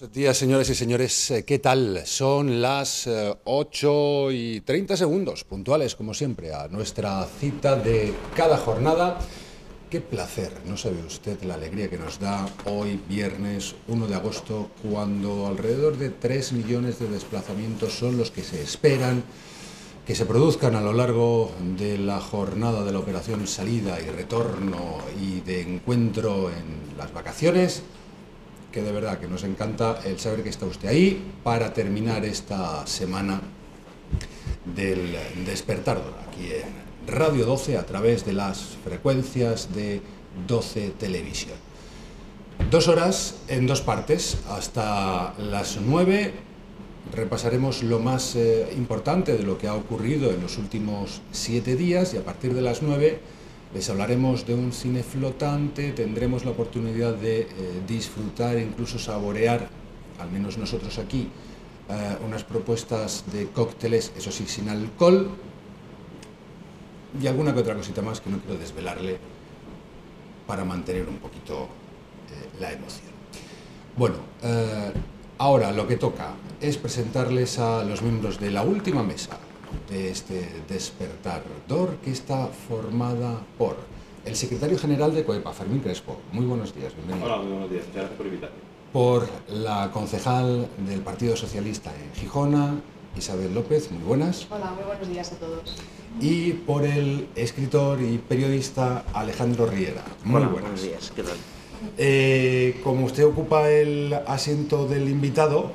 Buenos días, señores y señores. ¿Qué tal? Son las 8:30, puntuales, como siempre, a nuestra cita de cada jornada. Qué placer, no sabe usted la alegría que nos da hoy, viernes 1 de agosto, cuando alrededor de 3 millones de desplazamientos son los que se esperan que se produzcan a lo largo de la jornada de la operación salida y retorno y de encuentro en las vacaciones, que de verdad que nos encanta el saber que está usted ahí para terminar esta semana del despertador aquí en Radio 12 a través de las frecuencias de 12 Televisión. 2 horas en 2 partes, hasta las 9 repasaremos lo más importante de lo que ha ocurrido en los últimos 7 días y a partir de las 9 les hablaremos de un cine flotante, tendremos la oportunidad de disfrutar e incluso saborear, al menos nosotros aquí, unas propuestas de cócteles, eso sí, sin alcohol, y alguna que otra cosita más que no quiero desvelarle para mantener un poquito la emoción. Bueno, ahora lo que toca es presentarles a los miembros de la última mesa de este despertador, que está formada por el secretario general de COEPA, Fermín Crespo. Muy buenos días, bienvenido. Hola, muy buenos días, muchas gracias por invitarme. Por la concejal del Partido Socialista en Gijona, Isabel López, muy buenas. Hola, muy buenos días a todos. Y por el escritor y periodista Alejandro Riera. Muy buenas. Buenos días, ¿qué tal? Como usted ocupa el asiento del invitado,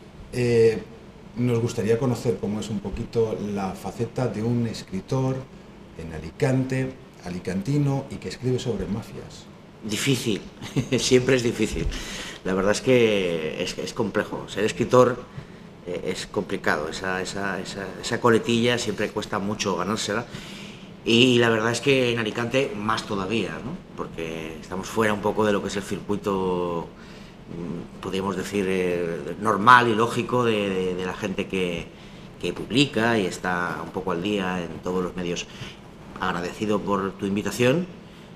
nos gustaría conocer cómo es un poquito la faceta de un escritor en Alicante, alicantino, y que escribe sobre mafias. Difícil, siempre es difícil. La verdad es que es complejo. Ser escritor es complicado. Esa coletilla siempre cuesta mucho ganársela. Y la verdad es que en Alicante más todavía, ¿no? Porque estamos fuera un poco de lo que es el circuito, podríamos decir, normal y lógico de la gente que publica y está un poco al día en todos los medios. Agradecido por tu invitación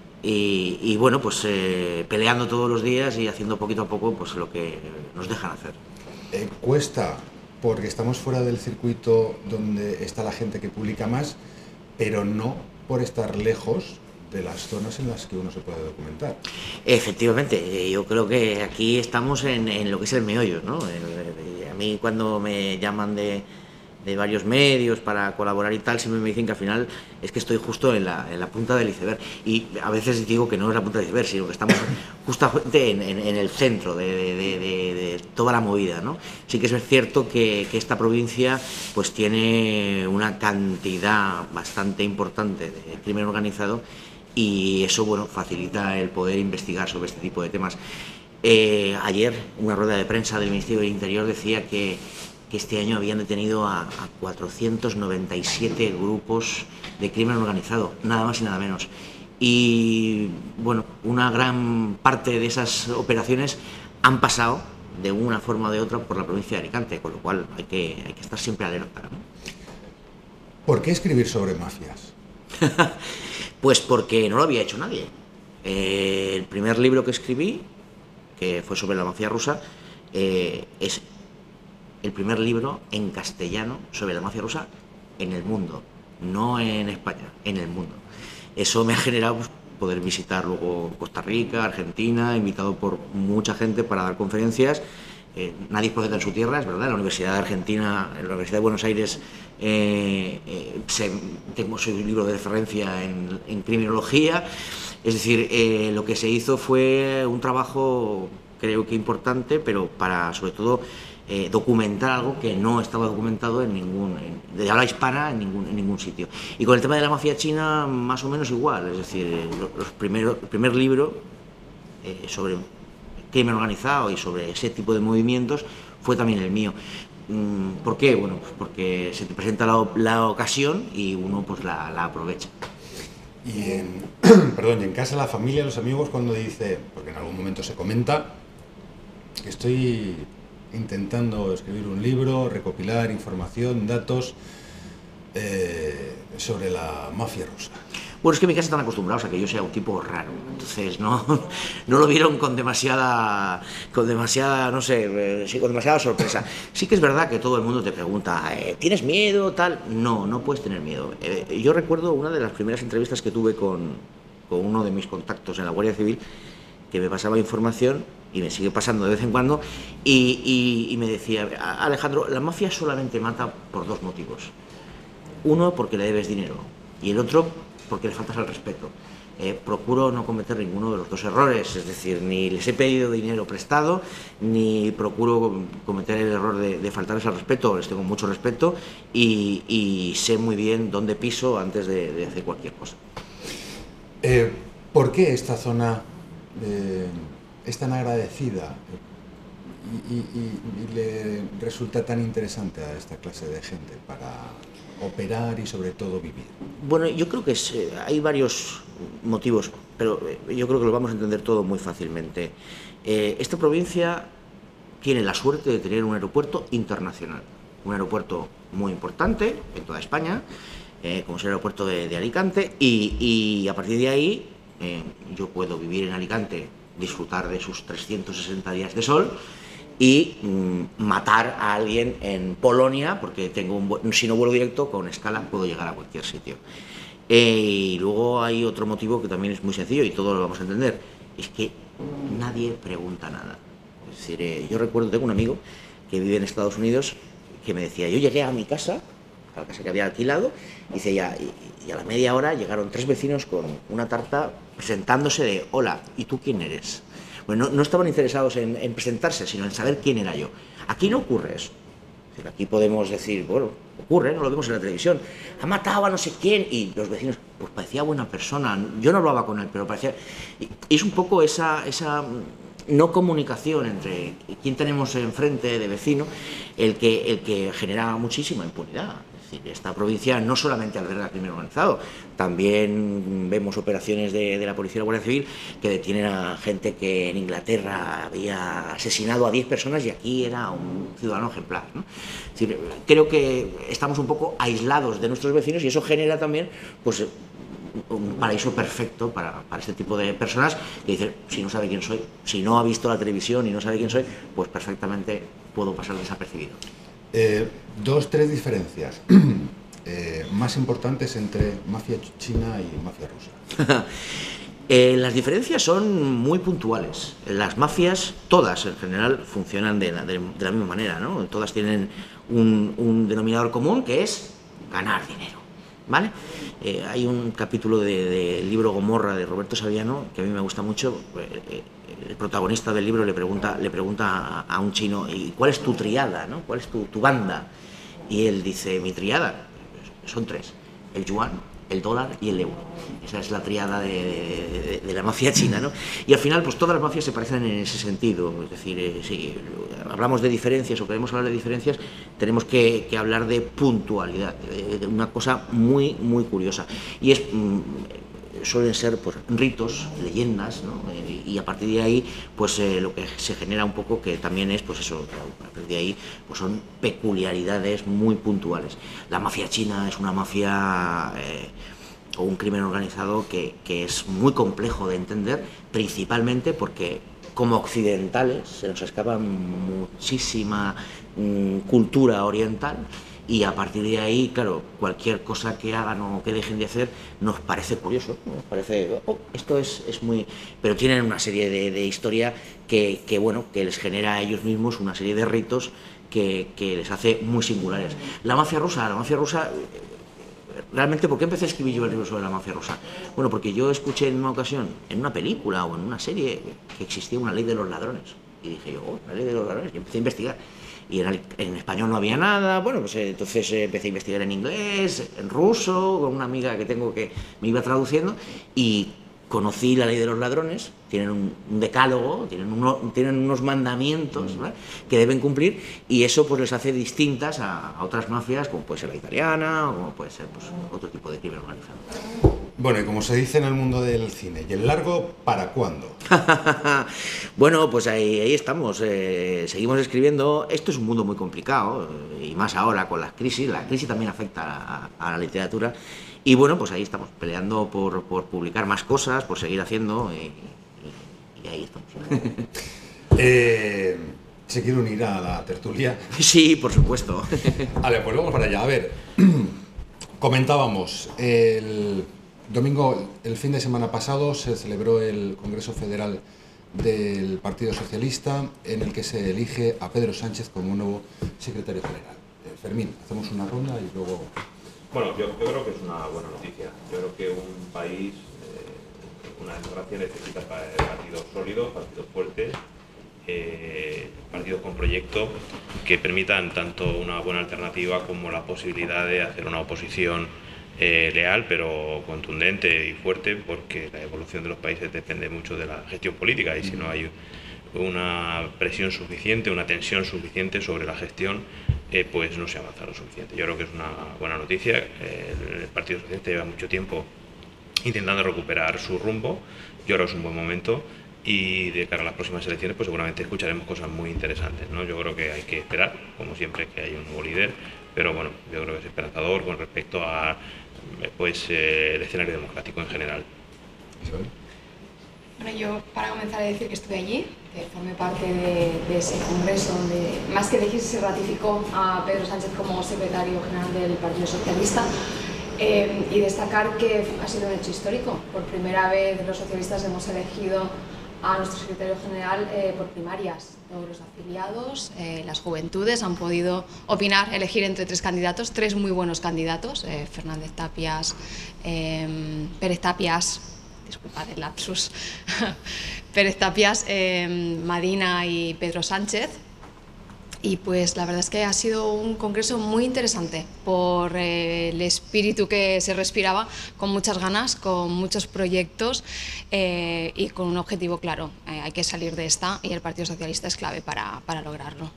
y bueno, pues peleando todos los días y haciendo poquito a poco pues lo que nos dejan hacer. Cuesta, porque estamos fuera del circuito donde está la gente que publica más, pero no por estar lejos de las zonas en las que uno se puede documentar. Efectivamente, yo creo que aquí estamos en lo que es el meollo, ¿no? A mí cuando me llaman de varios medios para colaborar y tal, siempre me dicen que al final es que estoy justo en la punta del iceberg. Y a veces digo que no es la punta del iceberg, sino que estamos justamente en el centro de toda la movida, ¿no? Sí que es cierto que esta provincia pues tiene una cantidad bastante importante de crimen organizado y eso, bueno, facilita el poder investigar sobre este tipo de temas. Ayer una rueda de prensa del Ministerio del Interior decía que este año habían detenido a 497 grupos de crimen organizado, nada más y nada menos. Y bueno, una gran parte de esas operaciones han pasado de una forma o de otra por la provincia de Alicante, con lo cual hay que estar siempre alerta, ¿no? ¿Por qué escribir sobre mafias? Pues porque no lo había hecho nadie. El primer libro que escribí, que fue sobre la mafia rusa, es el primer libro en castellano sobre la mafia rusa en el mundo, no en España, en el mundo. Eso me ha generado pues, poder visitar luego Costa Rica, Argentina, invitado por mucha gente para dar conferencias. Nadie es profeta en su tierra, es verdad. En la Universidad de Argentina, en la Universidad de Buenos Aires, tengo su libro de referencia en criminología. Es decir, lo que se hizo fue un trabajo, creo que importante, pero para, sobre todo, documentar algo que no estaba documentado de habla hispana en ningún sitio. Y con el tema de la mafia china, más o menos igual. Es decir, el primer libro sobre crimen organizado y sobre ese tipo de movimientos fue también el mío. ¿Por qué? Bueno, pues porque se te presenta la ocasión y uno pues la aprovecha. Y en casa, la familia, los amigos, cuando dice, porque en algún momento se comenta, que estoy intentando escribir un libro, recopilar información, datos sobre la mafia rusa. Bueno, es que en mi casa están acostumbrados a que yo sea un tipo raro, entonces no lo vieron con demasiada, no sé, sí, con demasiada sorpresa. Sí que es verdad que todo el mundo te pregunta, ¿tienes miedo, tal? No puedes tener miedo. Yo recuerdo una de las primeras entrevistas que tuve con uno de mis contactos en la Guardia Civil, que me pasaba información, y me sigue pasando de vez en cuando, y me decía, Alejandro, la mafia solamente mata por dos motivos. Uno, porque le debes dinero, y el otro, porque le faltas al respeto. Procuro no cometer ninguno de los dos errores, es decir, ni les he pedido dinero prestado, ni procuro cometer el error de faltarles al respeto. Les tengo mucho respeto y sé muy bien dónde piso antes de hacer cualquier cosa. ¿Por qué esta zona es tan agradecida y le resulta tan interesante a esta clase de gente para operar y sobre todo vivir? Bueno, yo creo que hay varios motivos, pero yo creo que lo vamos a entender todo muy fácilmente. Esta provincia tiene la suerte de tener un aeropuerto internacional, un aeropuerto muy importante en toda España, como es el aeropuerto de Alicante, y a partir de ahí yo puedo vivir en Alicante, disfrutar de sus 360 días de sol, y matar a alguien en Polonia, porque si no vuelo directo, con escala puedo llegar a cualquier sitio. Y luego hay otro motivo que también es muy sencillo y todos lo vamos a entender, es que nadie pregunta nada. Es decir, yo recuerdo, tengo un amigo que vive en Estados Unidos que me decía, yo llegué a mi casa, a la casa que había alquilado, y a la media hora llegaron 3 vecinos con una tarta presentándose de, hola, ¿y tú quién eres? Bueno, no estaban interesados en presentarse, sino en saber quién era yo. Aquí no ocurre eso. Es decir, aquí podemos decir, bueno, ocurre, no lo vemos en la televisión, ha matado a no sé quién, y los vecinos, pues parecía buena persona, yo no hablaba con él, pero parecía... Y es un poco esa no comunicación entre quién tenemos enfrente de vecino el que genera muchísima impunidad. Es decir, esta provincia no solamente alberga crimen organizado, también vemos operaciones de la Policía y la Guardia Civil que detienen a gente que en Inglaterra había asesinado a 10 personas y aquí era un ciudadano ejemplar, ¿no? Es decir, creo que estamos un poco aislados de nuestros vecinos y eso genera también, pues, un paraíso perfecto para este tipo de personas que dicen, si no sabe quién soy, si no ha visto la televisión y no sabe quién soy, pues perfectamente puedo pasar desapercibido. 2, 3 diferencias más importantes entre mafia china y mafia rusa. Las diferencias son muy puntuales. Las mafias, todas en general, funcionan de la misma manera, ¿no? Todas tienen un denominador común que es ganar dinero, ¿vale? Hay un capítulo del libro Gomorra de Roberto Saviano que a mí me gusta mucho. El protagonista del libro le pregunta a un chino, ¿y cuál es tu triada, ¿no? ¿Cuál es tu banda? Y él dice, mi triada son 3, el yuan, el dólar y el euro. Esa es la triada de la mafia china, ¿no? Y al final, pues todas las mafias se parecen en ese sentido. Es decir, si hablamos de diferencias o queremos hablar de diferencias, tenemos que hablar de puntualidad, de una cosa muy, muy curiosa. Y suelen ser, pues, ritos, leyendas, ¿no? Y a partir de ahí, pues lo que se genera un poco que también es, pues eso, a partir de ahí, pues son peculiaridades muy puntuales. La mafia china es una mafia o un crimen organizado que es muy complejo de entender, principalmente porque como occidentales se nos escapa muchísima cultura oriental. Y a partir de ahí, claro, cualquier cosa que hagan o que dejen de hacer nos parece curioso, nos parece, esto es muy... Pero tienen una serie de historia que les genera a ellos mismos una serie de ritos que les hace muy singulares. La mafia rusa, realmente, ¿por qué empecé a escribir yo el libro sobre la mafia rusa? Bueno, porque yo escuché en una ocasión, en una película o en una serie, que existía una ley de los ladrones. Y dije yo, la ley de los ladrones, y empecé a investigar. Y en español no había nada, bueno, pues entonces empecé a investigar en inglés, en ruso, con una amiga que tengo que me iba traduciendo, y conocí la ley de los ladrones. Tienen un decálogo, tienen unos mandamientos, ¿verdad?, que deben cumplir, y eso pues les hace distintas a otras mafias, como puede ser la italiana, o como puede ser, pues, otro tipo de crimen organizado. Bueno, y como se dice en el mundo del cine, ¿y el largo para cuándo? Bueno, pues ahí estamos, seguimos escribiendo. Esto es un mundo muy complicado, y más ahora con las crisis. La crisis también afecta a la literatura, Y bueno, pues ahí estamos, peleando por publicar más cosas, por seguir haciendo, y ahí estamos. ¿Se quiere unir a la tertulia? Sí, por supuesto. Vale, pues vamos para allá. A ver, comentábamos, el domingo, el fin de semana pasado, se celebró el Congreso Federal del Partido Socialista, en el que se elige a Pedro Sánchez como nuevo secretario general. Fermín, hacemos una ronda y luego... Bueno, yo creo que es una buena noticia. Yo creo que un país, una democracia, necesita partidos sólidos, partidos fuertes, partidos con proyecto que permitan tanto una buena alternativa como la posibilidad de hacer una oposición leal pero contundente y fuerte, porque la evolución de los países depende mucho de la gestión política, y si no hay una presión suficiente, una tensión suficiente sobre la gestión, pues no se avanza lo suficiente. Yo creo que es una buena noticia. El Partido Socialista lleva mucho tiempo intentando recuperar su rumbo. Yo creo que es un buen momento, y de cara a las próximas elecciones pues seguramente escucharemos cosas muy interesantes, ¿no? Yo creo que hay que esperar, como siempre, que haya un nuevo líder, pero bueno, yo creo que es esperanzador con respecto a el escenario democrático en general. Bueno, yo para comenzar a decir que estuve allí, que formé parte de ese congreso donde, más que elegirse, se ratificó a Pedro Sánchez como secretario general del Partido Socialista, y destacar que ha sido un hecho histórico. Por primera vez los socialistas hemos elegido a nuestro secretario general por primarias. Todos los afiliados, las juventudes han podido opinar, elegir entre 3 candidatos, 3 muy buenos candidatos, Fernández Tapias, Pérez Tapias, disculpad el lapsus, Pérez Tapias, Madina y Pedro Sánchez. Y pues la verdad es que ha sido un congreso muy interesante por el espíritu que se respiraba, con muchas ganas, con muchos proyectos, y con un objetivo claro. Hay que salir de esta, y el Partido Socialista es clave para lograrlo.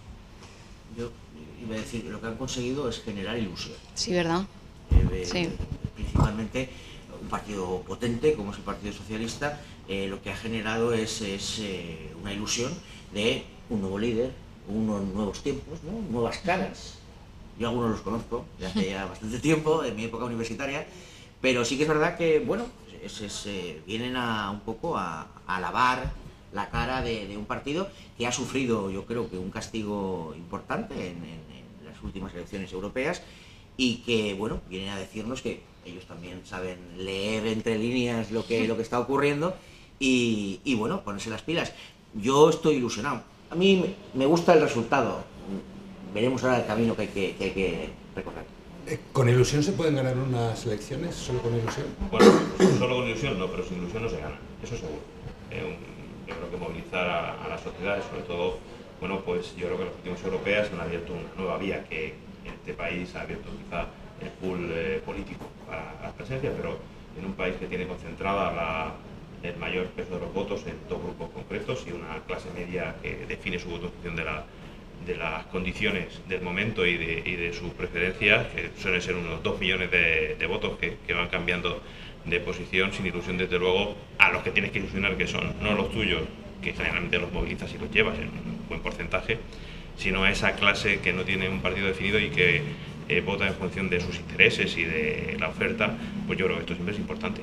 Yo iba a decir, lo que han conseguido es generar ilusión. Sí, ¿verdad? Sí. Principalmente un partido potente como es el Partido Socialista, lo que ha generado es una ilusión de un nuevo líder, unos nuevos tiempos, ¿no? Nuevas caras. Yo algunos los conozco de hace ya bastante tiempo, en mi época universitaria, pero sí que es verdad que, bueno, vienen un poco a lavar la cara de un partido que ha sufrido, yo creo que un castigo importante en las últimas elecciones europeas, y que, bueno, vienen a decirnos que ellos también saben leer entre líneas lo que está ocurriendo, y bueno, ponerse las pilas. Yo estoy ilusionado. A mí me gusta el resultado. Veremos ahora el camino que hay que recorrer. ¿Con ilusión se pueden ganar unas elecciones? ¿Solo con ilusión? Bueno, solo con ilusión no, pero sin ilusión no se gana, eso seguro. Yo creo que movilizar a la sociedad, sobre todo, bueno, pues yo creo que las últimas europeas han abierto una nueva vía que en este país ha abierto quizá el pool político para la presencia, pero en un país que tiene concentrada el mayor peso de los votos en 2 grupos concretos, y una clase media que define su voto en función de las condiciones del momento y de sus preferencias, que suelen ser unos 2 millones de votos que van cambiando de posición, sin ilusión desde luego a los que tienes que ilusionar, que son no los tuyos, que generalmente los movilizas y los llevas en un buen porcentaje, sino a esa clase que no tiene un partido definido y que vota en función de sus intereses y de la oferta. Pues yo creo que esto siempre es importante.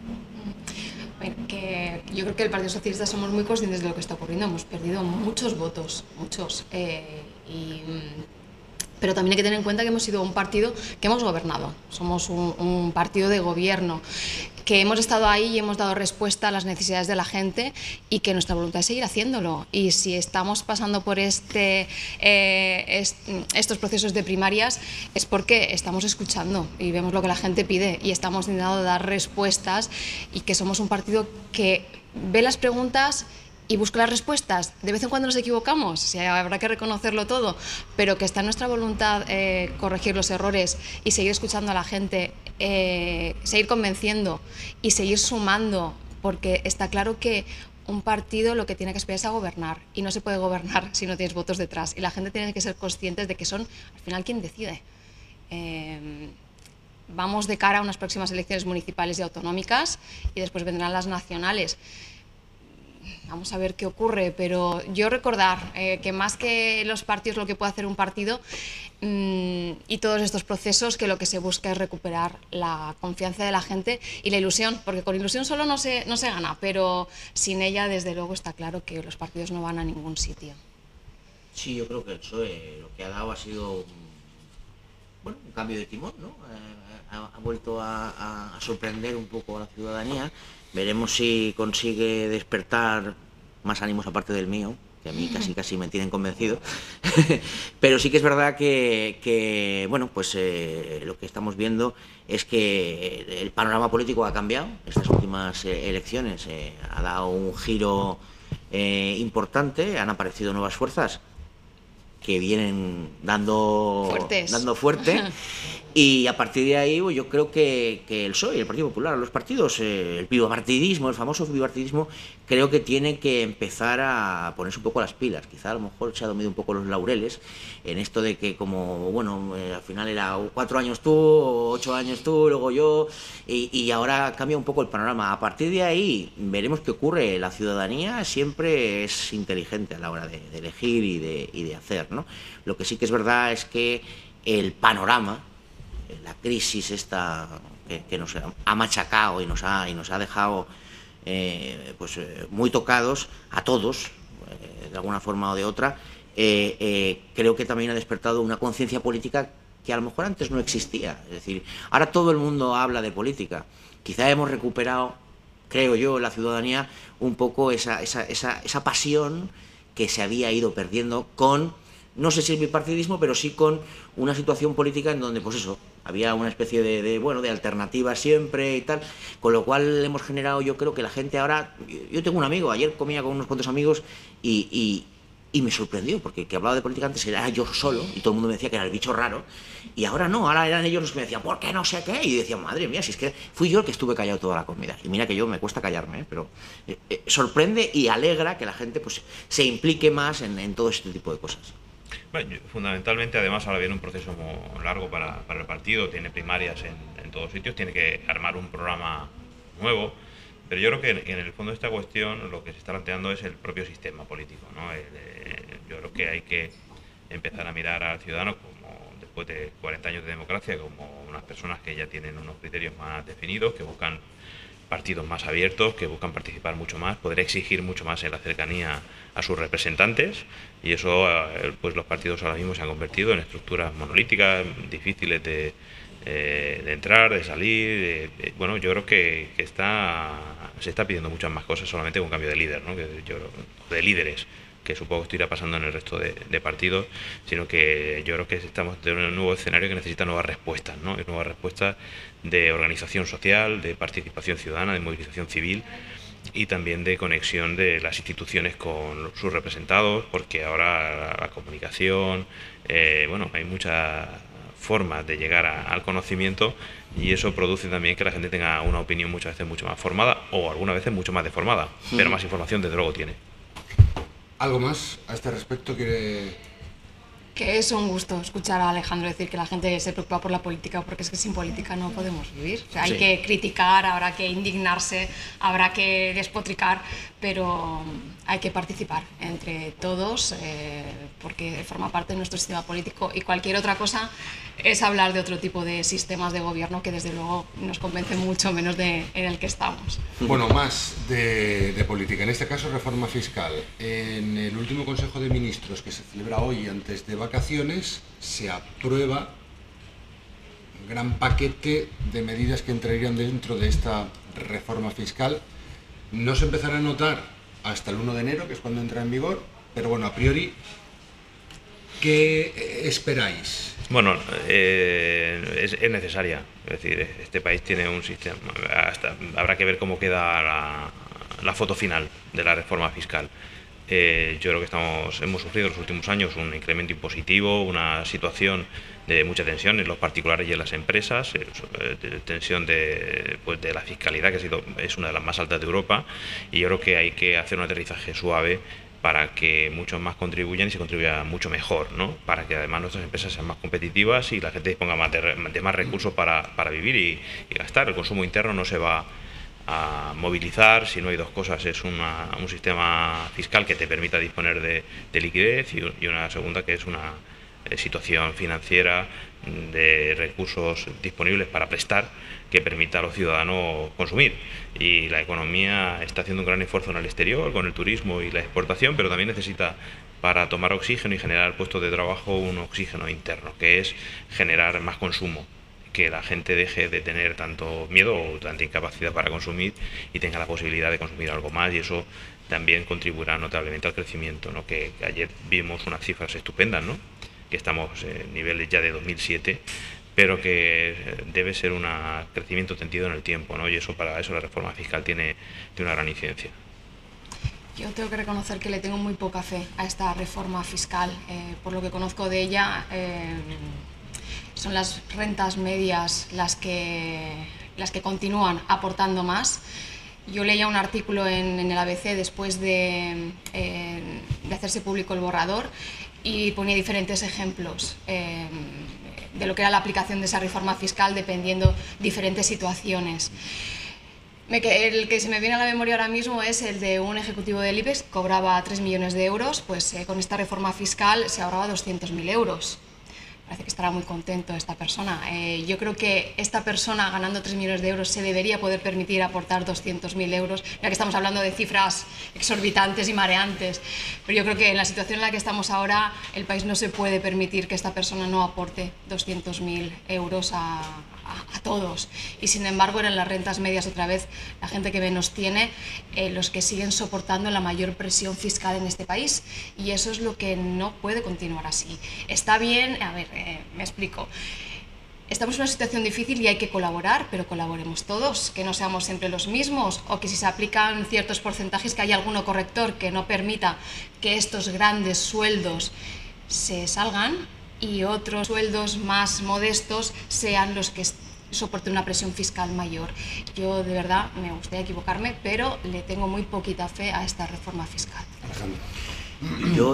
Bueno, que yo creo que el Partido Socialista somos muy conscientes de lo que está ocurriendo. Hemos perdido muchos votos, muchos. Pero también hay que tener en cuenta que hemos sido un partido que hemos gobernado. Somos un partido de gobierno, que hemos estado ahí y hemos dado respuesta a las necesidades de la gente, y que nuestra voluntad es seguir haciéndolo. Y si estamos pasando por estos procesos de primarias, es porque estamos escuchando y vemos lo que la gente pide, y estamos intentando dar respuestas, y que somos un partido que ve las preguntas y busca las respuestas. De vez en cuando nos equivocamos, o sea, habrá que reconocerlo todo, pero que está en nuestra voluntad corregir los errores y seguir escuchando a la gente, seguir convenciendo y seguir sumando, porque está claro que un partido lo que tiene que aspirar es a gobernar, y no se puede gobernar si no tienes votos detrás, y la gente tiene que ser conscientes de que son al final quien decide. Vamos de cara a unas próximas elecciones municipales y autonómicas, y después vendrán las nacionales. vamos a ver qué ocurre, pero yo recordar que más que los partidos, lo que puede hacer un partido y todos estos procesos, que lo que se busca es recuperar la confianza de la gente y la ilusión, porque con ilusión solo no se gana, pero sin ella desde luego está claro que los partidos no van a ningún sitio. Sí, yo creo que el PSOE lo que ha dado ha sido un cambio de timón, ¿no? Ha vuelto a sorprender un poco a la ciudadanía. Veremos si consigue despertar más ánimos aparte del mío, que a mí casi me tienen convencido. Pero sí que es verdad que lo que estamos viendo es que el panorama político ha cambiado. Estas últimas elecciones ha dado un giro importante, han aparecido nuevas fuerzas que vienen dando fuerte, y a partir de ahí yo creo que el PSOE, el Partido Popular, los partidos, el bipartidismo, el famoso bipartidismo, creo que tiene que empezar a ponerse un poco las pilas. Quizá a lo mejor se ha dormido un poco los laureles en esto de que al final era 4 años tú, 8 años tú, luego yo, y ahora cambia un poco el panorama. A partir de ahí veremos qué ocurre. La ciudadanía siempre es inteligente a la hora de elegir y de hacer, ¿no? Lo que sí que es verdad es que el panorama, la crisis esta que nos ha machacado y nos ha dejado muy tocados a todos, de alguna forma o de otra, creo que también ha despertado una conciencia política que a lo mejor antes no existía. Es decir, ahora todo el mundo habla de política. Quizá hemos recuperado, creo yo, en la ciudadanía un poco esa pasión que se había ido perdiendo con, no sé si el bipartidismo, pero sí con una situación política en donde, había una especie de alternativa siempre y tal, con lo cual hemos generado, yo creo que la gente ahora... Yo tengo un amigo, ayer comía con unos cuantos amigos y me sorprendió, porque que hablaba de política antes era yo solo, y todo el mundo me decía que era el bicho raro, y ahora no, ahora eran ellos los que me decían, ¿por qué no sé qué? Y decía, madre mía, si es que fui yo el que estuve callado toda la comida. Y mira que yo me cuesta callarme, pero sorprende y alegra que la gente se implique más en todo este tipo de cosas. Bueno, fundamentalmente, además, ahora viene un proceso muy largo para el partido, tiene primarias en todos sitios, tiene que armar un programa nuevo, pero yo creo que en el fondo de esta cuestión lo que se está planteando es el propio sistema político, ¿no? Yo creo que hay que empezar a mirar al ciudadano como, después de 40 años de democracia, como unas personas que ya tienen unos criterios más definidos, que buscan partidos más abiertos, que buscan participar mucho más, poder exigir mucho más en la cercanía a sus representantes, y eso pues los partidos ahora mismo se han convertido en estructuras monolíticas, difíciles de entrar, de salir. Bueno, yo creo que se está pidiendo muchas más cosas solamente con un cambio de líder, ¿no? De líderes, que supongo que esto irá pasando en el resto de partidos, sino que yo creo que estamos en un nuevo escenario que necesita nuevas respuestas, ¿no? Nuevas respuestas de organización social, de participación ciudadana, de movilización civil y también de conexión de las instituciones con sus representados, porque ahora la comunicación, hay muchas formas de llegar al conocimiento, y eso produce también que la gente tenga una opinión muchas veces mucho más formada, o algunas veces mucho más deformada, pero más información desde luego tiene. ¿Algo más a este respecto quiere...? Que es un gusto escuchar a Alejandro decir que la gente se preocupa por la política, porque es que sin política no podemos vivir. O sea, hay que criticar, habrá que indignarse, habrá que despotricar, pero hay que participar entre todos, porque forma parte de nuestro sistema político, y cualquier otra cosa es hablar de otro tipo de sistemas de gobierno que desde luego nos convence mucho menos en el que estamos. Bueno, más de política, en este caso reforma fiscal. En el último Consejo de Ministros que se celebra hoy antes de vacaciones, se aprueba un gran paquete de medidas que entrarían dentro de esta reforma fiscal. No se empezará a notar hasta el 1 de enero, que es cuando entra en vigor, pero bueno, a priori, ¿qué esperáis? Bueno, es necesaria. Es decir, este país tiene un sistema. Habrá que ver cómo queda la foto final de la reforma fiscal. Yo creo que hemos sufrido en los últimos años un incremento impositivo, una situación de mucha tensión en los particulares y en las empresas, tensión de la fiscalidad, que es una de las más altas de Europa, y yo creo que hay que hacer un aterrizaje suave para que muchos más contribuyan y se contribuya mucho mejor, ¿no? Para que además nuestras empresas sean más competitivas y la gente disponga de más recursos para vivir y gastar. El consumo interno no se va a movilizar, si no hay dos cosas, es un sistema fiscal que te permita disponer de liquidez y una segunda que es una situación financiera de recursos disponibles para prestar que permita a los ciudadanos consumir. Y la economía está haciendo un gran esfuerzo en el exterior con el turismo y la exportación, pero también necesita, para tomar oxígeno y generar puestos de trabajo, un oxígeno interno, que es generar más consumo, que la gente deje de tener tanto miedo o tanta incapacidad para consumir y tenga la posibilidad de consumir algo más, y eso también contribuirá notablemente al crecimiento, ¿no? Que ayer vimos unas cifras estupendas, ¿no? Que estamos en niveles ya de 2007, pero que debe ser un crecimiento tendido en el tiempo, ¿no? Y eso, para eso la reforma fiscal tiene una gran incidencia. Yo tengo que reconocer que le tengo muy poca fe a esta reforma fiscal. Por lo que conozco de ella, son las rentas medias las que continúan aportando más. Yo leía un artículo en el ABC después de hacerse público el borrador, y ponía diferentes ejemplos de lo que era la aplicación de esa reforma fiscal dependiendo diferentes situaciones. El que se me viene a la memoria ahora mismo es el de un ejecutivo del IBEX, cobraba 3 millones de euros, pues con esta reforma fiscal se ahorraba 200.000 euros. Parece que estará muy contento esta persona. Yo creo que esta persona, ganando 3 millones de euros, se debería poder permitir aportar 200.000 euros, ya que estamos hablando de cifras exorbitantes y mareantes. Pero yo creo que en la situación en la que estamos ahora, el país no se puede permitir que esta persona no aporte 200.000 euros a todos. Y sin embargo, eran las rentas medias, otra vez, la gente que menos tiene, los que siguen soportando la mayor presión fiscal en este país. Y eso es lo que no puede continuar así. Está bien, a ver, me explico. Estamos en una situación difícil y hay que colaborar, pero colaboremos todos, que no seamos siempre los mismos, o que si se aplican ciertos porcentajes, que haya alguno corrector que no permita que estos grandes sueldos se salgan y otros sueldos más modestos sean los que soporten una presión fiscal mayor. Yo, de verdad, me gustaría equivocarme, pero le tengo muy poquita fe a esta reforma fiscal. Alejandro. Yo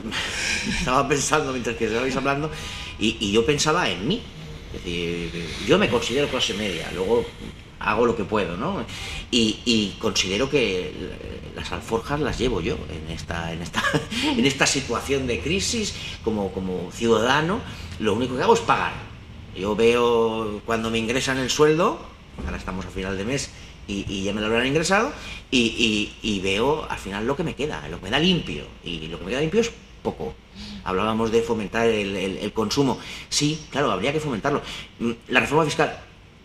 estaba pensando mientras que estabais hablando, y yo pensaba en mí. Es decir, yo me considero clase media, luego hago lo que puedo, ¿no? Y considero que las alforjas las llevo yo en esta situación de crisis como ciudadano. Lo único que hago es pagar. Yo veo cuando me ingresan el sueldo, ahora estamos a final de mes y ya me lo habrán ingresado, y veo al final lo que me queda limpio, y lo que me queda limpio es poco. Hablábamos de fomentar el consumo. Sí, claro, habría que fomentarlo. La reforma fiscal,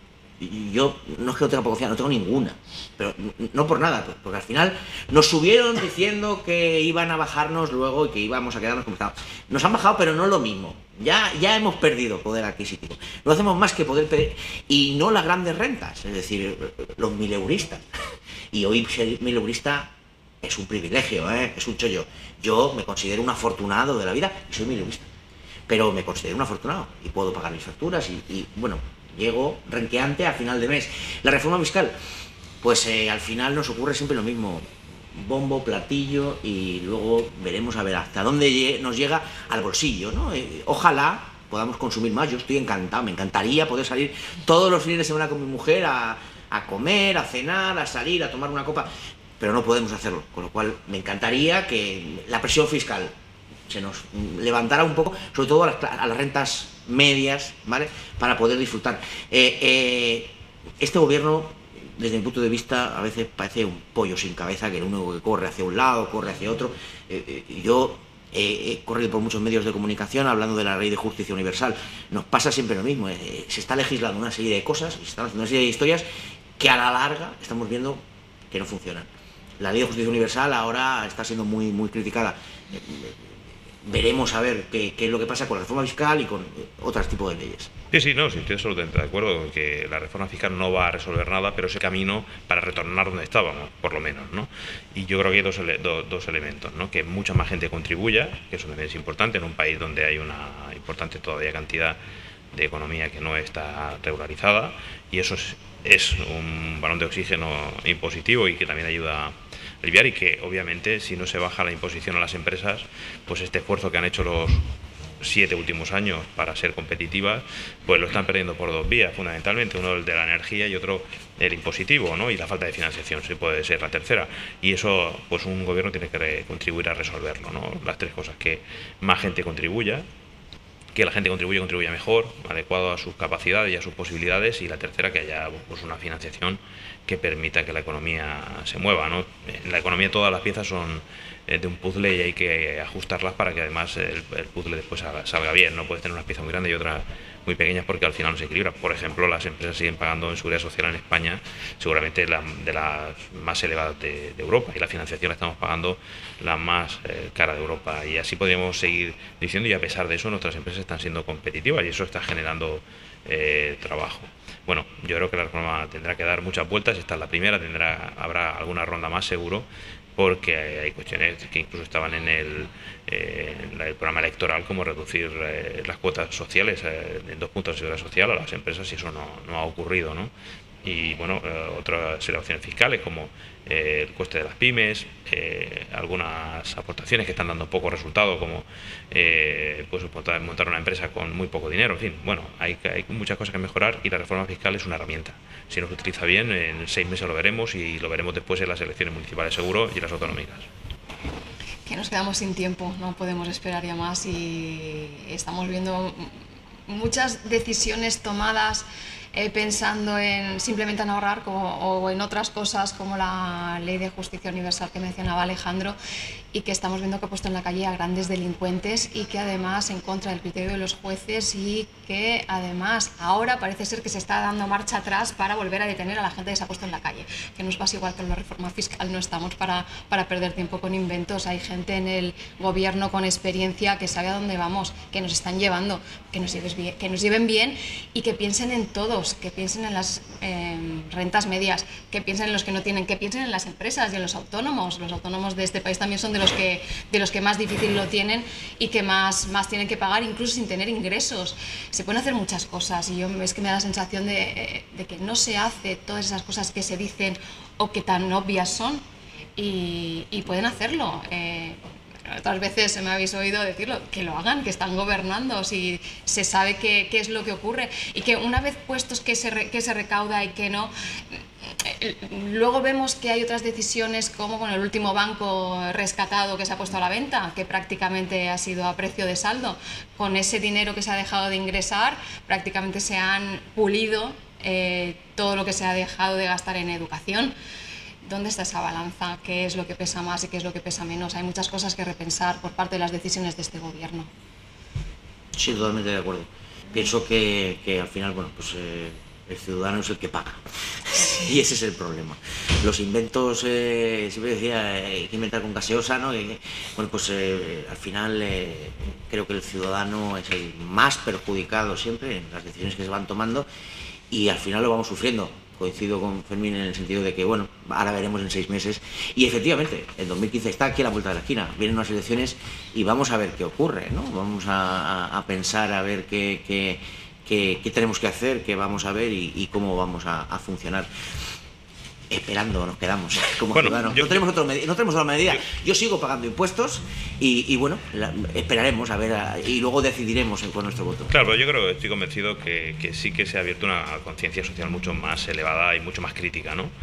yo no es que no tenga poca confianza, no tengo ninguna, pero no por nada, porque al final nos subieron diciendo que iban a bajarnos luego y que íbamos a quedarnos como estábamos. Nos han bajado, pero no lo mismo. Ya hemos perdido poder adquisitivo. No hacemos más que poder pedir, y no las grandes rentas, es decir, los mileuristas. Y hoy ser mileurista es un privilegio, es un chollo. Yo me considero un afortunado de la vida y soy mileurista, pero me considero un afortunado y puedo pagar mis facturas y bueno, llego renqueante a final de mes. La reforma fiscal, pues al final nos ocurre siempre lo mismo: bombo, platillo, y luego veremos a ver hasta dónde nos llega al bolsillo, ¿no? Ojalá podamos consumir más. Yo estoy encantado, me encantaría poder salir todos los fines de semana con mi mujer a comer, a cenar, a salir, a tomar una copa, pero no podemos hacerlo, con lo cual me encantaría que la presión fiscal se nos levantara un poco, sobre todo a las rentas medias, ¿vale?, para poder disfrutar. Este gobierno, desde mi punto de vista, a veces parece un pollo sin cabeza, que el único que corre hacia un lado, corre hacia otro. Yo he corrido por muchos medios de comunicación hablando de la ley de justicia universal. Nos pasa siempre lo mismo, se está legislando una serie de cosas, y se están haciendo una serie de historias que a la larga estamos viendo que no funcionan. La ley de justicia universal ahora está siendo muy, muy criticada. Veremos a ver qué es lo que pasa con la reforma fiscal y con otros tipos de leyes. Sí, no, estoy absolutamente de acuerdo con que la reforma fiscal no va a resolver nada, pero es el camino para retornar donde estábamos, por lo menos, ¿no? Y yo creo que hay dos elementos, ¿no? Que mucha más gente contribuya, que eso también es importante en un país donde hay una importante todavía cantidad de economía que no está regularizada, y eso es un balón de oxígeno impositivo y que también ayuda a aliviar, y que obviamente si no se baja la imposición a las empresas, pues este esfuerzo que han hecho 7 últimos años para ser competitivas, pues lo están perdiendo por 2 vías, fundamentalmente, uno el de la energía y otro el impositivo, ¿no? Y la falta de financiación, si puede ser la tercera. Y eso, pues un gobierno tiene que contribuir a resolverlo, ¿no? Las 3 cosas: que más gente contribuya, que la gente contribuya mejor, adecuado a sus capacidades y a sus posibilidades, y la tercera, que haya pues una financiación que permita que la economía se mueva, ¿no? En la economía todas las piezas son de un puzzle y hay que ajustarlas para que además el puzzle después salga bien. No puedes tener unas piezas muy grandes y otras muy pequeñas, porque al final no se equilibra. Por ejemplo, las empresas siguen pagando en seguridad social en España seguramente de las más elevadas de Europa, y la financiación la estamos pagando la más cara de Europa, y así podríamos seguir diciendo, y a pesar de eso nuestras empresas están siendo competitivas y eso está generando trabajo. Bueno, yo creo que la reforma tendrá que dar muchas vueltas. Esta es la primera, habrá alguna ronda más seguro, porque hay cuestiones que incluso estaban en el programa electoral, como reducir las cuotas sociales en 2 puntos de seguridad social a las empresas, y eso no ha ocurrido, ¿no? Y bueno, otras opciones fiscales, como el coste de las pymes, algunas aportaciones que están dando poco resultado, como pues montar una empresa con muy poco dinero. En fin, bueno, hay muchas cosas que mejorar, y la reforma fiscal es una herramienta. Si no se utiliza bien, en 6 meses lo veremos, y lo veremos después en las elecciones municipales seguro, y las autonómicas. Que nos quedamos sin tiempo, no podemos esperar ya más, y estamos viendo muchas decisiones tomadas pensando simplemente en ahorrar, o en otras cosas como la ley de justicia universal que mencionaba Alejandro, y que estamos viendo que ha puesto en la calle a grandes delincuentes, y que además en contra del criterio de los jueces, y que además ahora parece ser que se está dando marcha atrás para volver a detener a la gente que se ha puesto en la calle. Que nos pasa igual que en la reforma fiscal, no estamos para perder tiempo con inventos. Hay gente en el gobierno con experiencia que sabe a dónde vamos, que nos están llevando, que nos lleven bien, y que piensen en todos, que piensen en las rentas medias, que piensen en los que no tienen, que piensen en las empresas y en los autónomos. Los autónomos de este país también son de los que más difícil lo tienen, y que más tienen que pagar, incluso sin tener ingresos. Se pueden hacer muchas cosas, y es que me da la sensación de que no se hace todas esas cosas que se dicen o que tan obvias son, y pueden hacerlo. Otras veces me habéis oído decirlo, que lo hagan, que están gobernando, si se sabe qué es lo que ocurre, y que una vez puestos que se recauda y que no, luego vemos que hay otras decisiones, como con el último banco rescatado que se ha puesto a la venta, que prácticamente ha sido a precio de saldo. Con ese dinero que se ha dejado de ingresar, prácticamente se han pulido todo lo que se ha dejado de gastar en educación. ¿Dónde está esa balanza? ¿Qué es lo que pesa más y qué es lo que pesa menos? Hay muchas cosas que repensar por parte de las decisiones de este gobierno. Sí, totalmente de acuerdo. Pienso que al final, bueno, pues el ciudadano es el que paga. Y ese es el problema. Los inventos, siempre decía, hay que inventar con gaseosa, ¿no? Bueno, pues al final creo que el ciudadano es el más perjudicado siempre en las decisiones que se van tomando, y al final lo vamos sufriendo. Coincido con Fermín en el sentido de que, bueno, ahora veremos en 6 meses, y efectivamente, el 2015 está aquí a la vuelta de la esquina, vienen unas elecciones y vamos a ver qué ocurre, ¿no? Vamos a pensar a ver qué tenemos que hacer, qué vamos a ver y cómo vamos a funcionar. Esperando nos quedamos como ciudadanos. No tenemos otra medida. Yo sigo pagando impuestos y bueno, esperaremos a ver y luego decidiremos con nuestro voto. Claro, yo creo, estoy convencido que sí que se ha abierto una conciencia social mucho más elevada y mucho más crítica, ¿no?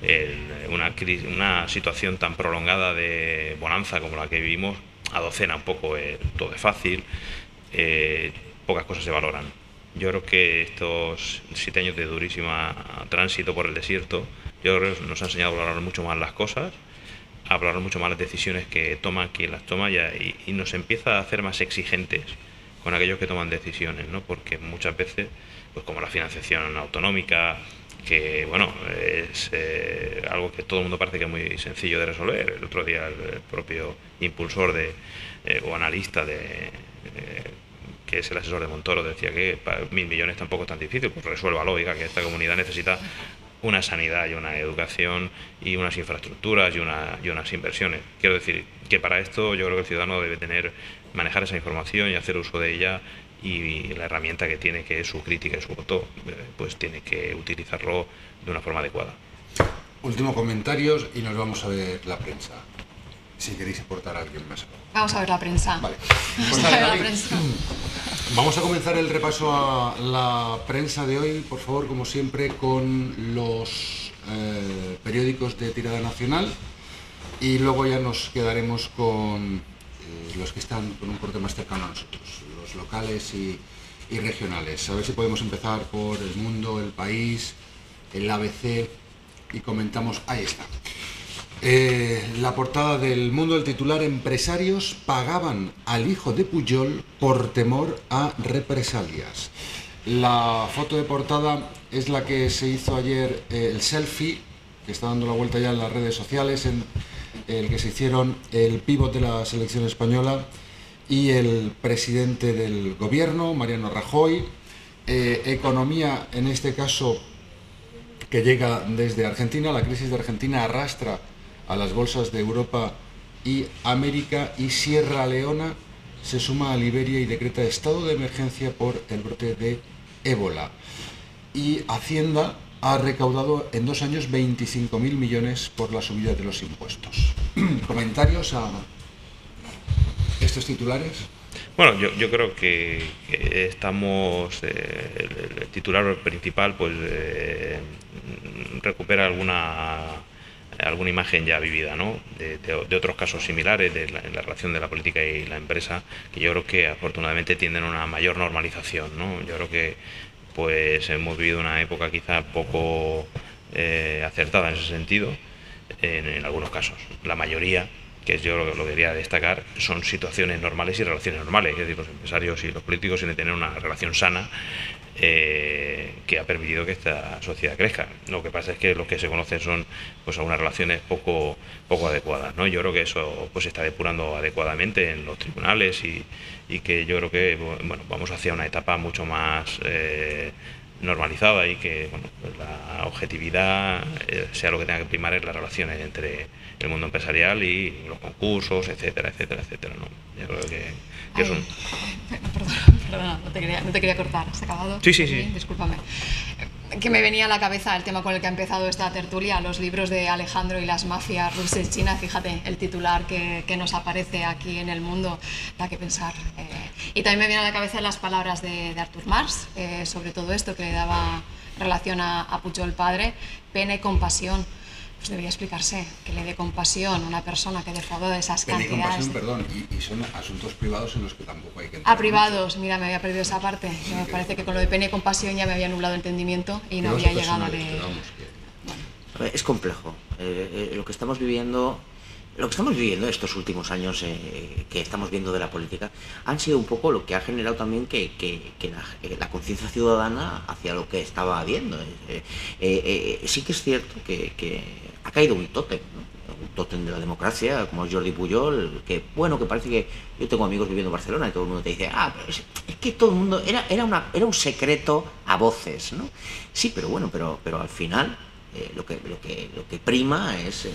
Una situación tan prolongada de bonanza como la que vivimos adocena un poco todo es fácil, pocas cosas se valoran. Yo creo que estos 7 años de durísima tránsito por el desierto, yo creo que nos ha enseñado a valorar mucho más las cosas, a valorar mucho más las decisiones que toma quien las toma, y nos empieza a hacer más exigentes con aquellos que toman decisiones, ¿no? Porque muchas veces, pues como la financiación autonómica, que bueno, es algo que todo el mundo parece que es muy sencillo de resolver. El otro día el propio impulsor o analista que es el asesor de Montoro, decía que para 1.000 millones tampoco es tan difícil. Pues resuélvalo, oiga, que esta comunidad necesita una sanidad y una educación y unas infraestructuras y unas inversiones. Quiero decir que para esto yo creo que el ciudadano debe manejar esa información y hacer uso de ella, y la herramienta que tiene, que es su crítica y su voto, pues tiene que utilizarlo de una forma adecuada. Último comentarios y nos vamos a ver la prensa. si queréis aportar a alguien más. Vamos a ver la prensa. Vale. Vamos Pues a dale, ver la David. prensa. Vamos a comenzar el repaso a la prensa de hoy, por favor, como siempre, con los periódicos de tirada nacional, y luego ya nos quedaremos con los que están con un corte más cercano a nosotros, los locales y regionales. A ver si podemos empezar por El Mundo, El País, el ABC, y comentamos. Ahí está. La portada del Mundo, el titular: empresarios pagaban al hijo de Pujol por temor a represalias. La foto de portada es la que se hizo ayer, el selfie, que está dando la vuelta ya en las redes sociales, en el que se hicieron el pívot de la selección española y el presidente del gobierno, Mariano Rajoy. Economía, en este caso, que llega desde Argentina. La crisis de Argentina arrastra a las bolsas de Europa y América, y Sierra Leona se suma a Liberia y decreta estado de emergencia por el brote de ébola. Y Hacienda ha recaudado en 2 años 25.000 millones por la subida de los impuestos. ¿Comentarios a estos titulares? Bueno, yo creo que estamos, el titular principal pues recupera alguna imagen ya vivida, ¿no? de otros casos similares en la relación de la política y la empresa, que yo creo que afortunadamente tienden a una mayor normalización, ¿no? Yo creo que pues hemos vivido una época quizá poco acertada en ese sentido, en algunos casos. La mayoría, que yo lo que quería destacar, son situaciones normales y relaciones normales. Es decir, los empresarios y los políticos tienen que tener una relación sana que ha permitido que esta sociedad crezca. Lo que pasa es que los que se conocen son pues algunas relaciones poco adecuadas, ¿no? Yo creo que eso pues se está depurando adecuadamente en los tribunales, y que yo creo que bueno, vamos hacia una etapa mucho más normalizada, y que bueno, pues la objetividad sea lo que tenga que primar en las relaciones entre el mundo empresarial y los concursos, etcétera, etcétera, etcétera, ¿no? Yo creo que es un... Perdona, no te quería cortar. ¿Has acabado? Sí. Discúlpame. Que me venía a la cabeza el tema con el que ha empezado esta tertulia, los libros de Alejandro y las mafias rusas y China. Fíjate, el titular que nos aparece aquí en El Mundo da que pensar. Y también me vienen a la cabeza las palabras de Artur Mas sobre todo esto, que le daba relación a Pujol padre: pena y compasión. Pues debería explicarse, que le dé compasión a una persona que defraudó de esas Pena y cantidades. compasión, perdón, y son asuntos privados en los que tampoco hay que entrar. A privados, mira, me había perdido esa parte. Sí, Me parece que con lo de pena y compasión ya me había nublado el entendimiento y no había llegado a leer. A ver, es complejo. Lo que estamos viviendo estos últimos años que estamos viendo de la política han sido un poco lo que ha generado también que la conciencia ciudadana hacia lo que estaba viendo. Sí que es cierto que ha caído un tótem, ¿no? Un tótem de la democracia, como Jordi Pujol, que bueno, que parece que yo tengo amigos viviendo en Barcelona y todo el mundo te dice, pero es que todo el mundo era un secreto a voces, ¿no? Sí, pero bueno, pero al final lo que prima es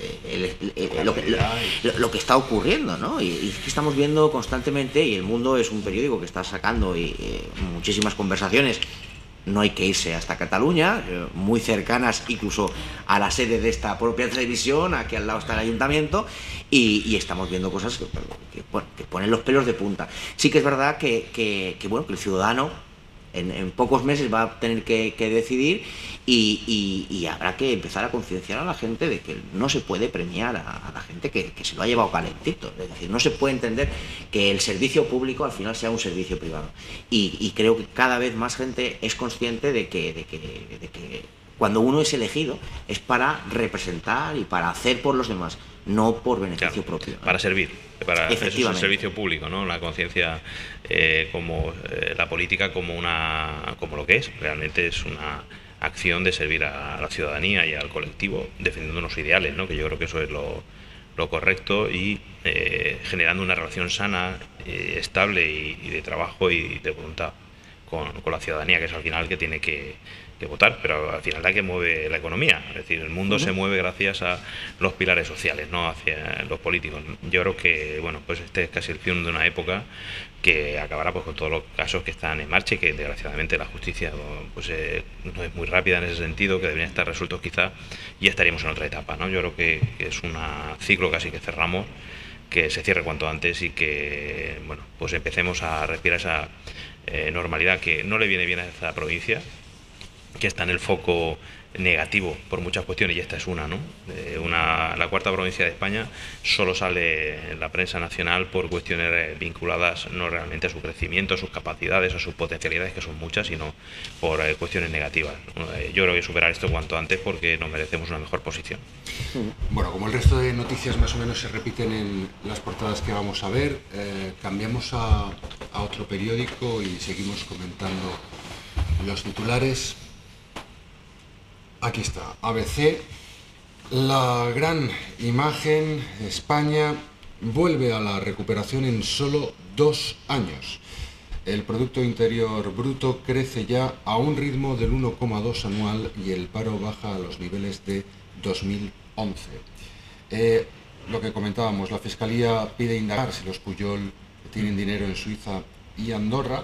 lo que está ocurriendo, ¿no? Y que estamos viendo constantemente, y El Mundo es un periódico que está sacando muchísimas conversaciones. No hay que irse hasta Cataluña, muy cercanas incluso a la sede de esta propia televisión. Aquí al lado está el ayuntamiento, y estamos viendo cosas que ponen los pelos de punta. Sí que es verdad que el ciudadano en pocos meses va a tener que decidir, y habrá que empezar a concienciar a la gente de que no se puede premiar a la gente que se lo ha llevado calentito. Es decir, no se puede entender que el servicio público al final sea un servicio privado. Y creo que cada vez más gente es consciente de que cuando uno es elegido es para representar y para hacer por los demás, no por beneficio propio, ¿no? Para servir, eso es el servicio público, ¿no? La conciencia como la política como lo que es, realmente es una acción de servir a la ciudadanía y al colectivo, defendiendo unos ideales, ¿no? Que yo creo que eso es lo correcto, y generando una relación sana, estable y de trabajo y de voluntad con la ciudadanía, que es al final que tiene que votar, pero al final la que mueve la economía. Es decir, el mundo se mueve gracias a los pilares sociales, no hacia los políticos. Yo creo que bueno, pues este es casi el fin de una época que acabará pues con todos los casos que están en marcha, y que desgraciadamente la justicia pues no es muy rápida en ese sentido, que deberían estar resueltos quizá, y ya estaríamos en otra etapa, ¿no? Yo creo que es un ciclo casi que cerramos, que se cierre cuanto antes y que, bueno, pues empecemos a respirar esa normalidad que no le viene bien a esta provincia, que está en el foco negativo por muchas cuestiones, y esta es una, ¿no? La cuarta provincia de España solo sale en la prensa nacional por cuestiones vinculadas no realmente a su crecimiento, a sus capacidades, a sus potencialidades, que son muchas, sino por cuestiones negativas. Yo creo que superar esto cuanto antes porque nos merecemos una mejor posición. Bueno, como el resto de noticias más o menos se repiten en las portadas que vamos a ver, cambiamos a otro periódico y seguimos comentando los titulares. Aquí está, ABC, la gran imagen, España vuelve a la recuperación en solo 2 años. El Producto Interior Bruto crece ya a un ritmo del 1,2 anual y el paro baja a los niveles de 2011. Lo que comentábamos, la Fiscalía pide indagar si los Pujol tienen dinero en Suiza y Andorra.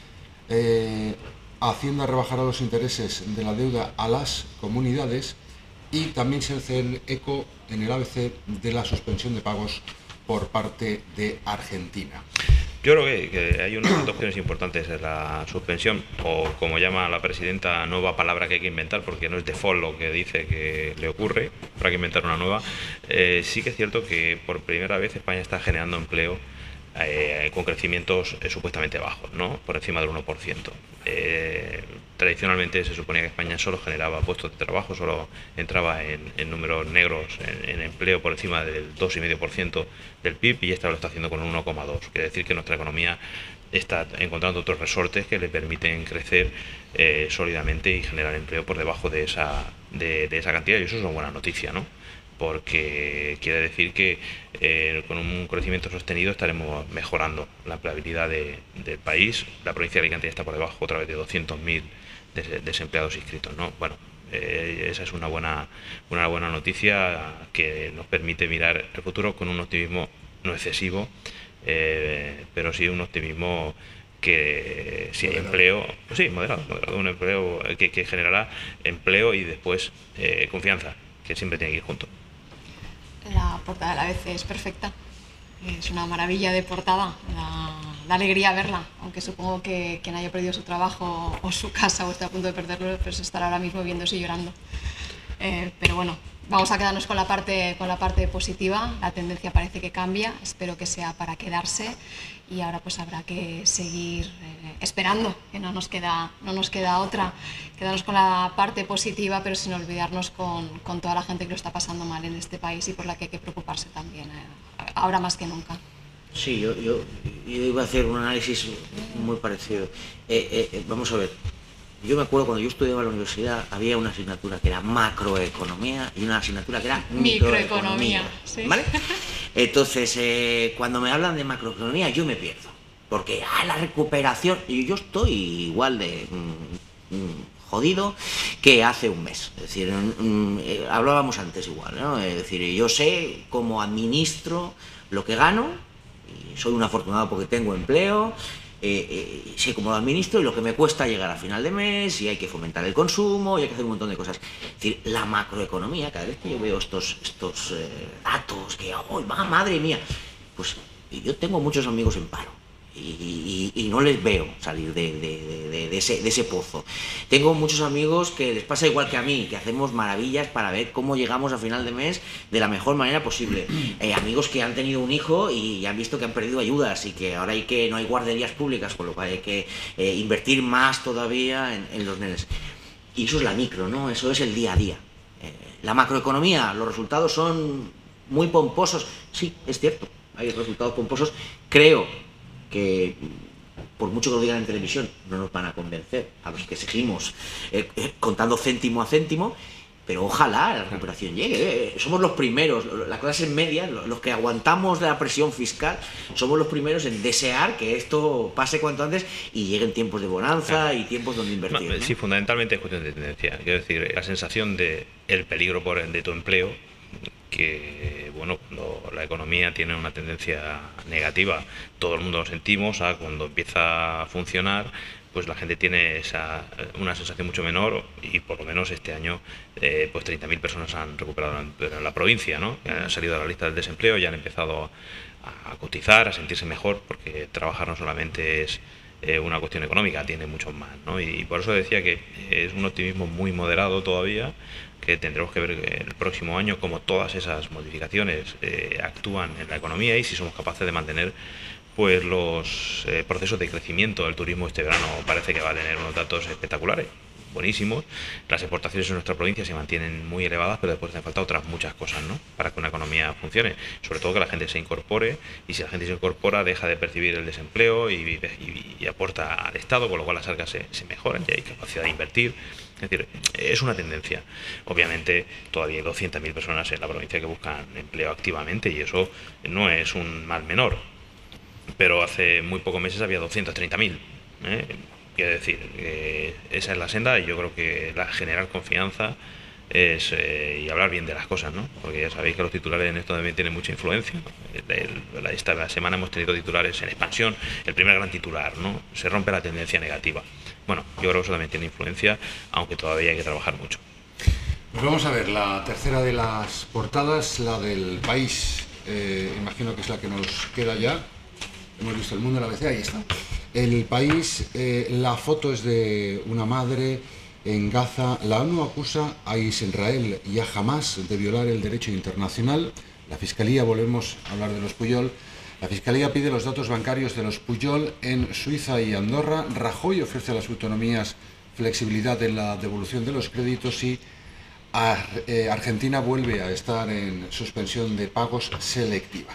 Hacienda rebajará los intereses de la deuda a las comunidades y también se hace eco en el ABC de la suspensión de pagos por parte de Argentina. Yo creo que hay unas cuestiones importantes en la suspensión, o como llama la presidenta, nueva palabra que hay que inventar, porque no es default lo que dice que le ocurre, habrá que inventar una nueva. Sí que es cierto que por primera vez España está generando empleo con crecimientos supuestamente bajos, ¿no? Por encima del 1%. Tradicionalmente se suponía que España solo generaba puestos de trabajo, solo entraba en números negros en empleo por encima del 2,5% del PIB, y esta lo está haciendo con un 1,2%. Quiere decir que nuestra economía está encontrando otros resortes que le permiten crecer sólidamente y generar empleo por debajo de esa cantidad, y eso es una buena noticia, ¿no? Porque quiere decir que con un crecimiento sostenido estaremos mejorando la empleabilidad del país. La provincia de Alicante ya está por debajo otra vez de 200.000 desempleados inscritos, ¿no? Bueno, esa es una buena noticia que nos permite mirar el futuro con un optimismo no excesivo, pero sí un optimismo que si hay empleo, pues sí, moderado, un empleo que generará empleo y después confianza, que siempre tiene que ir junto. La portada de la ABC es perfecta, es una maravilla de portada, da alegría verla, aunque supongo que quien haya perdido su trabajo o su casa o esté a punto de perderlo, pues estará ahora mismo viéndose y llorando. Pero bueno, vamos a quedarnos con la parte positiva. La tendencia parece que cambia, espero que sea para quedarse, y ahora pues habrá que seguir esperando, que no nos queda otra, quedarnos con la parte positiva, pero sin olvidarnos con toda la gente que lo está pasando mal en este país y por la que hay que preocuparse también, ahora más que nunca. Sí, yo iba a hacer un análisis muy parecido. Vamos a ver. Yo me acuerdo cuando yo estudiaba en la universidad había una asignatura que era macroeconomía y una asignatura que era microeconomía, ¿sí? ¿Vale? Entonces, cuando me hablan de macroeconomía yo me pierdo, porque la recuperación, y yo estoy igual de jodido que hace un mes. Es decir, hablábamos antes igual, ¿no? Es decir, yo sé cómo administro lo que gano, y soy un afortunado porque tengo empleo. Sé cómo lo administro y lo que me cuesta llegar a final de mes, y hay que fomentar el consumo y hay que hacer un montón de cosas. Es decir, la macroeconomía, cada vez que yo veo estos datos que, ¡oh, madre mía! Pues yo tengo muchos amigos en paro y no les veo salir de ese pozo. Tengo muchos amigos que les pasa igual que a mí, que hacemos maravillas para ver cómo llegamos a final de mes de la mejor manera posible. Amigos que han tenido un hijo y han visto que han perdido ayudas y que ahora no hay guarderías públicas, con lo cual hay que invertir más todavía en los nenes. Y eso es la micro, ¿no? Eso es el día a día. La macroeconomía, los resultados son muy pomposos. Sí, es cierto, hay resultados pomposos. Creo que por mucho que lo digan en televisión no nos van a convencer a los que seguimos contando céntimo a céntimo, pero ojalá la recuperación llegue. Somos los primeros, la clase media, los que aguantamos la presión fiscal, somos los primeros en desear que esto pase cuanto antes y lleguen tiempos de bonanza y tiempos donde invertir, ¿no? Sí, fundamentalmente es cuestión de tendencia. Quiero decir, la sensación de el peligro de tu empleo, que bueno, cuando la economía tiene una tendencia negativa, todo el mundo lo sentimos, cuando empieza a funcionar, pues la gente tiene una sensación mucho menor, y por lo menos este año pues 30.000 personas han recuperado en la provincia, ¿no? Han salido a la lista del desempleo y han empezado a cotizar, a sentirse mejor, porque trabajar no solamente es una cuestión económica, tiene mucho más, ¿no? Y por eso decía que es un optimismo muy moderado todavía, que tendremos que ver el próximo año cómo todas esas modificaciones actúan en la economía y si somos capaces de mantener pues los procesos de crecimiento del turismo este verano. Parece que va a tener unos datos espectaculares, buenísimos. Las exportaciones en nuestra provincia se mantienen muy elevadas, pero después hacen falta otras muchas cosas, ¿no?, para que una economía funcione. Sobre todo que la gente se incorpore, y si la gente se incorpora deja de percibir el desempleo y aporta al Estado, con lo cual las arcas se mejoran y hay capacidad de invertir. Es decir, es una tendencia. Obviamente todavía hay 200.000 personas en la provincia que buscan empleo activamente y eso no es un mal menor. Pero hace muy pocos meses había 230.000. Quiero decir, esa es la senda y yo creo que generar confianza es y hablar bien de las cosas, ¿no? Porque ya sabéis que los titulares en esto también tienen mucha influencia. Esta semana hemos tenido titulares en expansión, el primer gran titular, ¿no? Se rompe la tendencia negativa. Bueno, yo creo que eso también tiene influencia, aunque todavía hay que trabajar mucho. Pues vamos a ver, la tercera de las portadas, la del País, imagino que es la que nos queda ya. Hemos visto El Mundo, la ABC, ahí está. El País, la foto es de una madre en Gaza. La ONU acusa a Israel y a Hamás de violar el derecho internacional. La Fiscalía, volvemos a hablar de los Pujol, la Fiscalía pide los datos bancarios de los Pujol en Suiza y Andorra. Rajoy ofrece a las autonomías flexibilidad en la devolución de los créditos y Argentina vuelve a estar en suspensión de pagos selectiva.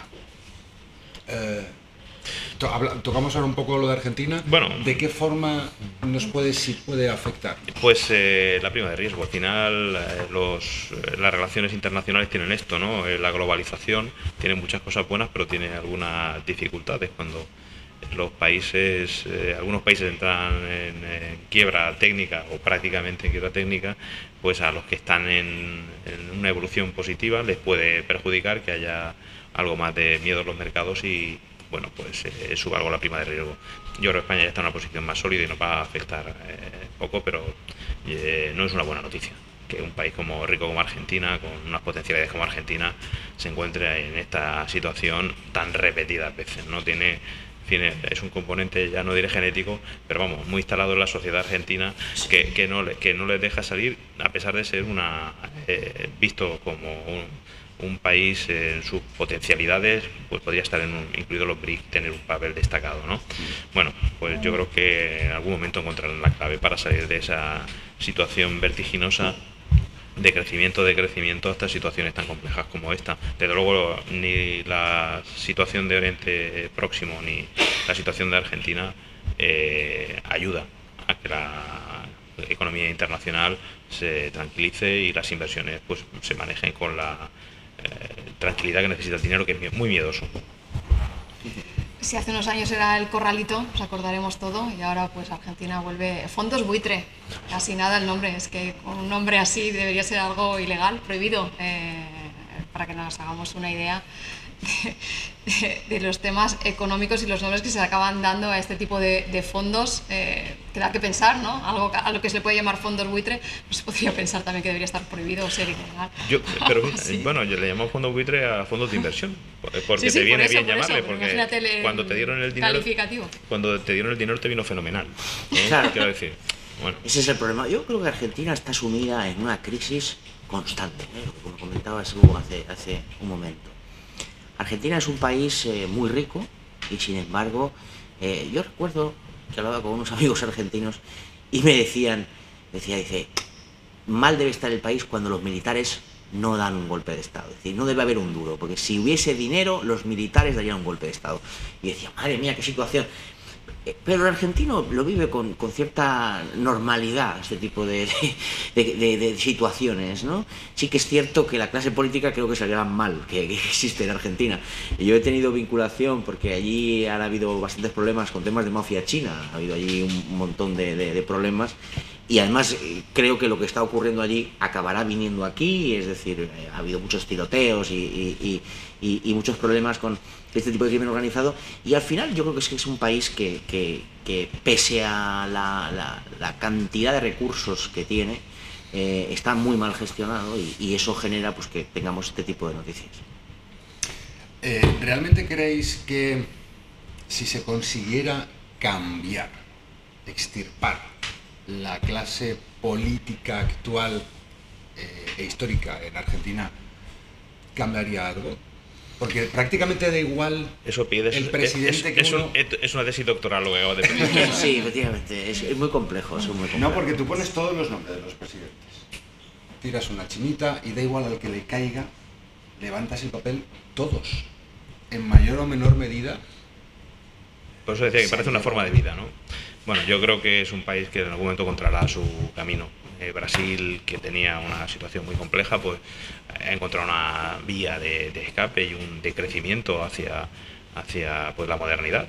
Tocamos ahora un poco lo de Argentina. Bueno, ¿de qué forma nos puede afectar? Pues la prima de riesgo. Al final las relaciones internacionales tienen esto, ¿no? La globalización tiene muchas cosas buenas, pero tiene algunas dificultades. Cuando algunos países entran en quiebra técnica o prácticamente en quiebra técnica, pues a los que están en una evolución positiva les puede perjudicar que haya algo más de miedo en los mercados y bueno, pues suba algo la prima de riesgo. Yo creo que España ya está en una posición más sólida y nos va a afectar poco, pero no es una buena noticia que un país rico como Argentina, con unas potencialidades como Argentina, se encuentre en esta situación tan repetidas veces, ¿no? Es un componente, ya no diré genético, pero vamos, muy instalado en la sociedad argentina, que no les deja salir, a pesar de ser visto como un país en sus potencialidades, pues podría estar incluido los BRIC, tener un papel destacado, ¿no? Bueno, pues yo creo que en algún momento encontrarán la clave para salir de esa situación vertiginosa de crecimiento a estas situaciones tan complejas como esta. Desde luego, ni la situación de Oriente Próximo ni la situación de Argentina ayuda a que la economía internacional se tranquilice y las inversiones pues se manejen con la tranquilidad que necesita el dinero, que es muy miedoso. Si hace unos años era el corralito, nos acordaremos todo, y ahora pues Argentina vuelve fondos buitre, casi nada el nombre, es que con un nombre así debería ser algo ilegal, prohibido, para que nos hagamos una idea de los temas económicos y los nombres que se acaban dando a este tipo de fondos, que da que pensar, ¿no? Algo a lo que se le puede llamar fondos buitre, pues se podría pensar también que debería estar prohibido o ser ilegal. Bueno, yo le llamo fondos buitre a fondos de inversión, porque sí, te viene por bien eso, llamarle, porque cuando te dieron el dinero te vino fenomenal, ¿no? Claro. Quiero decir, bueno. Ese es el problema. Yo creo que Argentina está sumida en una crisis constante, como comentaba Hugo hace un momento. Argentina es un país muy rico y sin embargo, yo recuerdo que hablaba con unos amigos argentinos y me decía, mal debe estar el país cuando los militares no dan un golpe de Estado. Es decir, no debe haber un duro, porque si hubiese dinero, los militares darían un golpe de Estado. Y decía, madre mía, qué situación. Pero el argentino lo vive con cierta normalidad, este tipo de situaciones, ¿no? Sí que es cierto que la clase política creo que es el gran mal que existe en Argentina. Y yo he tenido vinculación porque allí han habido bastantes problemas con temas de mafia china, ha habido allí un montón de problemas. Y además creo que lo que está ocurriendo allí acabará viniendo aquí, es decir, ha habido muchos tiroteos y muchos problemas con este tipo de crimen organizado. Y al final yo creo que es un país que pese a la cantidad de recursos que tiene, está muy mal gestionado y eso genera pues que tengamos este tipo de noticias. ¿Realmente creéis que si se consiguiera cambiar, extirpar la clase política actual e histórica en Argentina, cambiaría algo? Porque prácticamente da igual eso pide, el presidente que uno... Es una tesis doctoral lo que acabo de pedir. Sí, efectivamente, es muy complejo, es muy complejo. No, porque tú pones todos los nombres de los presidentes, tiras una chinita y da igual al que le caiga, levantas el papel, todos, en mayor o menor medida. Por eso decía que parece una forma de vida, ¿no? Bueno, yo creo que es un país que en algún momento encontrará su camino. Brasil, que tenía una situación muy compleja, pues ha encontrado una vía de escape y de crecimiento hacia pues, la modernidad.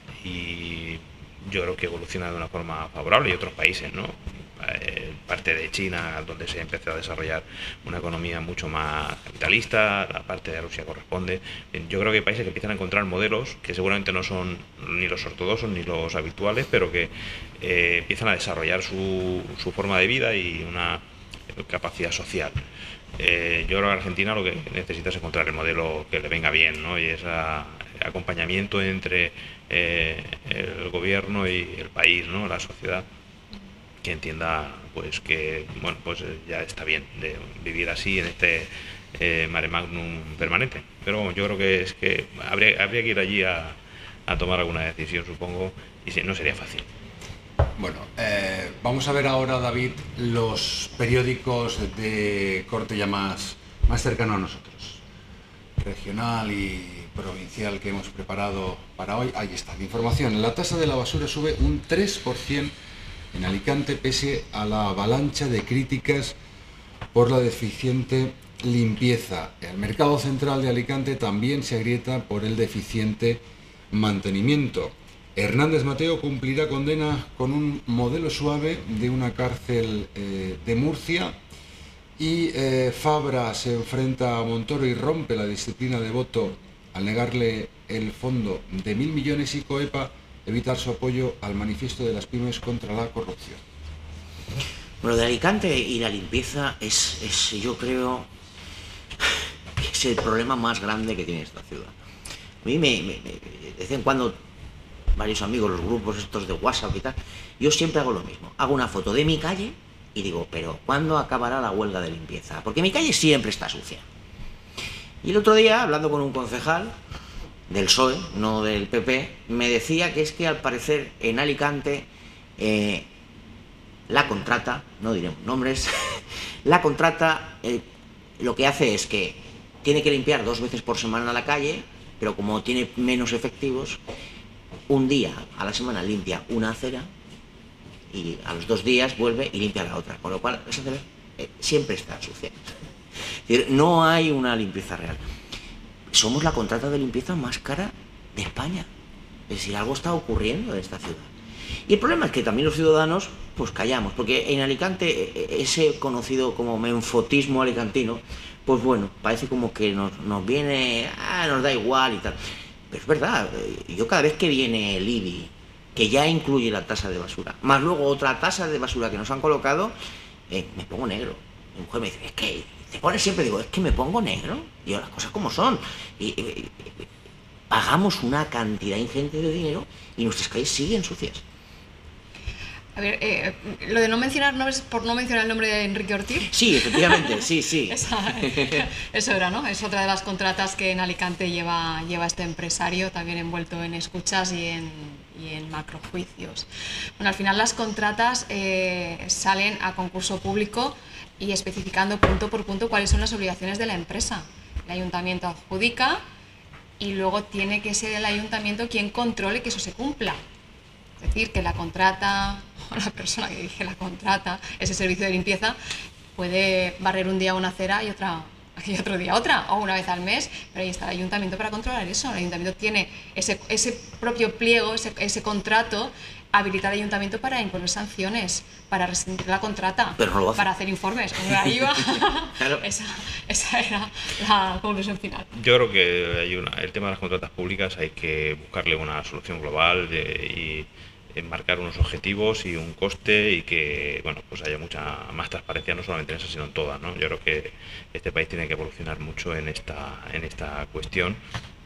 Y yo creo que evoluciona de una forma favorable, y otros países, ¿no? Parte de China, donde se ha empezado a desarrollar una economía mucho más capitalista, la parte de Rusia corresponde. Yo creo que hay países que empiezan a encontrar modelos que seguramente no son ni los ortodoxos ni los habituales, pero que empiezan a desarrollar su forma de vida y una capacidad social. Yo creo que Argentina lo que necesita es encontrar el modelo que le venga bien, ¿no? Y ese acompañamiento entre el gobierno y el país, ¿no? La sociedad, que entienda pues que bueno, pues ya está bien de vivir así en este mare magnum permanente. Pero yo creo que es que habría que ir allí a tomar alguna decisión, supongo, y no sería fácil. Bueno, vamos a ver ahora, David, los periódicos de corte ya más cercano a nosotros, regional y provincial, que hemos preparado para hoy. Ahí está la información. La tasa de la basura sube un 3% en Alicante, pese a la avalancha de críticas por la deficiente limpieza. El mercado central de Alicante también se agrieta por el deficiente mantenimiento. Hernández Mateo cumplirá condena con un modelo suave de una cárcel de Murcia. Y Fabra se enfrenta a Montoro y rompe la disciplina de voto al negarle el fondo de 1.000 millones, y Coepa evitar su apoyo al manifiesto de las pymes contra la corrupción. Bueno, de Alicante y la limpieza es yo creo, es el problema más grande que tiene esta ciudad. A mí de vez en cuando, varios amigos, los grupos estos de WhatsApp y tal, yo siempre hago lo mismo. Hago una foto de mi calle y digo, pero ¿cuándo acabará la huelga de limpieza? Porque mi calle siempre está sucia. Y el otro día, hablando con un concejal del PSOE, no del PP, me decía que es que al parecer en Alicante la contrata, no diremos nombres, la contrata lo que hace es que tiene que limpiar 2 veces por semana la calle, pero como tiene menos efectivos, un día a la semana limpia una acera y a los 2 días vuelve y limpia la otra, con lo cual esa acera siempre está sucia. Es decir, no hay una limpieza real. Somos la contrata de limpieza más cara de España. Es decir, algo está ocurriendo en esta ciudad. Y el problema es que también los ciudadanos pues callamos, porque en Alicante ese conocido como menfotismo alicantino, pues bueno, parece como que nos viene, nos da igual y tal. Pero es verdad, yo cada vez que viene el IBI, que ya incluye la tasa de basura, más luego otra tasa de basura que nos han colocado, me pongo negro. Mi mujer me dice, es que te pones siempre, digo, es que me pongo negro, y las cosas como son. Pagamos una cantidad ingente de dinero y nuestras calles siguen sucias. A ver, lo de no mencionar nombres por no mencionar el nombre de Enrique Ortiz. Sí, efectivamente, sí. Eso era, ¿no? Es otra de las contratas que en Alicante lleva este empresario, también envuelto en escuchas y en macrojuicios. Bueno, al final las contratas salen a concurso público y especificando punto por punto cuáles son las obligaciones de la empresa. El ayuntamiento adjudica y luego tiene que ser el ayuntamiento quien controle que eso se cumpla. Es decir, que la contrata, o la persona que dirige la contrata, ese servicio de limpieza, puede barrer un día una acera y otro día otra, o una vez al mes, pero ahí está el ayuntamiento para controlar eso. El ayuntamiento tiene ese propio pliego, ese contrato, habilita al ayuntamiento para imponer sanciones, para rescindir la contrata, pero no lo hace, para hacer informes. Ahí va. Claro. Esa era la conclusión final. Yo creo que el tema de las contratas públicas hay que buscarle una solución global y marcar unos objetivos y un coste, y que bueno, pues haya mucha más transparencia, no solamente en esa sino en todas, ¿no? Yo creo que este país tiene que evolucionar mucho en esta cuestión,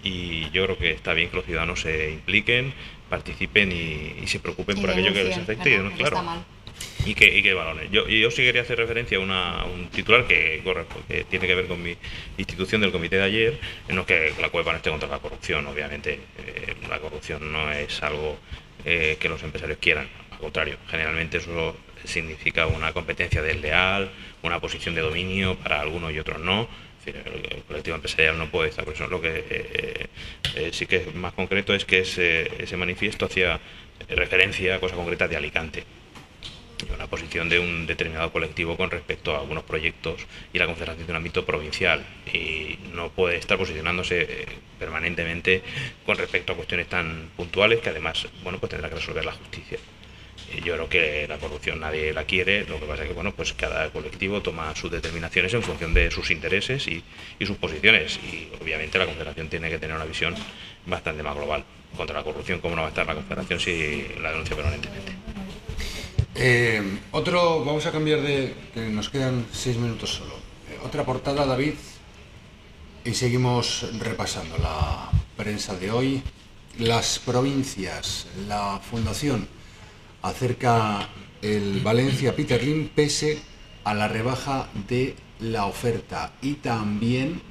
y yo creo que está bien que los ciudadanos se impliquen, participen y se preocupen por aquello que les afecta y denuncien, claro. Y que valoren. Yo sí quería hacer referencia a un titular que tiene que ver con mi institución del comité de ayer, no que la CUEPA no esté contra la corrupción, obviamente. La corrupción no es algo que los empresarios quieran, al contrario, generalmente eso significa una competencia desleal, una posición de dominio para algunos y otros no. El colectivo empresarial no puede estar por eso. Lo que sí que es más concreto es que ese manifiesto hacía referencia a cosas concretas de Alicante, una posición de un determinado colectivo con respecto a algunos proyectos y la concentración de un ámbito provincial, y no puede estar posicionándose permanentemente con respecto a cuestiones tan puntuales que además, bueno, pues tendrá que resolver la justicia. Yo creo que la corrupción nadie la quiere, lo que pasa es que, bueno, pues cada colectivo toma sus determinaciones en función de sus intereses y sus posiciones, y obviamente la Confederación tiene que tener una visión bastante más global. Contra la corrupción, ¿cómo no va a estar la Confederación si la denuncia permanentemente? Vamos a cambiar que nos quedan 6 minutos solo. Otra portada, David, y seguimos repasando la prensa de hoy. Las provincias, la Fundación acerca el Valencia Peter Lim pese a la rebaja de la oferta, y también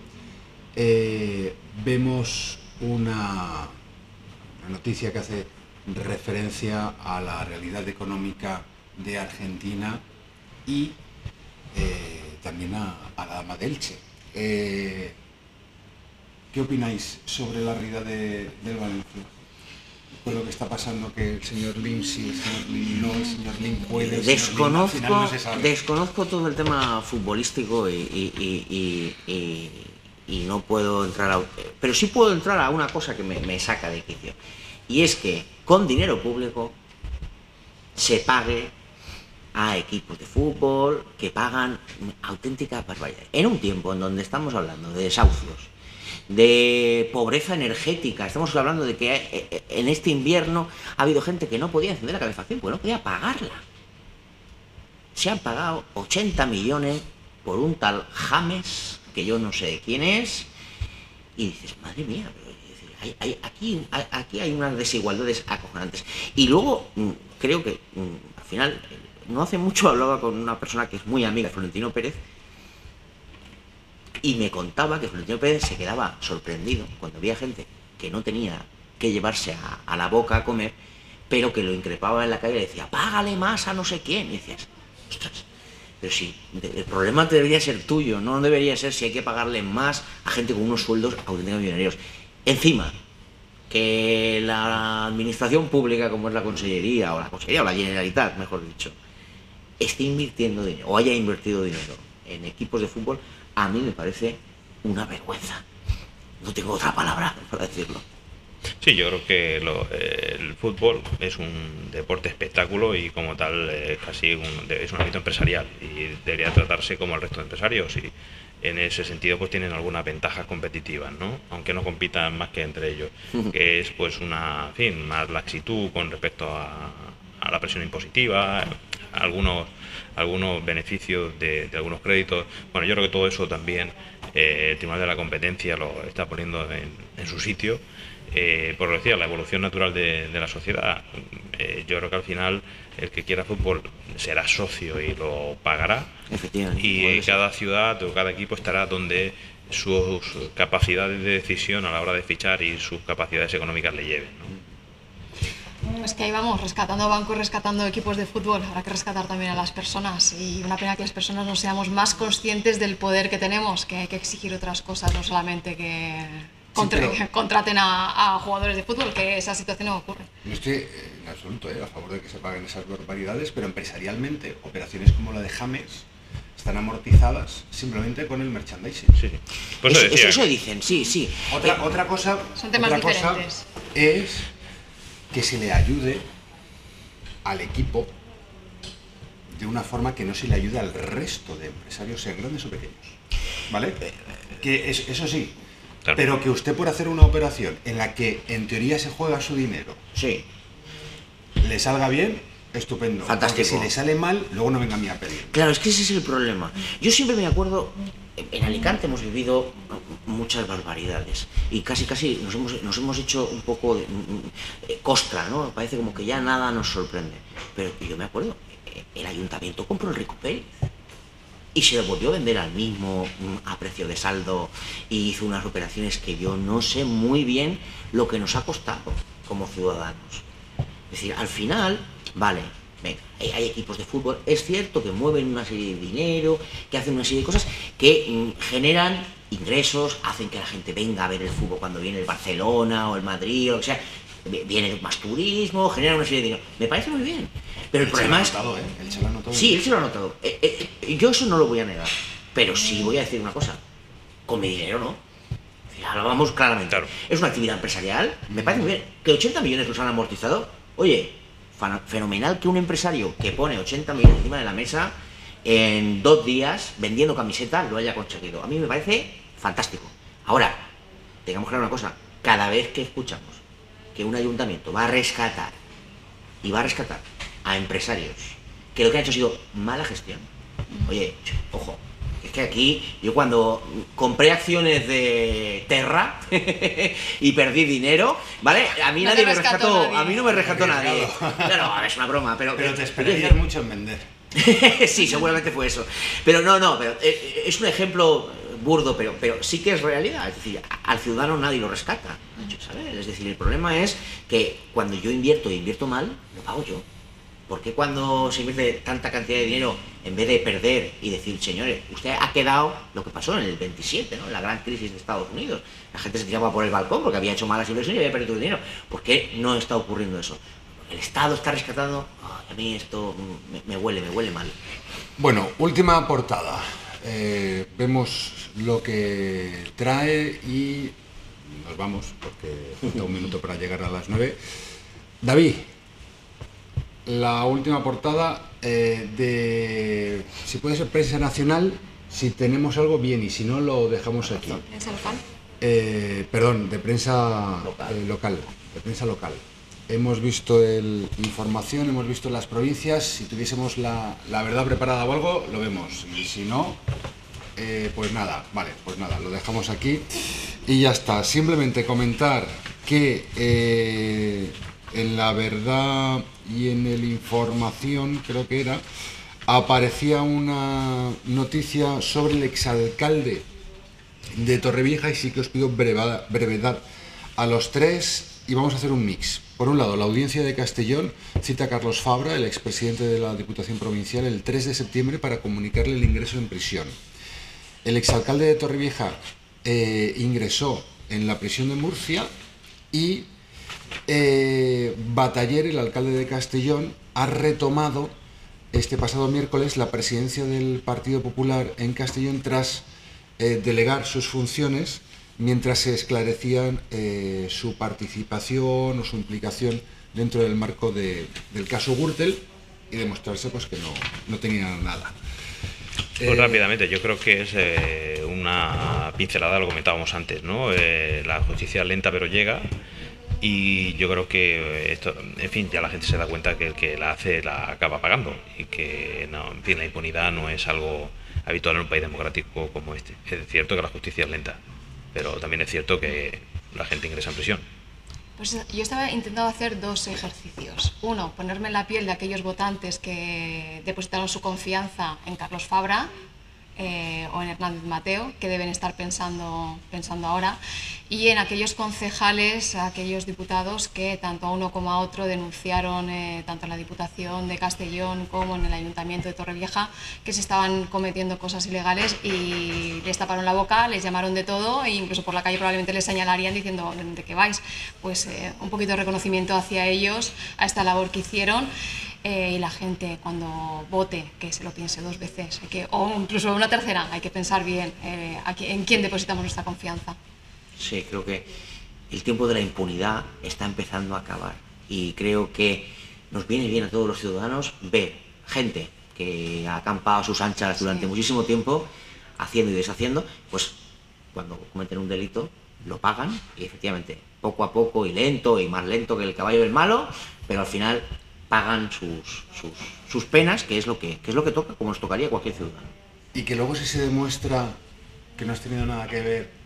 vemos una noticia que hace referencia a la realidad económica de Argentina y también a la dama de Elche. ¿Qué opináis sobre la realidad del Valencia? Con lo que está pasando, que el señor Lim sí, el señor Lim no, el señor Lim puede... Desconozco todo el tema futbolístico y no puedo entrar pero sí puedo entrar a una cosa que me saca de quicio, y es que con dinero público se pague a equipos de fútbol que pagan auténticas barbaridades. En un tiempo en donde estamos hablando de desahucios, de pobreza energética, estamos hablando de que en este invierno ha habido gente que no podía encender la calefacción porque no podía pagarla. Se han pagado 80 millones por un tal James, que yo no sé quién es, y dices, madre mía, aquí hay unas desigualdades acojonantes. Y luego creo que al final, no hace mucho hablaba con una persona que es muy amiga de Florentino Pérez, y me contaba que Florentino Pérez se quedaba sorprendido cuando había gente que no tenía que llevarse a la boca a comer, pero que lo increpaba en la calle y le decía, págale más a no sé quién. Y decías, ostras, pero sí, el problema debería ser tuyo, no debería ser si hay que pagarle más a gente con unos sueldos auténticamente millonarios. Encima, que la administración pública, como es la Consellería, o la Generalitat, mejor dicho, esté invirtiendo dinero, o haya invertido dinero en equipos de fútbol, a mí me parece una vergüenza. No tengo otra palabra para decirlo. Sí, yo creo que el fútbol es un deporte espectáculo y como tal es un ámbito empresarial y debería tratarse como el resto de empresarios, y en ese sentido pues tienen algunas ventajas competitivas, ¿no? Aunque no compitan más que entre ellos, que es pues más laxitud con respecto a la presión impositiva, algunos beneficios de algunos créditos. Bueno, yo creo que todo eso también el Tribunal de la Competencia lo está poniendo en su sitio. Por lo que decía, la evolución natural de la sociedad, yo creo que al final el que quiera fútbol será socio y lo pagará, y cada ciudad o cada equipo estará donde sus capacidades de decisión a la hora de fichar y sus capacidades económicas le lleven, ¿no? Es que ahí vamos, rescatando bancos, rescatando equipos de fútbol. Habrá que rescatar también a las personas, y una pena que las personas no seamos más conscientes del poder que tenemos, que hay que exigir otras cosas, no solamente que contraten a jugadores de fútbol, que esa situación no ocurre. No estoy en absoluto a favor de que se paguen esas barbaridades, pero empresarialmente operaciones como la de James están amortizadas simplemente con el merchandising. Sí. Pues eso dicen, sí. Otra cosa es que se le ayude al equipo de una forma que no se le ayude al resto de empresarios, sean grandes o pequeños, ¿vale? Que eso sí, claro. Pero que usted, por hacer una operación en la que en teoría se juega su dinero, sí, le salga bien, estupendo. Fantástico. Porque si le sale mal, luego no venga a mí a pedir. Claro, es que ese es el problema. Yo siempre me acuerdo, en Alicante hemos vivido muchas barbaridades y casi nos hemos hecho un poco de costra, ¿no? Parece como que ya nada nos sorprende. Pero yo me acuerdo, el ayuntamiento compró el Rico Pérez y se lo volvió a vender al mismo a precio de saldo y hizo unas operaciones que yo no sé muy bien lo que nos ha costado como ciudadanos. Es decir, al final, vale, venga, hay equipos de fútbol, es cierto que mueven una serie de dinero, que hacen una serie de cosas que generan ingresos, hacen que la gente venga a ver el fútbol cuando viene el Barcelona o el Madrid o lo que sea, viene más turismo, genera una serie de dinero. Me parece muy bien. Pero el problema es... Él se lo ha notado. Sí, él se lo ha notado. Yo eso no lo voy a negar. Pero sí voy a decir una cosa. Con mi dinero no. Ahora vamos claramente. Claro. Es una actividad empresarial. Me parece muy bien. Que 80 millones los han amortizado. Oye, fenomenal que un empresario que pone 80 millones encima de la mesa en 2 días vendiendo camisetas lo haya conseguido. A mí me parece fantástico. Ahora, tengamos claro una cosa. Cada vez que escuchamos que un ayuntamiento va a rescatar a empresarios que lo que han hecho ha sido mala gestión. Oye, ojo, es que aquí yo cuando compré acciones de Terra y perdí dinero, ¿vale? A mí No nadie te me rescató rescató, nadie. a mí no me rescató nadie. Claro, a ver, es una broma, pero Te esperarías mucho en vender. sí, seguramente fue eso. Pero pero es un ejemplo burdo, pero sí que es realidad. Es decir, al ciudadano nadie lo rescata, ¿sabes? Es decir, el problema es que cuando yo invierto mal, lo pago yo. ¿Por qué cuando se invierte tanta cantidad de dinero, en vez de perder y decir, señores, usted ha quedado lo que pasó en el 27, ¿no? En la gran crisis de Estados Unidos? La gente se tiraba por el balcón porque había hecho malas inversiones y había perdido dinero. ¿Por qué no está ocurriendo eso? El Estado está rescatando. A mí esto me huele mal. Bueno, última portada. Vemos lo que trae y nos vamos porque falta un minuto para llegar a las 9. David, la última portada de, si puede ser prensa nacional, si tenemos algo bien y si no lo dejamos aquí. ¿Prensa local? Perdón, de prensa local, de prensa local. Hemos visto información, hemos visto las provincias. Si tuviésemos la verdad preparada o algo, lo vemos. Y si no, pues nada, vale, pues nada, lo dejamos aquí y ya está. Simplemente comentar que en La Verdad y en el Información, creo que era, aparecía una noticia sobre el exalcalde de Torrevieja y sí que os pido brevedad a los tres y vamos a hacer un mix. Por un lado, la Audiencia de Castellón cita a Carlos Fabra, el expresidente de la Diputación Provincial, el 3 de septiembre para comunicarle el ingreso en prisión. El exalcalde de Torrevieja ingresó en la prisión de Murcia y Bataller, el alcalde de Castellón, ha retomado este pasado miércoles la presidencia del Partido Popular en Castellón tras delegar sus funciones mientras se esclarecían su participación o su implicación dentro del marco del caso Gürtel y demostrarse pues que no tenían nada. Pues rápidamente, yo creo que es una pincelada, lo comentábamos antes, ¿no? La justicia lenta pero llega. Y yo creo que esto, en fin, ya la gente se da cuenta que el que la hace la acaba pagando y que, no, en fin, la impunidad no es algo habitual en un país democrático como este. Es cierto que la justicia es lenta, pero también es cierto que la gente ingresa en prisión. Pues yo estaba intentando hacer 2 ejercicios. Uno, ponerme en la piel de aquellos votantes que depositaron su confianza en Carlos Fabra o en Hernández Mateo, que deben estar pensando ahora, y en aquellos concejales, aquellos diputados que tanto a uno como a otro denunciaron, tanto en la Diputación de Castellón como en el Ayuntamiento de Torrevieja, que se estaban cometiendo cosas ilegales y les taparon la boca, les llamaron de todo e incluso por la calle probablemente les señalarían diciendo ¿de qué vais? Pues un poquito de reconocimiento hacia ellos, a esta labor que hicieron. Y la gente cuando vote que se lo piense 2 veces o incluso una tercera, hay que pensar bien en quién depositamos nuestra confianza. Sí, creo que el tiempo de la impunidad está empezando a acabar y creo que nos viene bien a todos los ciudadanos ver gente que ha acampado a sus anchas durante muchísimo tiempo haciendo y deshaciendo, pues cuando cometen un delito lo pagan y efectivamente poco a poco y lento y más lento que el caballo del malo, pero al final pagan sus penas, que es lo que toca, como nos tocaría a cualquier ciudadano. Y que luego si se demuestra que no has tenido nada que ver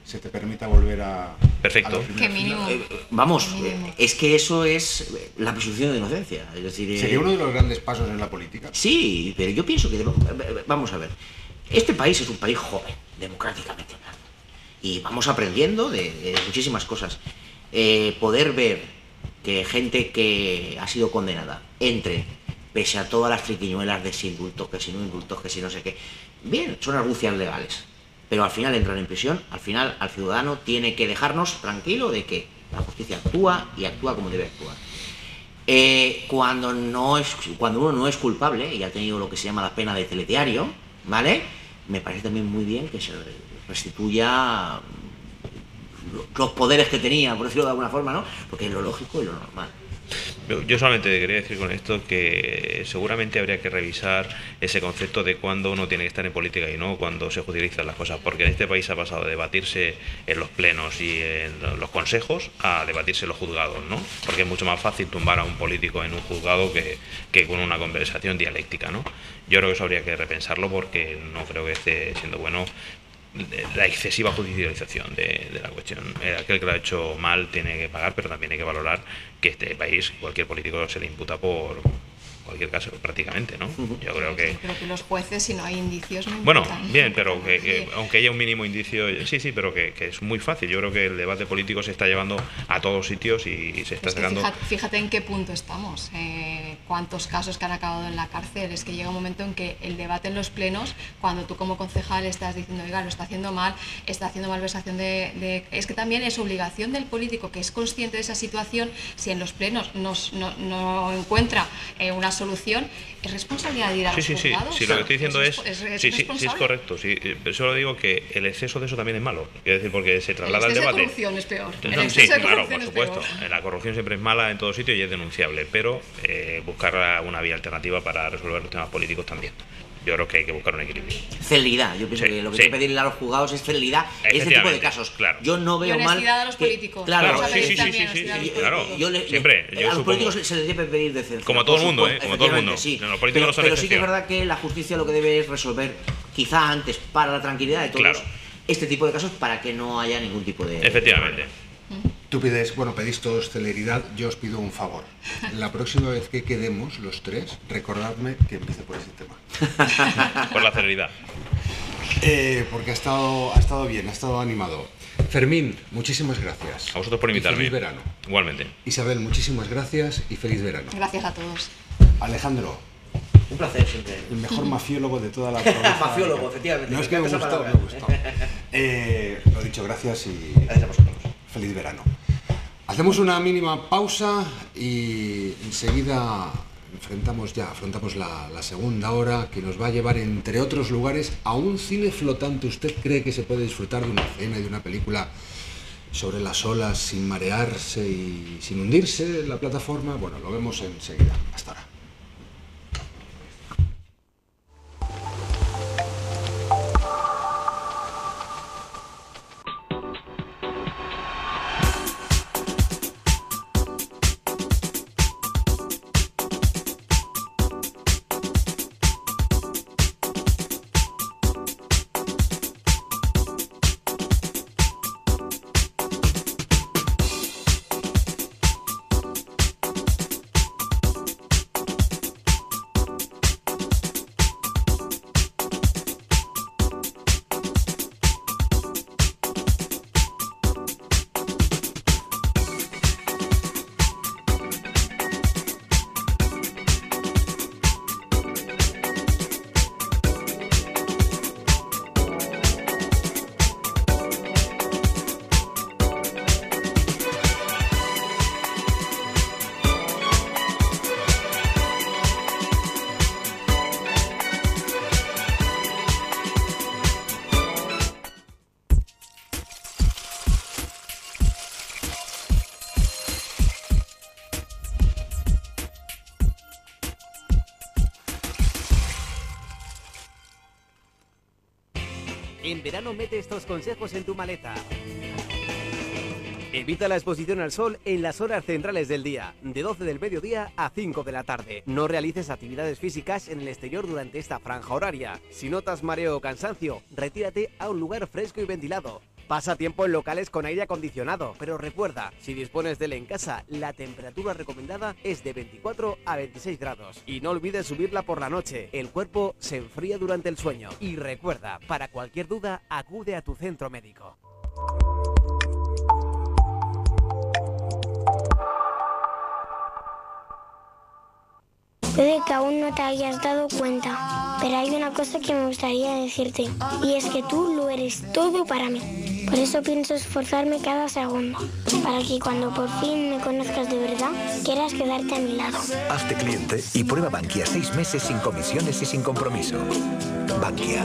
se te permita volver a... Perfecto. Qué mínimo. Vamos, Qué mínimo. es que eso es la presunción de inocencia. Es decir, ¿Sería uno de los grandes pasos en la política? sí, pero yo pienso que vamos a ver. Este país es un país joven, democráticamente hablando, y vamos aprendiendo de muchísimas cosas. Poder ver que gente que ha sido condenada entre, pese a todas las triquiñuelas de si indultos, que si no indultos, que si no sé qué, bien, son argucias legales, pero al final entran en prisión. Al final al ciudadano tiene que dejarnos tranquilo de que la justicia actúa y actúa como debe actuar. Cuando uno no es culpable y ha tenido lo que se llama la pena de telediario, ¿vale? Me parece también muy bien que se restituya los poderes que tenía, por decirlo de alguna forma, ¿no? Porque es lo lógico y lo normal. Yo solamente quería decir con esto que seguramente habría que revisar ese concepto de cuándo uno tiene que estar en política y no cuando se judicializan las cosas, porque en este país ha pasado de debatirse en los plenos y en los consejos a debatirse en los juzgados, ¿no? Porque es mucho más fácil tumbar a un político en un juzgado que con una conversación dialéctica, ¿no? Yo creo que eso habría que repensarlo porque no creo que esté siendo bueno la excesiva judicialización de la cuestión. Aquel que lo ha hecho mal tiene que pagar, pero también hay que valorar que este país, cualquier político se le imputa por cualquier caso prácticamente, ¿no? Yo creo que... Sí, creo que los jueces, si no hay indicios, no Bueno, imputan. bien, pero que aunque haya un mínimo indicio, sí, pero que es muy fácil. Yo creo que el debate político se está llevando a todos sitios y se está Es que sacando... fíjate en qué punto estamos, cuántos casos que han acabado en la cárcel. Es que llega un momento en que el debate en los plenos, cuando tú como concejal estás diciendo, oiga, lo está haciendo malversación Es que también es obligación del político, que es consciente de esa situación, si en los plenos no encuentra una solución, es responsabilidad de ir a los juzgados. Sí, lo que estoy diciendo es responsable. es correcto, sí, pero solo digo que el exceso de eso también es malo, quiero decir, porque se traslada al El exceso debate. de corrupción es peor. No, sí, claro, por supuesto, la corrupción siempre es mala en todo sitio y es denunciable, pero buscar una vía alternativa para resolver los temas políticos también. Yo creo que hay que buscar un equilibrio. Celeridad, yo pienso que lo que hay que pedirle a los juzgados es celeridad en este tipo de casos. Claro. Yo no veo y mal. honestidad a los políticos. Claro, sí, claro. Siempre, yo a los supongo. políticos se les debe pedir decencia. Como a todo el mundo, supuesto, como a todo el mundo. Sí. Los políticos no son pero sí que es excepción. verdad que la justicia lo que debe es resolver, quizá antes, para la tranquilidad de todos, Claro. este tipo de casos para que no haya ningún tipo de... Efectivamente. Tú pedís todos celeridad, yo os pido un favor. La próxima vez que quedemos los tres, recordadme que empiece por ese tema. Por la celeridad. Porque ha estado bien, ha estado animado. Fermín, muchísimas gracias. A vosotros por invitarme. Y feliz verano. Igualmente. Isabel, muchísimas gracias y feliz verano. Gracias a todos. Alejandro, Un placer siempre. el mejor mafiólogo de toda la provincia. Mafiólogo, efectivamente. No, es que me Esa gustó, palabra. me gustó. Lo dicho, gracias y Gracias a vosotros. feliz verano. Hacemos una mínima pausa y enseguida afrontamos la segunda hora, que nos va a llevar, entre otros lugares, a un cine flotante. ¿Usted cree que se puede disfrutar de una cena y de una película sobre las olas sin marearse y sin hundirse en la plataforma? Bueno, lo vemos enseguida. Hasta ahora. En verano mete estos consejos en tu maleta. Evita la exposición al sol en las horas centrales del día, de 12 del mediodía a 5 de la tarde. No realices actividades físicas en el exterior durante esta franja horaria. Si notas mareo o cansancio, retírate a un lugar fresco y ventilado. Pasa tiempo en locales con aire acondicionado, pero recuerda, si dispones de él en casa, la temperatura recomendada es de 24 a 26 grados. Y no olvides subirla por la noche, el cuerpo se enfría durante el sueño. Y recuerda, para cualquier duda, acude a tu centro médico. Puede que aún no te hayas dado cuenta, pero hay una cosa que me gustaría decirte, y es que tú lo eres todo para mí. Por eso pienso esforzarme cada segundo, para que cuando por fin me conozcas de verdad, quieras quedarte a mi lado. Hazte cliente y prueba Bankia 6 meses sin comisiones y sin compromiso. Bankia.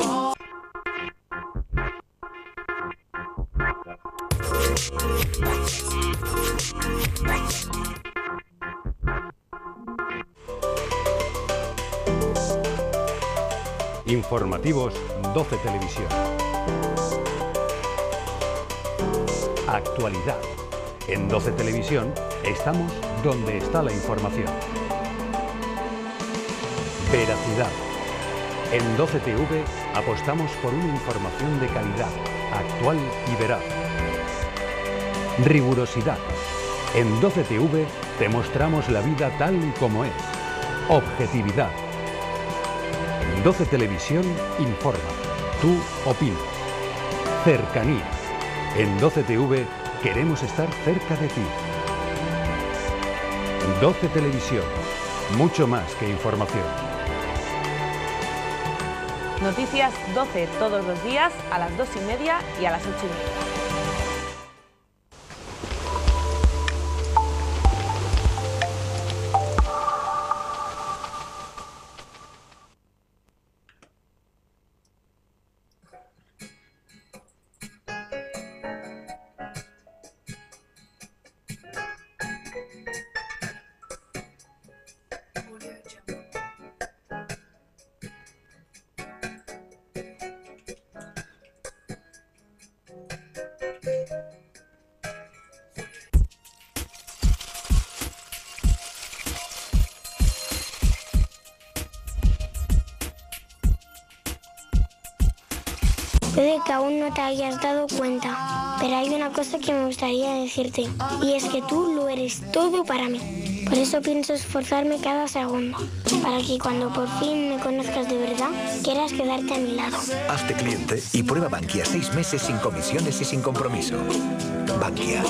Informativos 12 Televisión. Actualidad. En 12 Televisión estamos donde está la información. Veracidad. En 12 TV apostamos por una información de calidad, actual y veraz. Rigurosidad. En 12 TV te mostramos la vida tal y como es. Objetividad. 12 Televisión informa, tú opinas. Cercanía. En 12 TV queremos estar cerca de ti. 12 Televisión, mucho más que información. Noticias 12 todos los días a las 2:30 y a las 8:30. Puede que aún no te hayas dado cuenta, pero hay una cosa que me gustaría decirte, y es que tú lo eres todo para mí. Por eso pienso esforzarme cada segundo, para que cuando por fin me conozcas de verdad, quieras quedarte a mi lado. Hazte cliente y prueba Bankia 6 meses sin comisiones y sin compromiso. Bankia.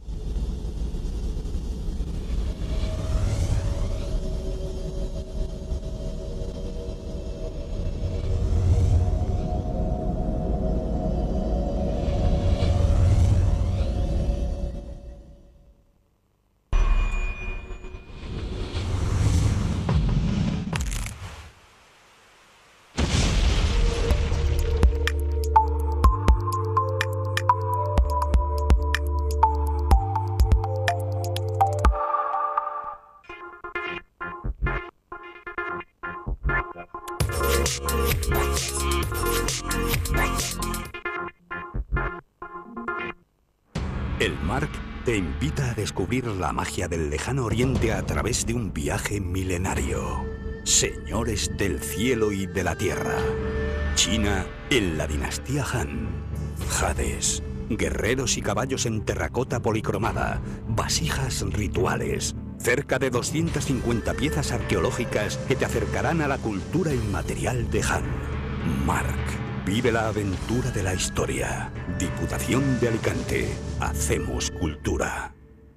El Marc te invita a descubrir la magia del lejano oriente a través de un viaje milenario. Señores del cielo y de la tierra. China en la dinastía Han. Hades. Guerreros y caballos en terracota policromada. Vasijas rituales. Cerca de 250 piezas arqueológicas que te acercarán a la cultura inmaterial de Han. Marc. Vive la aventura de la historia. Diputación de Alicante. Hacemos cultura.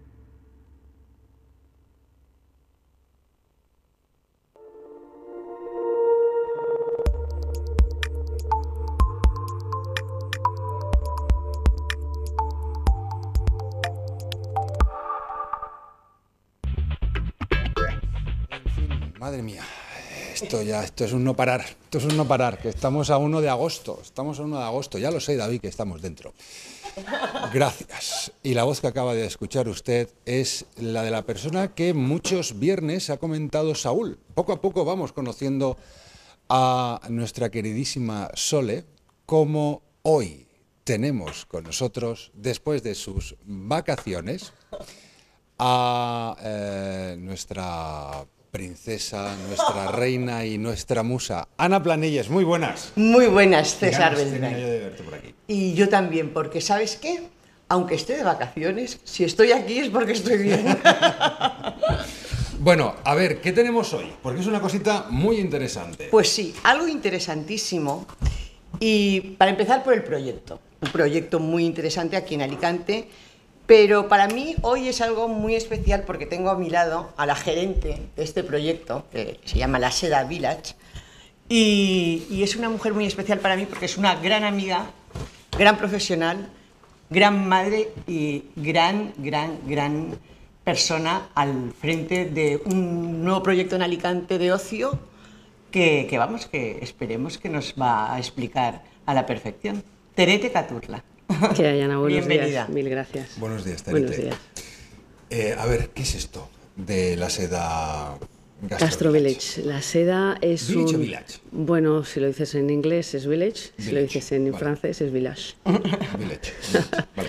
Madre mía. Esto es un no parar, que estamos a 1 de agosto, ya lo sé, David, que estamos dentro. Gracias. Y la voz que acaba de escuchar usted es la de la persona que muchos viernes ha comentado Saúl. Poco a poco vamos conociendo a nuestra queridísima Sole, como hoy tenemos con nosotros, después de sus vacaciones, a nuestra princesa, nuestra reina y nuestra musa, Ana Planelles. Muy buenas. Muy buenas, César Tenía Beltrán. yo de verte por aquí. Y yo también, porque ¿sabes qué? Aunque esté de vacaciones, si estoy aquí es porque estoy bien. Bueno, a ver, ¿qué tenemos hoy? Porque es una cosita muy interesante. Pues sí, algo interesantísimo. Y para empezar por el proyecto. Un proyecto muy interesante aquí en Alicante. Pero para mí hoy es algo muy especial porque tengo a mi lado a la gerente de este proyecto, que se llama La Seda Village. Y es una mujer muy especial para mí porque es una gran amiga, gran profesional, gran madre y gran persona al frente de un nuevo proyecto en Alicante de ocio que esperemos que nos va a explicar a la perfección. Terete Caturla. Que hay, Ana, buenos Bienvenida. días. Mil gracias. Buenos días, Terete. Buenos días. A ver, ¿qué es esto de la Seda Gastro Village? La Seda es ¿Village o un... village? Bueno, si lo dices en inglés es village, si lo dices en francés es village. Village, vale.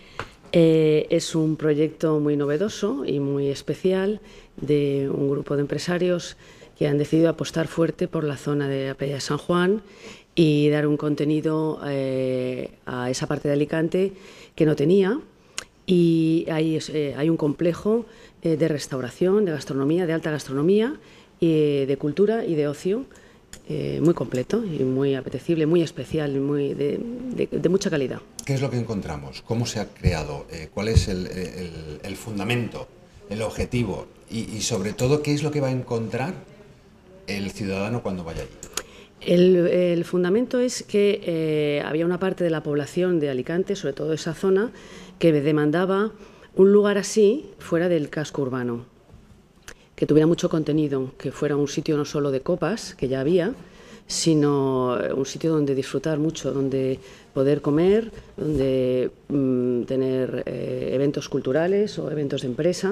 Es un proyecto muy novedoso y muy especial de un grupo de empresarios que han decidido apostar fuerte por la zona de la playa de San Juan y dar un contenido a esa parte de Alicante que no tenía. Y hay un complejo de restauración, de gastronomía, de alta gastronomía, de cultura y de ocio muy completo y muy apetecible, muy especial, de mucha calidad. ¿Qué es lo que encontramos? ¿Cómo se ha creado? ¿Cuál es el fundamento, el objetivo? Y sobre todo, ¿qué es lo que va a encontrar el ciudadano cuando vaya allí? El fundamento es que había una parte de la población de Alicante, sobre todo esa zona, que demandaba un lugar así fuera del casco urbano, que tuviera mucho contenido, que fuera un sitio no solo de copas, que ya había, sino un sitio donde disfrutar mucho, donde poder comer, donde tener eventos culturales o eventos de empresa.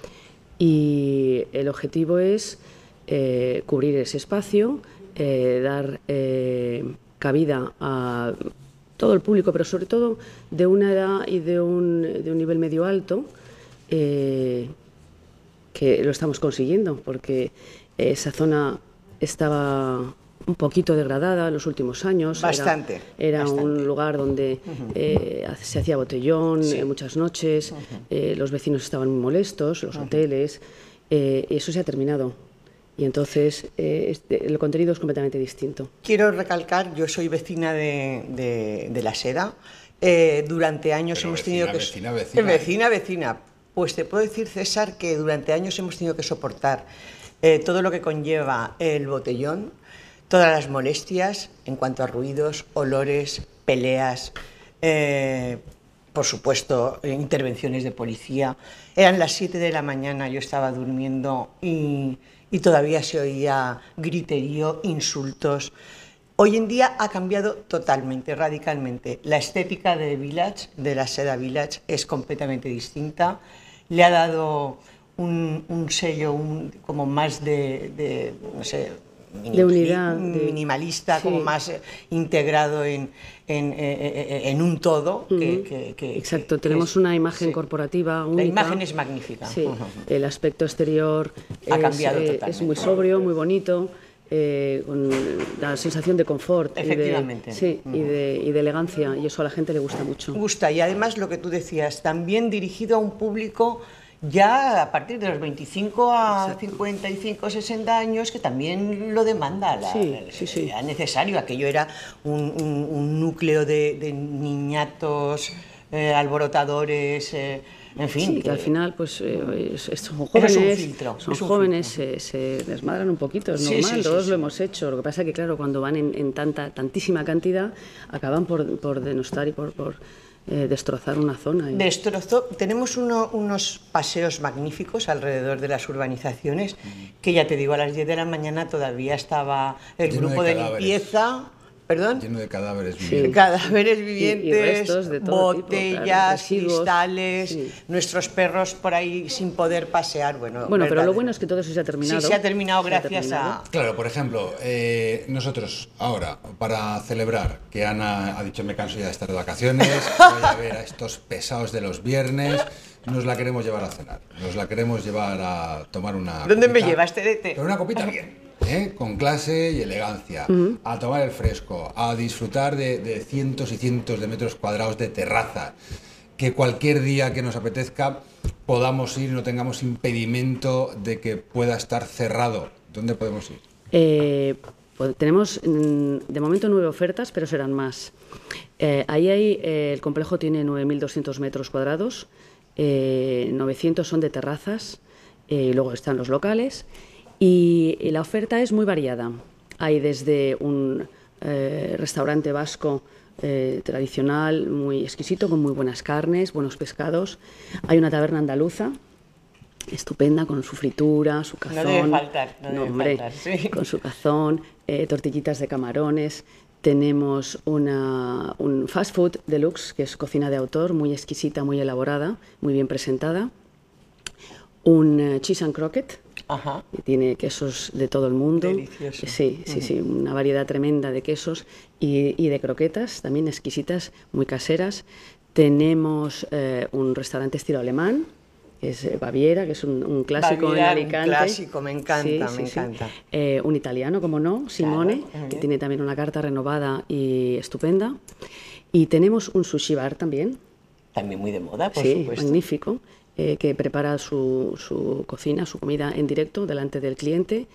Y el objetivo es cubrir ese espacio, dar cabida a todo el público, pero sobre todo de una edad y de un nivel medio alto, que lo estamos consiguiendo, porque esa zona estaba un poquito degradada en los últimos años. Bastante. Era un lugar donde se hacía botellón muchas noches, los vecinos estaban muy molestos, los hoteles, y eso se ha terminado. Y entonces el contenido es completamente distinto. Quiero recalcar, yo soy vecina de La Seda. Durante años hemos tenido que... Vecina. Pues te puedo decir, César, que durante años hemos tenido que soportar todo lo que conlleva el botellón, todas las molestias en cuanto a ruidos, olores, peleas, por supuesto, intervenciones de policía. Eran las 7 de la mañana, yo estaba durmiendo y todavía se oía griterío, insultos. Hoy en día ha cambiado totalmente, radicalmente. La estética de Village, de la Seda Village, es completamente distinta. Le ha dado un sello como más no sé, de unidad, minimalista, como más integrado en un todo. Exacto, tenemos una imagen corporativa única. La imagen es magnífica. Sí. El aspecto exterior ha cambiado totalmente. Es muy sobrio, muy bonito, con la sensación de confort. Efectivamente. Y de elegancia, y eso a la gente le gusta mucho. Gusta, y además lo que tú decías, también dirigido a un público ya a partir de los 25 a 55, 60 años, que también lo demanda, era necesario. Aquello era un núcleo de niñatos, alborotadores, en fin. Sí, que al final pues son jóvenes, jóvenes, se desmadran un poquito, es normal, todos lo hemos hecho. Lo que pasa es que, claro, cuando van en tantísima cantidad, acaban por denostar y por destrozar una zona. Tenemos unos paseos magníficos alrededor de las urbanizaciones, que ya te digo, a las 10 de la mañana todavía estaba el grupo de limpieza. ¿Perdón? Lleno de cadáveres vivientes. Cadáveres vivientes, y restos de todo botellas, tipo, claro, cristales, nuestros perros por ahí sin poder pasear. Bueno, pero lo bueno es que todo eso se ha terminado. Sí, se ha terminado gracias a... Claro, por ejemplo, nosotros ahora, para celebrar que Ana ha dicho me canso ya de estar de vacaciones, voy a ver a estos pesados de los viernes, nos la queremos llevar a cenar, nos la queremos llevar a tomar una ¿Dónde copita, me llevas, Terete? pero una copita bien, con clase y elegancia, a tomar el fresco, a disfrutar de cientos y cientos de metros cuadrados de terraza, que cualquier día que nos apetezca podamos ir y no tengamos impedimento de que pueda estar cerrado. ¿Dónde podemos ir? Pues tenemos de momento 9 ofertas, pero serán más. Ahí el complejo tiene 9.200 metros cuadrados, 900 son de terrazas, luego están los locales y la oferta es muy variada. Hay desde un restaurante vasco tradicional, muy exquisito, con muy buenas carnes, buenos pescados. Hay una taberna andaluza estupenda, con su fritura, su cazón. No debe faltar, faltar, sí. Con su cazón, tortillitas de camarones. Tenemos un fast food deluxe, que es cocina de autor, muy exquisita, muy elaborada, muy bien presentada. Un cheese and croquette, que tiene quesos de todo el mundo. Delicioso. Sí, una variedad tremenda de quesos y de croquetas, también exquisitas, muy caseras. Tenemos un restaurante estilo alemán, que es Baviera, que es un clásico Baviera, en Alicante. Un clásico, me encanta, me encanta. Un italiano, como no, Simone, claro, que tiene también una carta renovada y estupenda. Y tenemos un sushi bar también. También muy de moda, por supuesto. Sí, magnífico, que prepara su cocina, su comida en directo delante del cliente.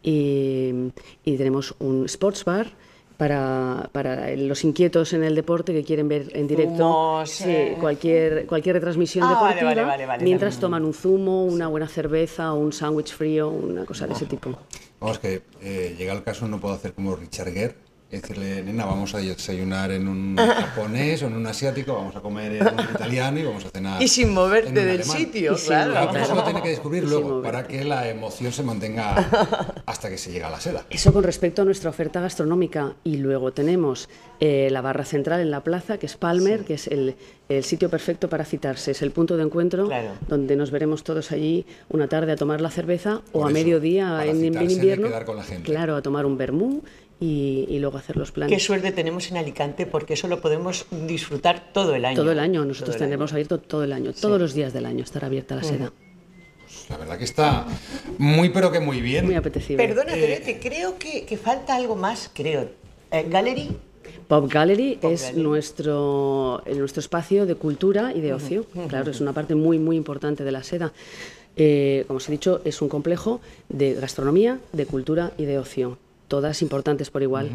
Y tenemos un sports bar para los inquietos en el deporte que quieren ver en directo cualquier retransmisión deportiva, vale, mientras toman un zumo, una buena cerveza o un sándwich frío, una cosa de ese tipo. Vamos, que llega el caso, no puedo hacer como Richard Gere, decirle, nena, vamos a desayunar en un japonés o en un asiático, vamos a comer en un italiano y vamos a cenar. Y sin moverte del alemán. Sitio, claro. Pero eso lo tiene que descubrir luego, para que la emoción se mantenga hasta que se llega a la seda. Eso con respecto a nuestra oferta gastronómica. Y luego tenemos la barra central en la plaza, que es Palmer, que es el sitio perfecto para citarse. Es el punto de encuentro donde nos veremos todos allí una tarde a tomar la cerveza o a mediodía en invierno. Quedar con la gente. Claro, a tomar un vermú. Y luego hacer los planes. Qué suerte tenemos en Alicante, porque eso lo podemos disfrutar todo el año. Todo el año, nosotros tendremos abierto todo el año, todos los días del año estará abierta la seda. Pues la verdad que está muy, pero que muy bien. Muy apetecible. Perdona, Terete, creo que falta algo más, ¿Gallery? Pop Gallery es nuestro espacio de cultura y de ocio. Claro, es una parte muy, muy importante de la seda. Como os he dicho, es un complejo de gastronomía, de cultura y de ocio. Todas importantes por igual.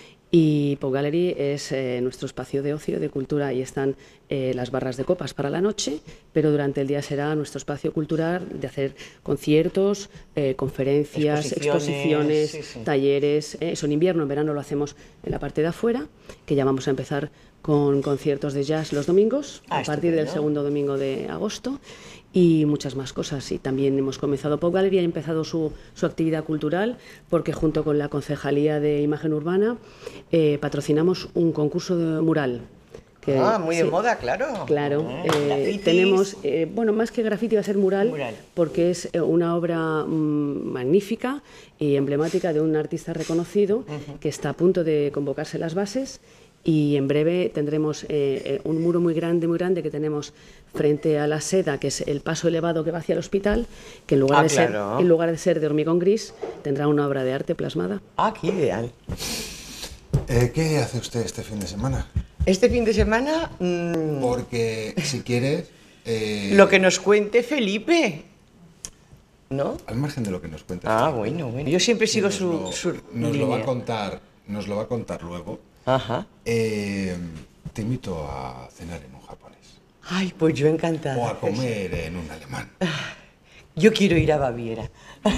Y Pop Gallery es nuestro espacio de ocio, de cultura, y están las barras de copas para la noche, pero durante el día será nuestro espacio cultural de hacer conciertos, conferencias, exposiciones, talleres. Eso en invierno, en verano lo hacemos en la parte de afuera, que ya vamos a empezar con conciertos de jazz los domingos, a partir del segundo domingo de agosto. Y muchas más cosas. Y también hemos comenzado Pop Gallery, ha empezado su actividad cultural, porque junto con la Concejalía de Imagen Urbana patrocinamos un concurso de mural. Muy de moda, claro. Claro. Tenemos, más que grafiti va a ser mural, porque es una obra magnífica y emblemática de un artista reconocido que está a punto de convocarse las bases. Y en breve tendremos un muro muy grande que tenemos frente a la seda, que es el paso elevado que va hacia el hospital, que en lugar de ser de hormigón gris, tendrá una obra de arte plasmada. ¡Qué ideal! ¿Qué hace usted este fin de semana? Este fin de semana... Porque, si quiere... lo que nos cuente Felipe, ¿no? Al margen de lo que nos cuente Felipe. Bueno. Yo siempre sigo su nos lo va a contar luego. Te invito a cenar en un japonés. Ay, pues yo encantada. O a comer en un alemán. Yo quiero ir a Baviera.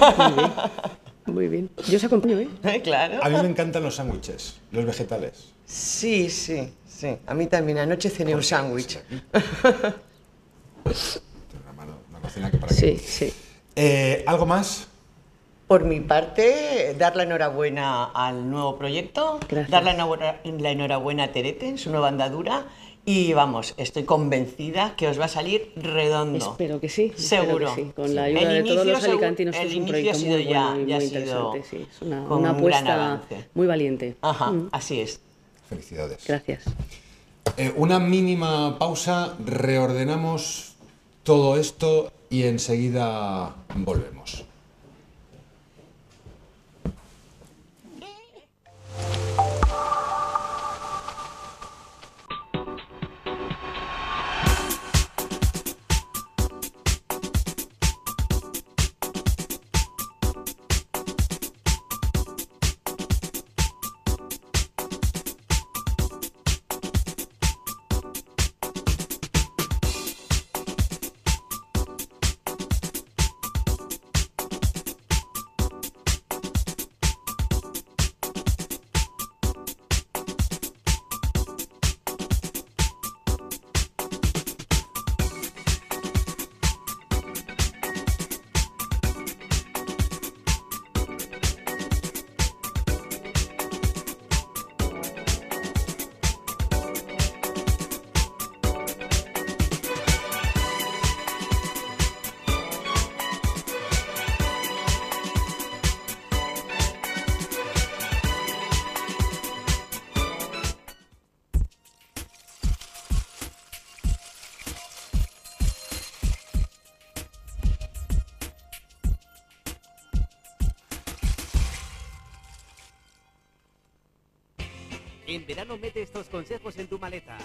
Muy bien. Yo os acompaño, ¿eh? Claro. A mí me encantan los sándwiches, los vegetales. Sí. A mí también. Anoche cené un sándwich. Una cocina que para qué. Sí. ¿Algo más? Por mi parte, dar la enhorabuena al nuevo proyecto, dar la enhorabuena a Terete en su nueva andadura y vamos, estoy convencida que os va a salir redondo. Espero que sí. Seguro. Que sí. Con la ayuda de todos los alicantinos, es un proyecto muy bueno y muy interesante. Sí. Es una apuesta muy valiente. Así es. Felicidades. Gracias. Una mínima pausa, reordenamos todo esto y enseguida volvemos. En verano mete estos consejos en tu maleta.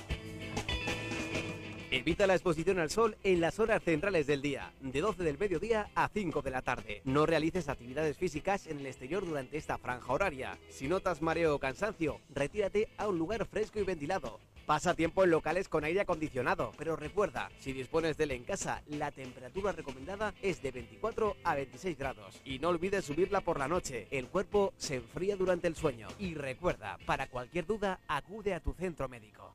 Evita la exposición al sol en las horas centrales del día, de 12 del mediodía a 5 de la tarde. No realices actividades físicas en el exterior durante esta franja horaria. Si notas mareo o cansancio, retírate a un lugar fresco y ventilado. Pasa tiempo en locales con aire acondicionado, pero recuerda, si dispones de él en casa, la temperatura recomendada es de 24 a 26 grados. Y no olvides subirla por la noche, el cuerpo se enfría durante el sueño. Y recuerda, para cualquier duda, acude a tu centro médico.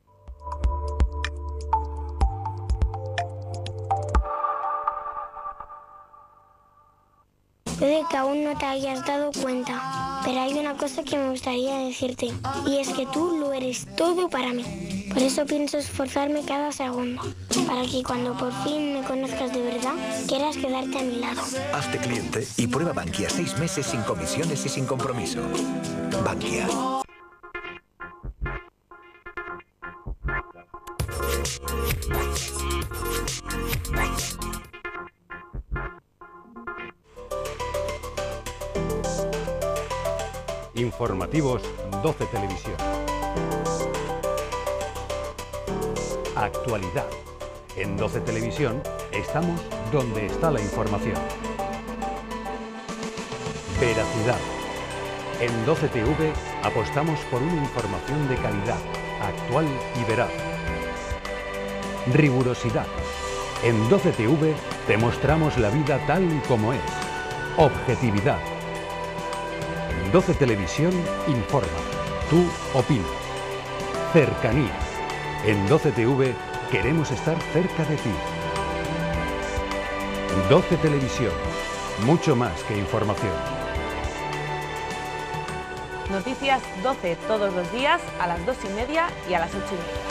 Puede que aún no te hayas dado cuenta, pero hay una cosa que me gustaría decirte, y es que tú lo eres todo para mí. Por eso pienso esforzarme cada segundo, para que cuando por fin me conozcas de verdad, quieras quedarte a mi lado. Hazte cliente y prueba Bankia 6 meses sin comisiones y sin compromiso. Bankia. Informativos 12 Televisión. Actualidad. En 12 Televisión estamos donde está la información. Veracidad. En 12 TV apostamos por una información de calidad, actual y veraz. Rigurosidad. En 12 TV te mostramos la vida tal y como es. Objetividad. 12 Televisión informa, tú opinas. Cercanía. En 12 TV queremos estar cerca de ti. 12 Televisión, mucho más que información. Noticias 12 todos los días a las 2:30 y a las 8:30.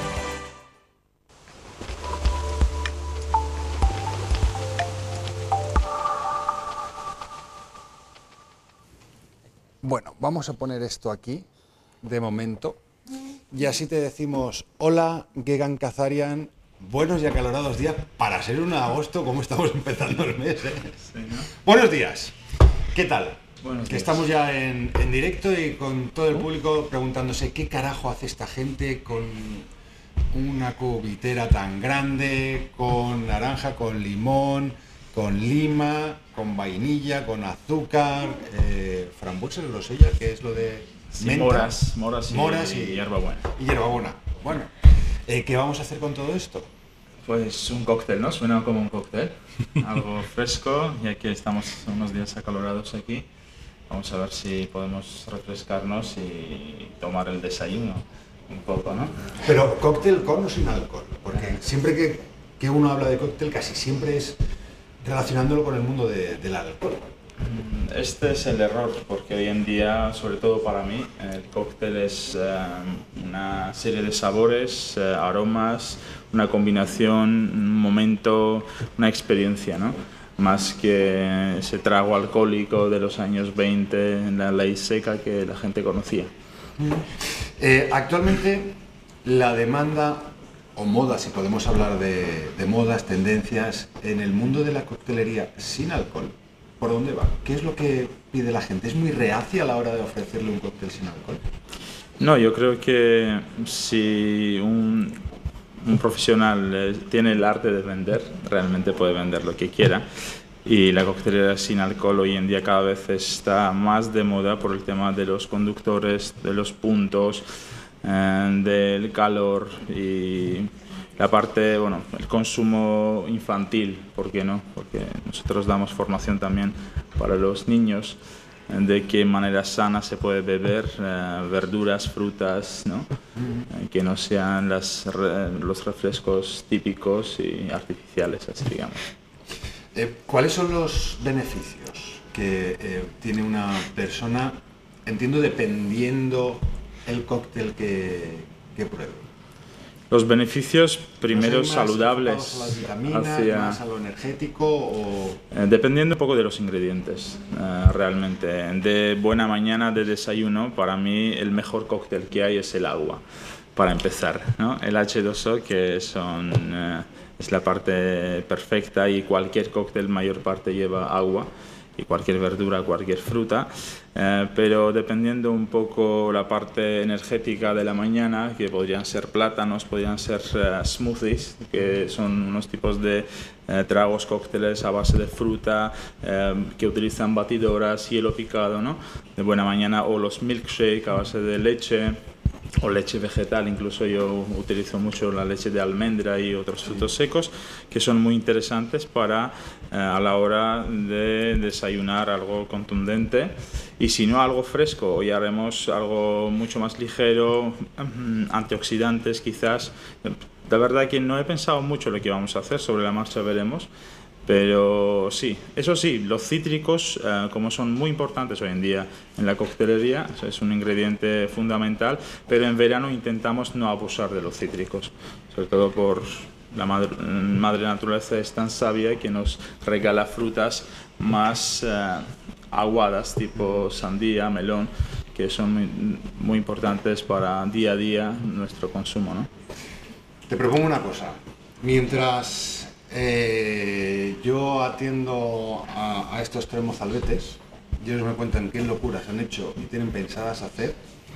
Bueno, vamos a poner esto aquí, de momento, y así te decimos, hola, Gegan Kazarian, buenos y acalorados días, para ser 1 de agosto, como estamos empezando el mes, ¿eh? Sí, ¿no? Buenos días, ¿qué tal? Buenos días. Estamos ya en directo y con todo el público preguntándose qué carajo hace esta gente con una cubitera tan grande, con naranja, con limón, con lima, con vainilla, con azúcar, frambuesa, grosella, que es lo de sí, menta, moras y hierbabuena. Y hierbabuena. Bueno, ¿qué vamos a hacer con todo esto? Pues un cóctel, ¿no? Suena como un cóctel, algo fresco, ya que estamos unos días acalorados aquí. Vamos a ver si podemos refrescarnos y tomar el desayuno un poco, ¿no? Pero cóctel con o sin alcohol, porque siempre que uno habla de cóctel casi siempre es relacionándolo con el mundo del alcohol. Este es el error, porque hoy en día, sobre todo para mí, el cóctel es una serie de sabores, aromas, una combinación, un momento, una experiencia, ¿no? Más que ese trago alcohólico de los años 20 en la ley seca que la gente conocía. Actualmente la demanda o modas, si podemos hablar de modas, tendencias, en el mundo de la coctelería sin alcohol, ¿por dónde va? ¿Qué es lo que pide la gente? ¿Es muy reacia a la hora de ofrecerle un cóctel sin alcohol? No, yo creo que si un profesional tiene el arte de vender, realmente puede vender lo que quiera. Y la coctelería sin alcohol hoy en día cada vez está más de moda por el tema de los conductores, de los puntos, del calor y la parte, bueno, el consumo infantil, ¿por qué no? Porque nosotros damos formación también para los niños de qué manera sana se puede beber verduras, frutas, ¿no? Que no sean los refrescos típicos y artificiales, así digamos. ¿Cuáles son los beneficios que tiene una persona, entiendo, dependiendo el cóctel que pruebe? Los beneficios, primero, más saludables, a las vitaminas, más a lo energético o... dependiendo un poco de los ingredientes, realmente. De buena mañana, de desayuno, para mí el mejor cóctel que hay es el agua, para empezar, ¿no? El H2O, que es la parte perfecta, y cualquier cóctel, mayor parte, lleva agua, y cualquier verdura, cualquier fruta, pero dependiendo un poco la parte energética de la mañana, que podrían ser plátanos, podrían ser smoothies, que son unos tipos de tragos, cócteles a base de fruta, que utilizan batidoras, hielo picado, ¿no? De buena mañana, o los milkshake a base de leche, o leche vegetal. Incluso yo utilizo mucho la leche de almendra y otros frutos secos, que son muy interesantes para a la hora de desayunar algo contundente. Y si no, algo fresco, hoy haremos algo mucho más ligero, antioxidantes quizás. La verdad que no he pensado mucho lo que vamos a hacer, sobre la marcha veremos. Pero sí, eso sí, los cítricos, como son muy importantes hoy en día en la coctelería, es un ingrediente fundamental, pero en verano intentamos no abusar de los cítricos, sobre todo por la madre naturaleza es tan sabia que nos regala frutas más aguadas, tipo sandía, melón, que son muy importantes para día a día nuestro consumo, ¿no? Te propongo una cosa, mientras... yo atiendo a estos tres mozalbetes y ellos me cuentan qué locuras han hecho y tienen pensadas hacer.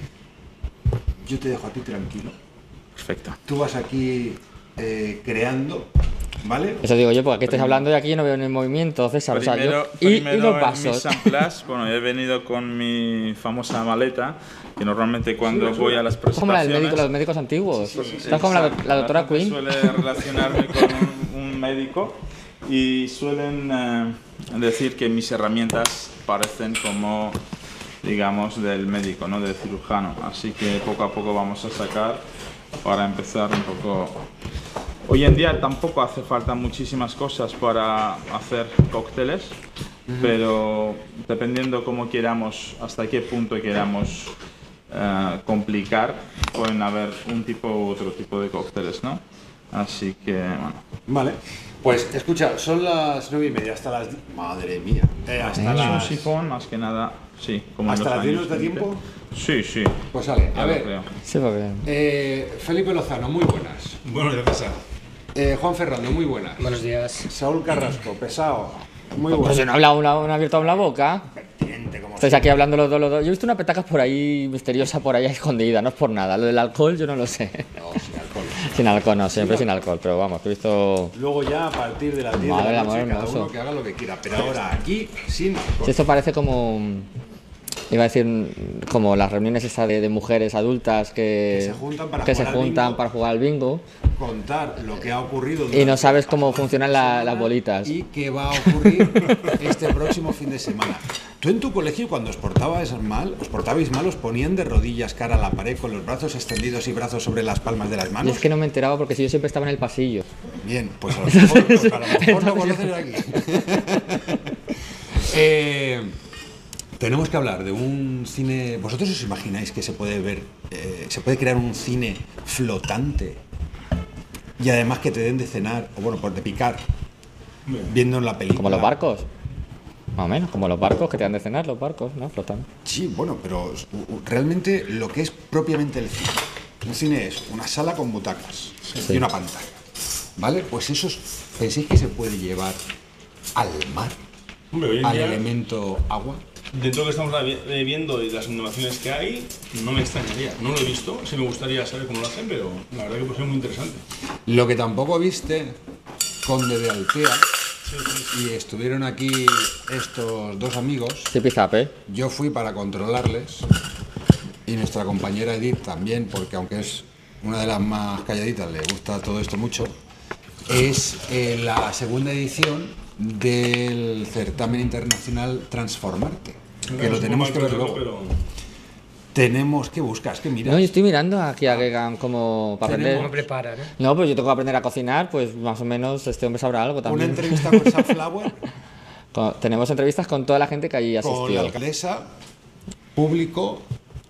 Yo te dejo a ti tranquilo. Perfecto. Tú vas aquí creando, ¿vale? Eso digo yo, porque aquí estás hablando y aquí yo no veo ni movimiento, César. Primero, y los vasos. Bueno, he venido con mi famosa maleta, que normalmente cuando voy a las presentaciones... Como la del médico, los médicos antiguos. Estás como la doctora Queen. Suele relacionarme con un médico y suelen decir que mis herramientas parecen como, digamos, del médico, ¿no? Del cirujano. Así que poco a poco vamos a sacar para empezar un poco... Hoy en día tampoco hace falta muchísimas cosas para hacer cócteles, pero dependiendo cómo queramos, hasta qué punto queramos complicar, pueden haber un tipo u otro tipo de cócteles, ¿no? Así que, bueno. Vale. Pues escucha, son las 9:30, hasta las... Madre mía. Hasta Es un sifón, más que nada, sí. Como ¿Hasta las 10 nos da tiempo? Sí, sí. Pues sale, a ver. Sí, porque... Felipe Lozano, muy buenas. Buenos días, César. Juan Ferrando, muy buenas. Buenos días. Saúl Carrasco, pesado, muy buenas. Pues yo no he hablado, no he abierto aún la boca. Estáis aquí hablando los dos. Yo he visto una petaca por ahí, misteriosa, por ahí escondida, no es por nada. Lo del alcohol yo no lo sé. No, sin alcohol. Sin alcohol, no, siempre sin alcohol, pero vamos, que he visto... Luego ya a partir de las 10 de la noche, cada uno que haga lo que quiera, pero ahora aquí sin alcohol. Si esto parece como... Iba a decir como las reuniones esas de mujeres adultas que se juntan para jugar al bingo. Contar lo que ha ocurrido y no sabes cómo funcionan las bolitas. Y qué va a ocurrir este próximo fin de semana. Tú en tu colegio, cuando os portabais mal, os ponían de rodillas cara a la pared con los brazos extendidos y brazos sobre las palmas de las manos. Y es que no me enteraba porque si yo siempre estaba en el pasillo. Bien, pues a lo mejor no conoces aquí. Tenemos que hablar de un cine... ¿Vosotros os imagináis que se puede ver, se puede crear un cine flotante? Y además que te den de cenar, o bueno, de picar, viendo en la película. Como los barcos. Más o menos, como los barcos que te dan de cenar, los barcos, ¿no? Flotando. Sí, bueno, pero realmente lo que es propiamente el cine. Un cine es una sala con butacas y una pantalla, ¿vale? Pues esos, ¿pensáis que se puede llevar al mar? Hombre, al elemento agua. Dentro de lo que estamos viendo y las innovaciones que hay, no me extrañaría. No lo he visto, sí me gustaría saber cómo lo hacen, pero la verdad que puede ser muy interesante. Lo que tampoco viste, Conde de Altea, y estuvieron aquí estos dos amigos. Yo fui para controlarles, y nuestra compañera Edith también, porque aunque es una de las más calladitas, le gusta todo esto mucho, es la segunda edición del certamen internacional Transformarte, que lo tenemos que ver luego. Tenemos que buscar, es que mira. No, yo estoy mirando aquí a Gegan como para aprender. ¿Cómo prepara, no? No, pues yo tengo que aprender a cocinar, pues más o menos este hombre sabrá algo también. Una entrevista con Sunflower. Tenemos entrevistas con toda la gente que allí asistió. Con la alcaldesa, público,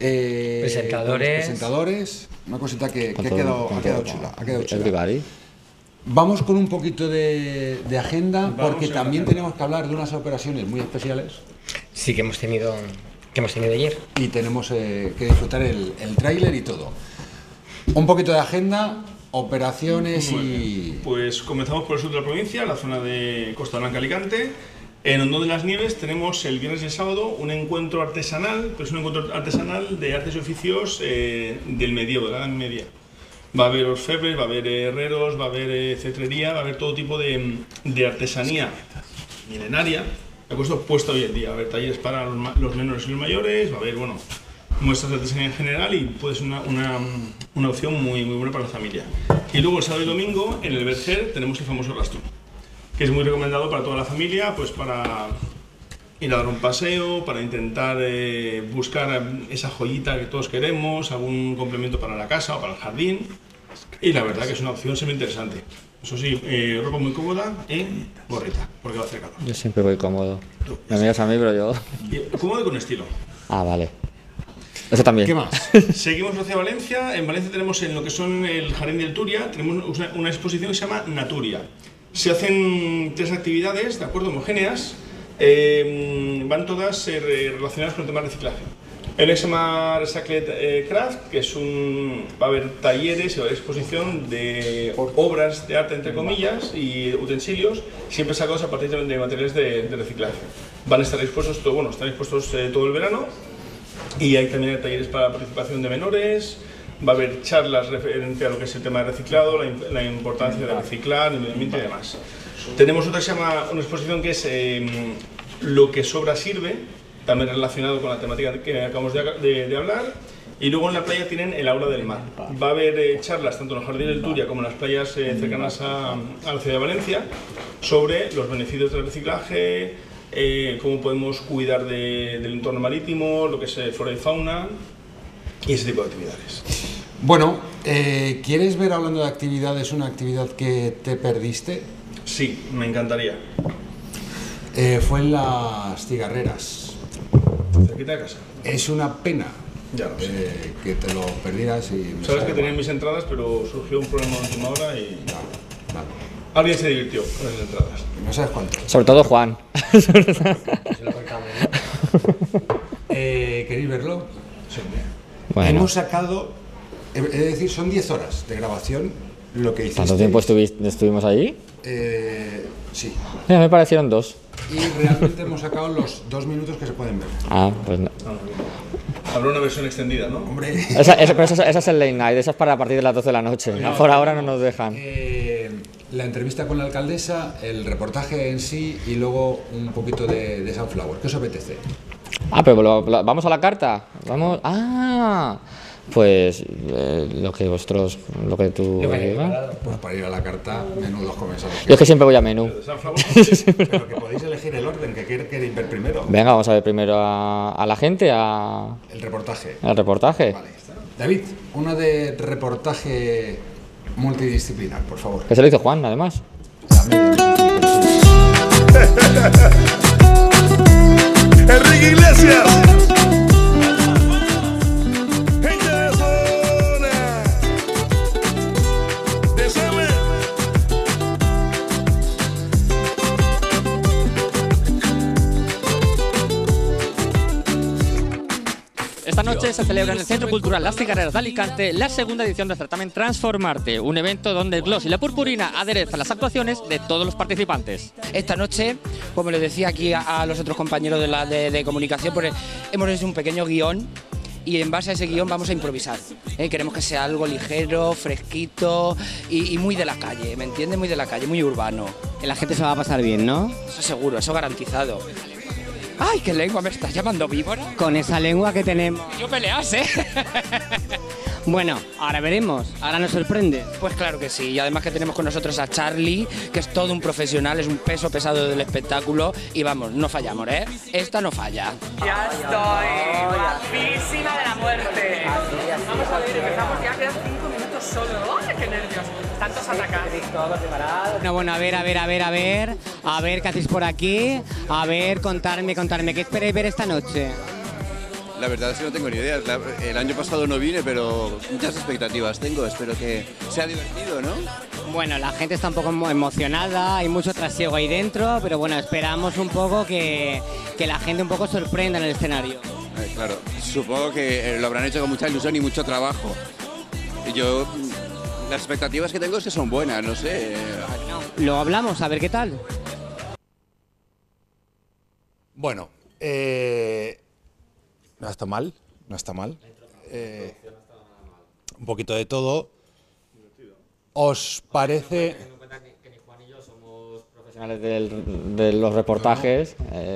presentadores, una cosita que ha quedado chula. Ha quedado chula. Vamos con un poquito de agenda, porque también tenemos que hablar de unas operaciones muy especiales. Sí, que hemos tenido ayer. Y tenemos que disfrutar el tráiler y todo. Un poquito de agenda, operaciones y... Pues comenzamos por el sur de la provincia, la zona de Costa Blanca, Alicante. En Hondón de las Nieves tenemos el viernes y el sábado un encuentro artesanal, pero es un encuentro artesanal de artes y oficios del medievo, de la Edad Media. Va a haber orfebres, va a haber herreros, va a haber cetrería, va a haber todo tipo de artesanía milenaria, puesto hoy en día. Va a haber talleres para los menores y los mayores, va a haber, bueno, muestras de artesanía en general y puede ser una opción muy buena para la familia. Y luego el sábado y domingo en el Verger tenemos el famoso rastro, que es muy recomendado para toda la familia, pues para ir a dar un paseo, para intentar buscar esa joyita que todos queremos, algún complemento para la casa o para el jardín. Y la verdad que es una opción siempre interesante. Eso sí, ropa muy cómoda y gorrita, porque va a hacer calor. Yo siempre voy cómodo. Me miras a mí, pero yo... Cómodo y con estilo. Ah, vale. Eso también. ¿Qué más? Seguimos hacia Valencia. En Valencia tenemos en lo que son el Jardín del Turia, tenemos una exposición que se llama Naturia. Se hacen 3 actividades, de acuerdo, homogéneas. Van todas relacionadas con el tema de reciclaje. El se llama Recycled Craft, que es va a haber talleres y va a haber exposición de obras de arte, entre comillas, y utensilios, siempre sacados a partir de materiales de reciclaje. Van a estar expuestos, están expuestos todo el verano, y hay también talleres para participación de menores. Va a haber charlas referente a lo que es el tema de reciclado, la importancia de reciclar, el medio ambiente y demás. Tenemos otra que se llama una exposición que es Lo que sobra sirve, también relacionado con la temática que acabamos de hablar. Y luego en la playa tienen el aula del mar. Va a haber charlas tanto en el Jardín del Turia como en las playas cercanas a la ciudad de Valencia sobre los beneficios del reciclaje, cómo podemos cuidar del entorno marítimo, lo que es flora y fauna y ese tipo de actividades. Bueno, ¿quieres ver, hablando de actividades, una actividad que te perdiste? Sí, me encantaría. Fue en las Cigarreras. Cerquita de casa. Es una pena que te lo perdieras. Sabes que tenían mis entradas, pero surgió un problema de última hora y... Alguien se divirtió con las entradas. No sabes cuánto. Sobre todo Juan. ¿Queréis verlo? Sí. Bueno. Hemos sacado, es decir, son 10 horas de grabación lo que hiciste. ¿Cuánto tiempo estuvimos allí? Sí. Me parecieron 2. Y realmente hemos sacado los 2 minutos que se pueden ver. Ah, pues no. Habrá una versión extendida, ¿no? Hombre. Esa es el late night, esa es para a partir de las 12 de la noche. Por ahora no nos dejan. La entrevista con la alcaldesa, el reportaje en sí y luego un poquito de Sunflower. ¿Qué os apetece? Ah, pero vamos a la carta. Vamos. Pues lo que tú digas. Pues para ir a la carta, menudos comensales. Yo es que siempre voy a menú. Pero que podéis elegir el orden, que queréis ver primero. Venga, vamos a ver primero a la gente, el reportaje. El reportaje. Vale, está. David, uno de reportaje multidisciplinar, por favor. Que se lo hizo Juan, además. Enrique Iglesias. Esta noche se celebra en el Centro Cultural Las Cigarreras de Alicante la segunda edición del certamen Transformarte, un evento donde el gloss y la purpurina aderezan las actuaciones de todos los participantes. Esta noche, como les decía aquí a los otros compañeros de comunicación, pues hemos hecho un pequeño guión y en base a ese guión vamos a improvisar. Queremos que sea algo ligero, fresquito y muy de la calle, ¿me entiendes? Muy de la calle, muy urbano. Que la gente se va a pasar bien, ¿no? Eso seguro, eso garantizado. ¡Ay, qué lengua! ¿Me estás llamando víbora? Con esa lengua que tenemos. Yo peleas, ¿eh? Bueno, ahora veremos, ahora nos sorprende. Pues claro que sí, y además que tenemos con nosotros a Charlie, que es todo un profesional, es un peso pesado del espectáculo y vamos, no fallamos, ¿eh? Esta no falla. Ya estoy, guapísima de la muerte. Vamos a ver, empezamos ya, quedan 5 minutos solo. ¡Ay, qué nervios! Tantos ataques. Bueno, a ver qué hacéis por aquí, a ver, contarme, ¿qué esperáis ver esta noche? La verdad es que no tengo ni idea. El año pasado no vine, pero muchas expectativas tengo. Espero que sea divertido, ¿no? Bueno, la gente está un poco emocionada, hay mucho trasiego ahí dentro, pero bueno, esperamos un poco que la gente un poco sorprenda en el escenario. Claro, supongo que lo habrán hecho con mucha ilusión y mucho trabajo. Yo, las expectativas que tengo es que son buenas, no sé. Lo hablamos, a ver qué tal. Bueno, no está mal, no está mal. Un poquito de todo. ¿Os parece...? Que ni Juan y yo somos profesionales de los reportajes.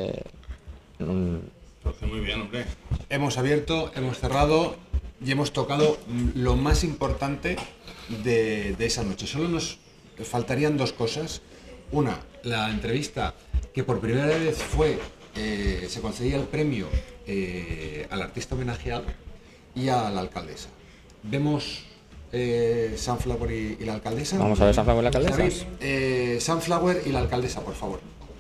Muy bien, hombre. Hemos abierto, hemos cerrado y hemos tocado lo más importante de esa noche. Solo nos faltarían dos cosas. Una, la entrevista que por primera vez se concedía el premio al artista homenajeado y a la alcaldesa. Vemos Sunflower y la alcaldesa. Vamos a ver Sunflower y la alcaldesa. David, Sunflower y la alcaldesa, por favor.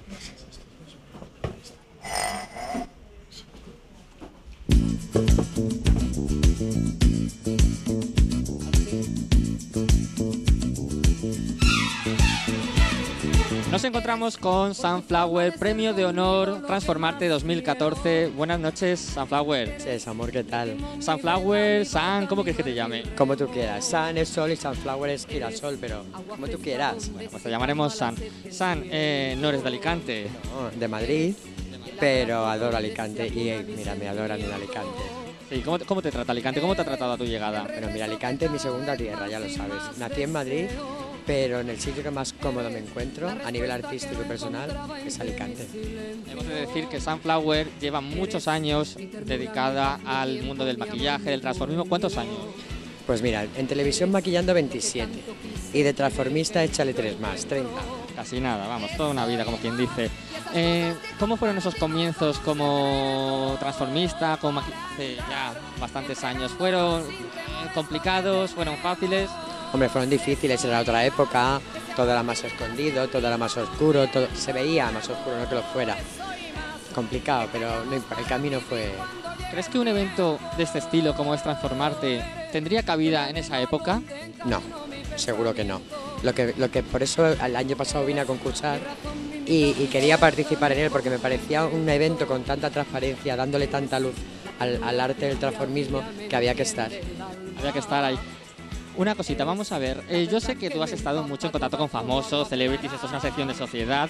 Nos encontramos con Sunflower, Premio de Honor Transformarte 2014. Buenas noches, Sunflower. Sí, amor, ¿qué tal? Sunflower, Sun, ¿cómo quieres que te llame? Como tú quieras. Sun es sol y Sunflower es girasol, pero como tú quieras. Bueno, pues te llamaremos Sun. Sun, no eres de Alicante. No, de Madrid, pero adoro Alicante y mira, me adoran en Alicante. Sí, ¿cómo te trata Alicante? ¿Cómo te ha tratado a tu llegada? Bueno, mira, Alicante es mi segunda tierra, ya lo sabes. Nací en Madrid, pero en el sitio que más cómodo me encuentro a nivel artístico y personal es Alicante. Hemos de decir que Sunflower lleva muchos años dedicada al mundo del maquillaje, del transformismo. ¿Cuántos años? Pues mira, en televisión maquillando 27 y de transformista échale 3 más, 30. Casi nada, vamos, toda una vida, como quien dice. ¿Cómo fueron esos comienzos como transformista, como hace ya bastantes años? ¿Fueron complicados? ¿Fueron fáciles? Hombre, fueron difíciles, era otra época, todo era más escondido, todo era más oscuro, todo se veía más oscuro, no que lo fuera. Complicado, pero no importa, el camino fue... ¿Crees que un evento de este estilo, como es Transformarte, tendría cabida en esa época? No, seguro que no. Lo que por eso el año pasado vine a concursar y quería participar en él, porque me parecía un evento con tanta transparencia, dándole tanta luz al arte del transformismo, que había que estar. Había que estar ahí. Una cosita, vamos a ver, yo sé que tú has estado mucho en contacto con famosos, celebrities, esto es una sección de sociedad.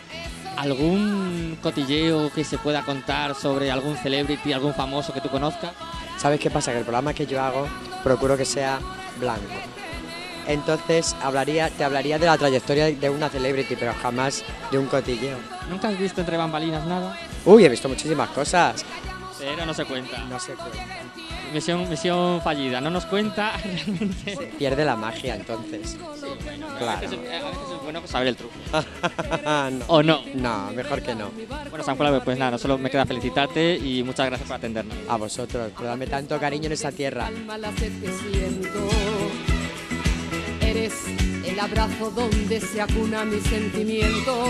¿Algún cotilleo que se pueda contar sobre algún celebrity, algún famoso que tú conozcas? ¿Sabes qué pasa? Que el programa que yo hago procuro que sea blanco. Entonces te hablaría de la trayectoria de una celebrity, pero jamás de un cotilleo. ¿Nunca has visto entre bambalinas nada? Uy, he visto muchísimas cosas. Pero no se cuenta. No se cuenta. Misión fallida, no nos cuenta realmente. Se pierde la magia entonces. Sí, bueno, claro. A veces es bueno saber el truco. No. ¿O no? No, mejor que no. Bueno, Sunflower, pues nada, solo me queda felicitarte y muchas gracias por atendernos. A vosotros, por darme tanto cariño en esta tierra. Eres el abrazo donde se acuna mi sentimiento.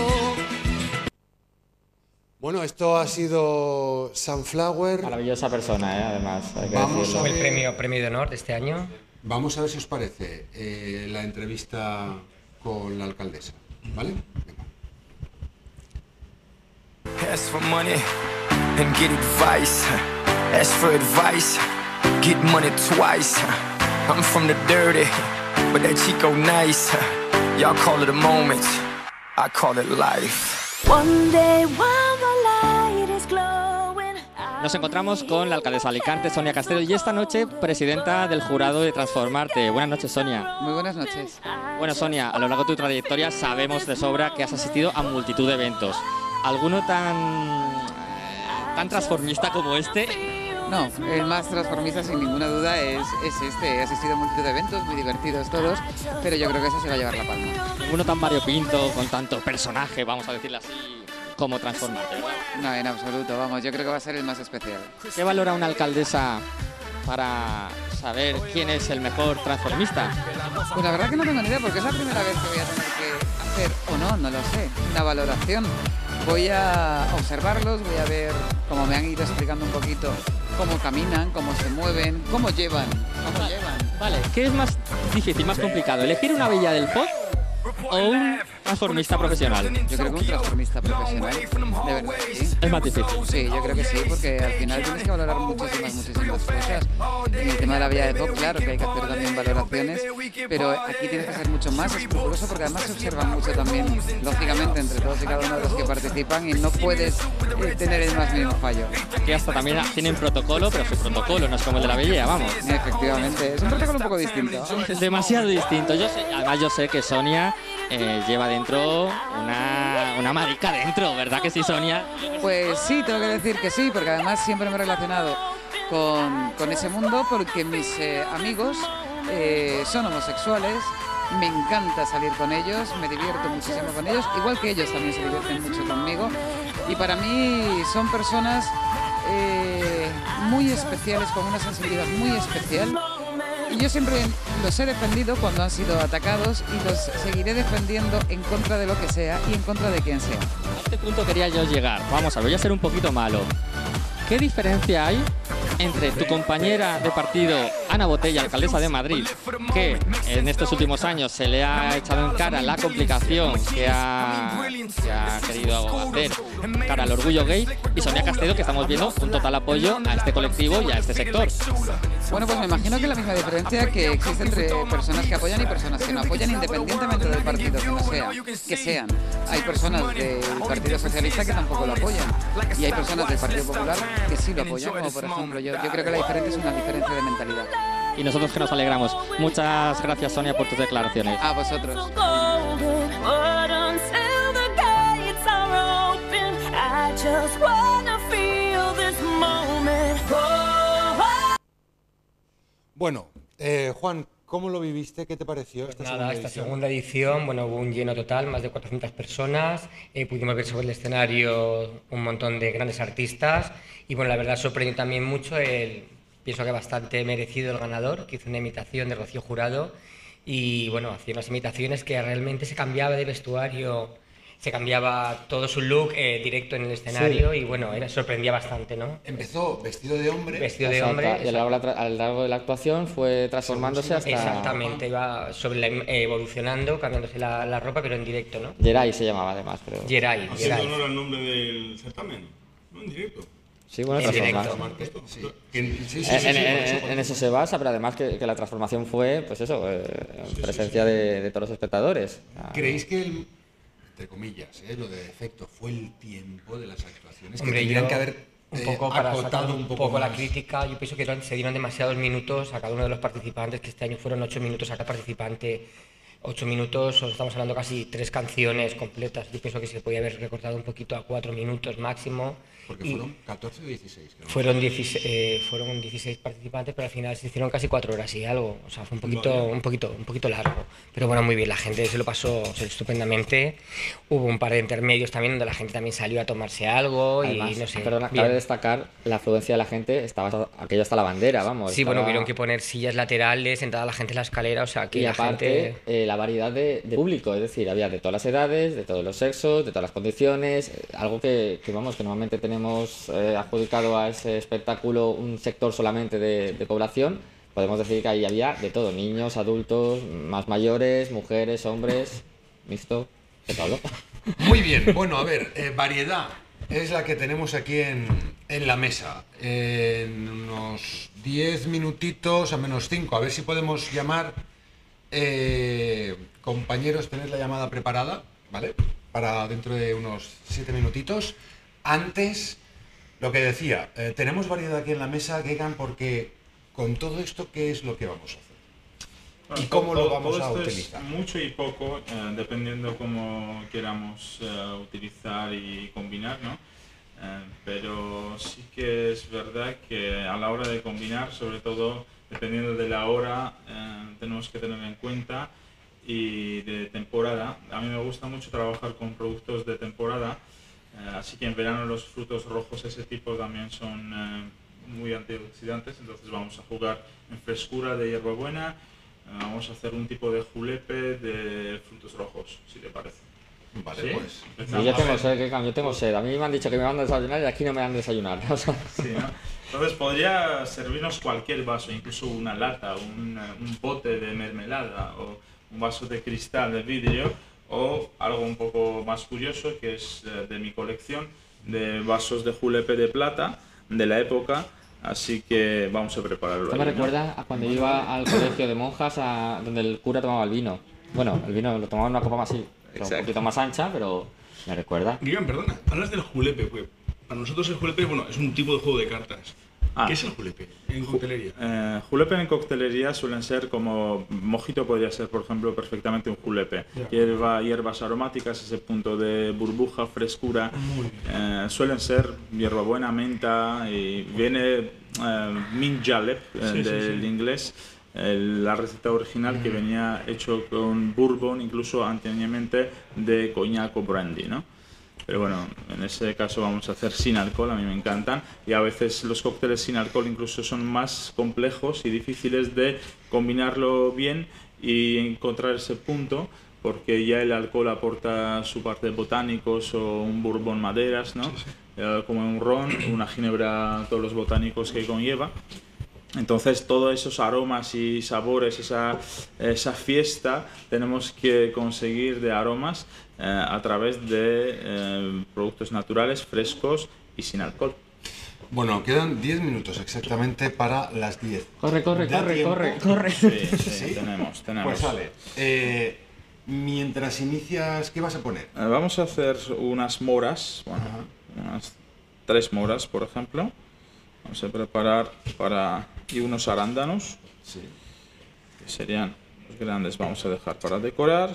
Bueno, esto ha sido Sunflower. Maravillosa persona, además. Vamos a ver el premio de honor de este año. Vamos a ver si os parece la entrevista con la alcaldesa, ¿vale? Ask for money and get advice. Ask for advice Get money twice. I'm from the dirty, but that Chico nice. Y'all call it a moment, I call it life. One day while the light is glowing. Nos encontramos con la alcaldesa de Alicante, Sonia Castedo, y esta noche presidenta del jurado de Transformarte. Buenas noches, Sonia. Muy buenas noches. Bueno, Sonia, a lo largo de tu trayectoria sabemos de sobra que has asistido a multitud de eventos. ¿Alguno tan transformista como este? No, el más transformista sin ninguna duda es este. He asistido a multitud de eventos, muy divertidos todos, pero yo creo que ese se va a llevar la palma. Ninguno tan variopinto, con tanto personaje, vamos a decirlo así, como Transformarte, ¿verdad? No, en absoluto, vamos, yo creo que va a ser el más especial. ¿Qué valora una alcaldesa para saber quién es el mejor transformista? Pues la verdad que no tengo ni idea, porque es la primera vez que voy a tener que hacer, o no lo sé, una valoración. Voy a observarlos, voy a ver, como me han ido explicando un poquito, cómo caminan, cómo se mueven, cómo llevan. Vale, ¿qué es más difícil, más complicado? ¿Elegir una bella del pop o un transformista profesional? Yo creo que un transformista profesional, de verdad, sí. Es más difícil. Sí, yo creo que sí, porque al final tienes que valorar muchísimas cosas. En el tema de la bella de pop, claro que hay que hacer también valoraciones, pero aquí tienes que ser mucho más escrupuloso, porque además se observan mucho también, lógicamente, entre todos y cada uno de los que participan, y no puedes tener el más mínimo fallo. Aquí hasta también tienen protocolo, pero su protocolo no es como el de la bellea, vamos. Efectivamente, es un protocolo un poco distinto. Es demasiado distinto. Además yo sé que Sonia lleva dentro una marica dentro, ¿verdad que sí, Sonia? Pues sí, tengo que decir que sí, porque además siempre me he relacionado con ese mundo, porque mis amigos son homosexuales, me encanta salir con ellos, me divierto muchísimo con ellos, igual que ellos también se divierten mucho conmigo, y para mí son personas muy especiales, con una sensibilidad muy especial. Y yo siempre los he defendido cuando han sido atacados, y los seguiré defendiendo en contra de lo que sea y en contra de quien sea. A este punto quería yo llegar. Vamos a ver, voy a ser un poquito malo. ¿Qué diferencia hay entre tu compañera de partido, Ana Botella, alcaldesa de Madrid, que en estos últimos años se le ha echado en cara la complicación que ha querido hacer cara al orgullo gay, y Sonia Castedo, que estamos viendo un total apoyo a este colectivo y a este sector? Bueno, pues me imagino que la misma diferencia que existe entre personas que apoyan y personas que no apoyan, independientemente del partido que sean. Hay personas del Partido Socialista que tampoco lo apoyan, y hay personas del Partido Popular que sí lo apoyan, como por ejemplo yo creo que la diferencia es una diferencia de mentalidad. Y nosotros que nos alegramos. Muchas gracias, Sonia, por tus declaraciones. A vosotros. Bueno, Juan, ¿cómo lo viviste? ¿Qué te pareció Esta segunda edición, bueno, hubo un lleno total, más de 400 personas, pudimos ver sobre el escenario un montón de grandes artistas, y bueno, la verdad sorprendió también mucho, pienso que bastante merecido el ganador, que hizo una imitación de Rocío Jurado, y bueno, hacía unas imitaciones que realmente se cambiaba de vestuario, se cambiaba todo su look directo en el escenario, sí. Y bueno, sorprendía bastante, ¿no? Empezó vestido de hombre. Vestido de hombre. Y a lo largo de la actuación fue transformándose hasta... Exactamente, iba evolucionando, cambiándose la ropa, pero en directo, ¿no? Geray se llamaba además, creo. Geray. Haciendo honor al nombre del certamen, ¿no? En directo. Sí, bueno, transformarse. En eso se basa, pero además que la transformación fue, pues eso, presencia de todos los espectadores. ¿Creéis que entre comillas, lo de efecto fue el tiempo de las actuaciones? Hombre, que tendrían que haber un poco para sacar un poco la más. Crítica, yo pienso que se dieron demasiados minutos a cada uno de los participantes, que este año fueron 8 minutos a cada participante. 8 minutos, estamos hablando casi 3 canciones completas. Yo pienso que se podía haber recortado un poquito a 4 minutos máximo. Porque fueron 14 o 16. Fueron 16 participantes, pero al final se hicieron casi 4 horas y algo. O sea, fue un poquito largo. Pero bueno, muy bien, la gente se lo pasó estupendamente. Hubo un par de intermedios también donde la gente también salió a tomarse algo. Además, y no sé. Perdona, cabe destacar la afluencia de la gente, estaba aquello hasta la bandera, vamos. Sí, bueno, hubieron que poner sillas laterales, sentada la gente en la escalera, o sea, que y la aparte, gente... la variedad de público, es decir, había de todas las edades, de todos los sexos, de todas las condiciones, algo que normalmente tenemos adjudicado a ese espectáculo un sector solamente de población. Podemos decir que ahí había de todo, niños, adultos, más mayores, mujeres, hombres, mixto, de todo. Muy bien, bueno, a ver, variedad es la que tenemos aquí en en la mesa, en unos 10 minutitos, a menos 5, a ver si podemos llamar, compañeros, tener la llamada preparada, ¿vale? Para dentro de unos 7 minutitos. Antes, lo que decía, tenemos variedad aquí en la mesa, Gegan, porque con todo esto, ¿qué es lo que vamos a hacer? Bueno, ¿Y cómo lo vamos todo a esto utilizar? Es mucho y poco, dependiendo cómo queramos utilizar y combinar, ¿no? Pero sí que es verdad que a la hora de combinar, sobre todo dependiendo de la hora, tenemos que tener en cuenta y de temporada. A mí me gusta mucho trabajar con productos de temporada, así que en verano los frutos rojos ese tipo también son muy antioxidantes, entonces vamos a jugar en frescura de hierbabuena. Vamos a hacer un tipo de julepe de frutos rojos, si te parece. Vale, ¿Sí? pues. Yo tengo sed, yo tengo sed. A mí me han dicho que me van a desayunar y aquí no me dan desayunar. O sea. Sí, ¿no? Entonces podría servirnos cualquier vaso, incluso una lata, un bote de mermelada o un vaso de cristal de vidrio, o algo un poco más curioso que es de mi colección de vasos de julepe de plata de la época. Así que vamos a prepararlo. Esto me recuerda a cuando iba al colegio de monjas donde el cura tomaba el vino. Bueno, el vino lo tomaba en una copa más así, un poquito más ancha, pero me recuerda. Guillem, perdona, hablas del julepe, pues. Para nosotros el julepe, bueno, es un tipo de juego de cartas. ¿Qué es el julepe en coctelería? Julepe en coctelería suelen ser como mojito, podría ser por ejemplo perfectamente un julepe. Hierbas aromáticas, ese punto de burbuja, frescura. Suelen ser hierbabuena, menta, y viene mint jalep del inglés. La receta original que venía hecho con bourbon, incluso anteriormente de coñac o brandy, ¿no? Pero bueno, en ese caso vamos a hacer sin alcohol, a mí me encantan, y a veces los cócteles sin alcohol incluso son más complejos y difíciles de combinarlo bien y encontrar ese punto, porque ya el alcohol aporta su parte de botánicos o un bourbon maderas, ¿no? Como un ron, una ginebra, todos los botánicos que conlleva. Entonces todos esos aromas y sabores, esa fiesta, tenemos que conseguir de aromas a través de productos naturales, frescos y sin alcohol. Bueno, quedan 10 minutos exactamente para las 10. Corre. Sí, tenemos. Pues vale. Mientras inicias, ¿qué vas a poner? Vamos a hacer unas moras, bueno, unas 3 moras, por ejemplo. Vamos a preparar y unos arándanos, que serían los grandes, vamos a dejar para decorar.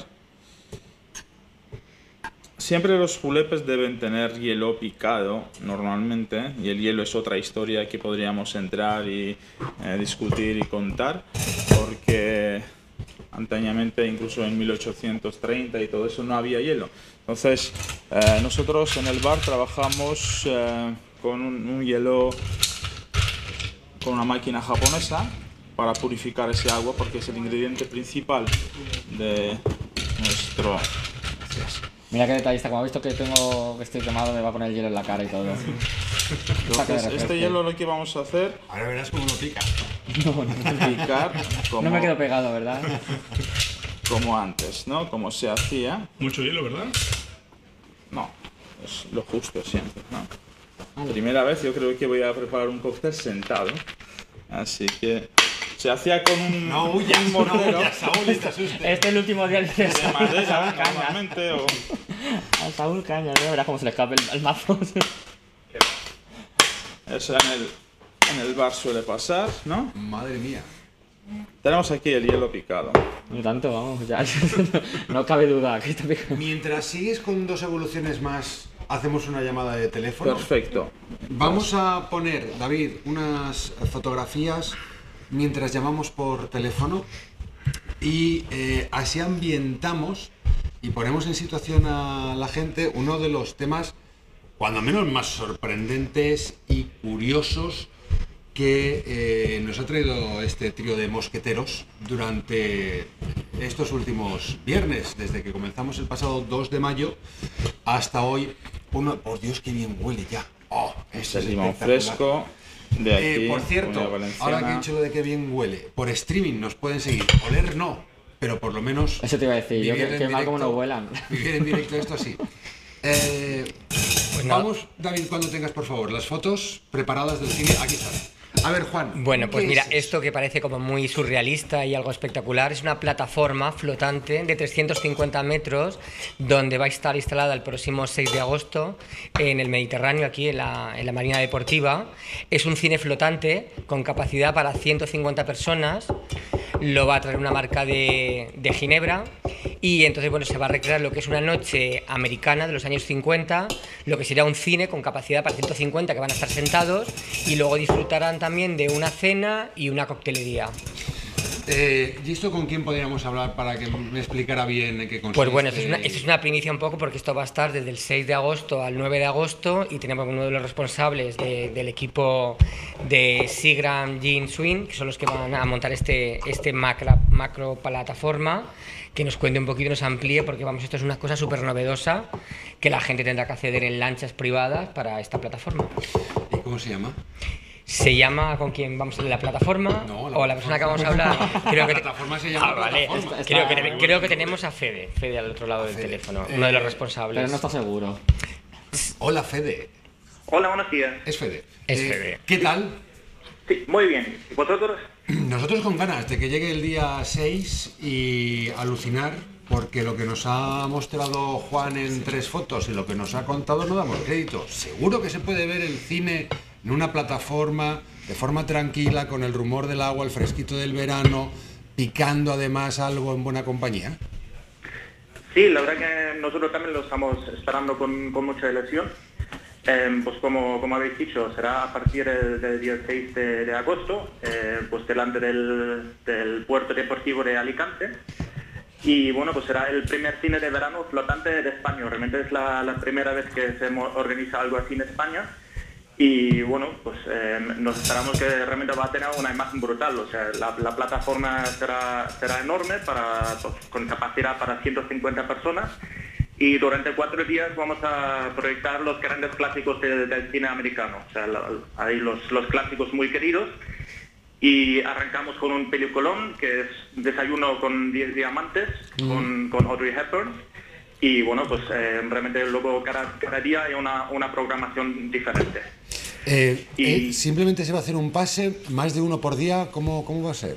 Siempre los julepes deben tener hielo picado normalmente, y el hielo es otra historia que podríamos entrar y discutir y contar, porque antañamente, incluso en 1830 y todo eso, no había hielo. Entonces nosotros en el bar trabajamos con un hielo, con una máquina japonesa para purificar ese agua, porque es el ingrediente principal de nuestro... Gracias. Mira qué detallista, como ha visto que estoy quemado, me va a poner el hielo en la cara y todo. Entonces, este hielo lo que vamos a hacer... Ahora verás cómo lo pica. Picar como... No me quedo pegado, ¿verdad? Como antes, ¿no? Como se hacía. Mucho hielo, ¿verdad? No, es lo justo siempre, ¿no? Primera vez yo creo que voy a preparar un cóctel sentado, así que se hacía con un mortero. Saúl, te asustes. Este es el último día de madera normalmente o... A Saúl Caña, verás cómo se le escape el mazo. Eso en el bar suele pasar, ¿no? Madre mía. Tenemos aquí el hielo picado. No tanto, vamos, ya. No cabe duda que está picado. Mientras sigues con 2 evoluciones más, hacemos una llamada de teléfono. Perfecto. Vamos a poner, David, unas fotografías mientras llamamos por teléfono y así ambientamos y ponemos en situación a la gente uno de los temas, cuando menos más sorprendentes y curiosos, que nos ha traído este trío de mosqueteros durante estos últimos viernes, desde que comenzamos el pasado 2 de mayo hasta hoy. Por Dios, qué bien huele ya. Oh, es el limón fresco de aquí. Por cierto, ahora que he dicho lo de qué bien huele, por streaming nos pueden seguir. Oler no, pero por lo menos... Eso te iba a decir, yo que mal como no huelan. Vivir en directo esto así. Pues nada. Vamos, David, cuando tengas, por favor, las fotos preparadas del cine. Aquí están. A ver, Juan. Bueno, pues ¿qué mira, es esto que parece como muy surrealista y algo espectacular es una plataforma flotante de 350 metros donde va a estar instalada el próximo 6 de agosto en el Mediterráneo, aquí en la Marina Deportiva. Es un cine flotante con capacidad para 150 personas. Lo va a traer una marca de Ginebra y entonces bueno, se va a recrear lo que es una noche americana de los años 50, lo que sería un cine con capacidad para 150 que van a estar sentados y luego disfrutarán también de una cena y una coctelería. ¿Y esto con quién podríamos hablar para que me explicara bien en qué consiste? Pues bueno, esto es una primicia un poco porque esto va a estar desde el 6 de agosto al 9 de agosto y tenemos uno de los responsables del equipo de Seagram Gene Swing, que son los que van a montar este macro plataforma, que nos cuente un poquito y nos amplíe, porque vamos, esto es una cosa súper novedosa que la gente tendrá que acceder en lanchas privadas para esta plataforma. ¿Y cómo se llama? Se llama con quién vamos a la plataforma o la persona que vamos a hablar. Creo que la plataforma se llama plataforma. Creo que tenemos a Fede al otro lado del teléfono, uno de los responsables. Pero no está seguro. Hola, Fede. Hola, buenos días. Es Fede. Es Fede. ¿Qué tal? Sí, muy bien. ¿Y vosotros? Nosotros con ganas de que llegue el día 6 y alucinar, porque lo que nos ha mostrado Juan en 3 fotos y lo que nos ha contado no damos crédito. Seguro que se puede ver el cine en una plataforma, de forma tranquila, con el rumor del agua, el fresquito del verano, picando además algo en buena compañía. Sí, la verdad que nosotros también lo estamos esperando con mucha ilusión. Pues como habéis dicho, será a partir del día 6 de agosto, pues delante del puerto deportivo de Alicante. Y bueno, pues será el primer cine de verano flotante de España. Realmente es la primera vez que se organiza algo así en España. Y bueno, pues nos esperamos que realmente va a tener una imagen brutal. O sea, la plataforma será enorme, con capacidad para 150 personas. Y durante 4 días vamos a proyectar los grandes clásicos del cine americano. O sea, hay los clásicos muy queridos. Y arrancamos con un peliculón que es Desayuno con 10 diamantes, con Audrey Hepburn. Y bueno, pues realmente luego cada día hay una programación diferente. ¿Simplemente se va a hacer un pase, más de uno por día? ¿Cómo va a ser?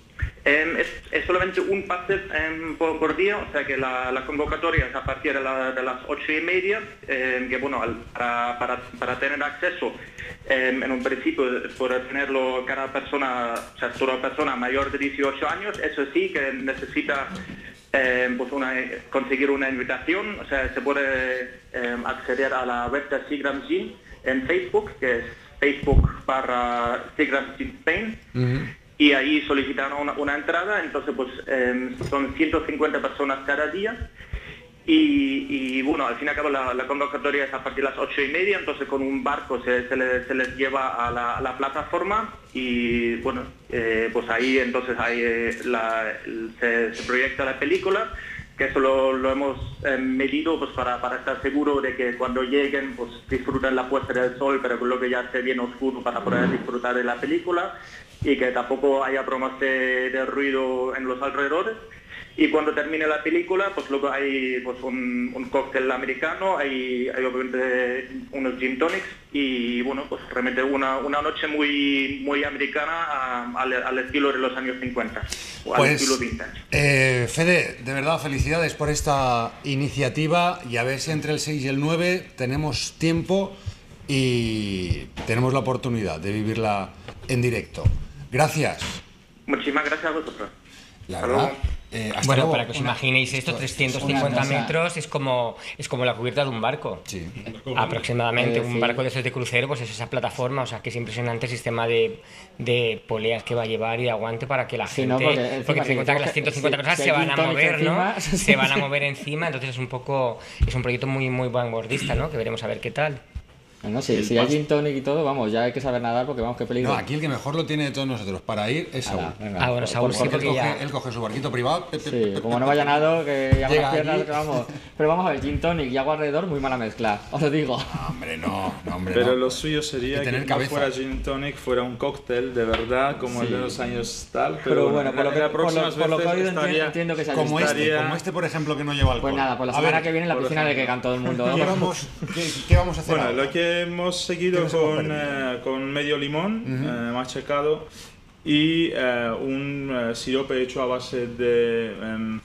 Es solamente un pase por día, o sea que la convocatoria es a partir de las 8:30, que bueno, para tener acceso, en un principio por tenerlo cada persona, o sea, toda persona mayor de 18 años, eso sí que necesita pues conseguir una invitación. O sea, se puede acceder a la web de Seagram Gene en Facebook, que es Facebook/Seagram Gene Spain. Y ahí solicitaron una entrada. Entonces pues son 150 personas cada día y bueno, al fin y al cabo la convocatoria es a partir de las 8:30, entonces con un barco se les lleva a la plataforma y bueno, pues ahí entonces se proyecta la película, que eso lo hemos medido pues para estar seguro de que cuando lleguen pues disfruten la puesta del sol, pero con lo que ya esté bien oscuro para poder disfrutar de la película y que tampoco haya bromas de ruido en los alrededores. Y cuando termine la película, pues luego hay pues un cóctel americano, hay obviamente unos gin tonics y bueno, pues realmente una noche muy americana al estilo de los años 50, o al estilo vintage. Fede, de verdad, felicidades por esta iniciativa y a ver si entre el 6 y el 9 tenemos tiempo y tenemos la oportunidad de vivirla en directo. Gracias. Muchísimas gracias a vosotros. La verdad. Bueno, luego, para que os imaginéis esto, 350 metros es como la cubierta de un barco. Sí. Aproximadamente. Un barco de esos de crucero, pues es esa plataforma. O sea, que es impresionante el sistema de poleas que va a llevar y de aguante para que la gente... No, porque ten en cuenta que las 150 personas se van a mover, ¿no? Se van a mover encima. Entonces es un proyecto muy vanguardista, ¿no? Que veremos a ver qué tal. No, si hay gin tonic y todo, vamos, ya hay que saber nadar porque vamos, qué peligro. No, aquí el que mejor lo tiene de todos nosotros para ir es Saúl. Bueno, Saúl sí, porque él coge su barquito privado. Sí, como no vaya nado, que ya las piernas, que vamos. Pero vamos a ver, gin tonic y agua alrededor, muy mala mezcla, os lo digo. Hombre, no, hombre. Pero no. lo suyo sería que no fuera gin tonic, fuera un cóctel de verdad, como el de los años tal. Pero bueno, por lo que he oído entiendo que se como este, por ejemplo, que no lleva alcohol. Pues nada, pues la semana que viene en la piscina le quedan todo el mundo. ¿Qué vamos a hacer? Bueno, lo que hemos seguido con medio limón machacado y un sirope hecho a base de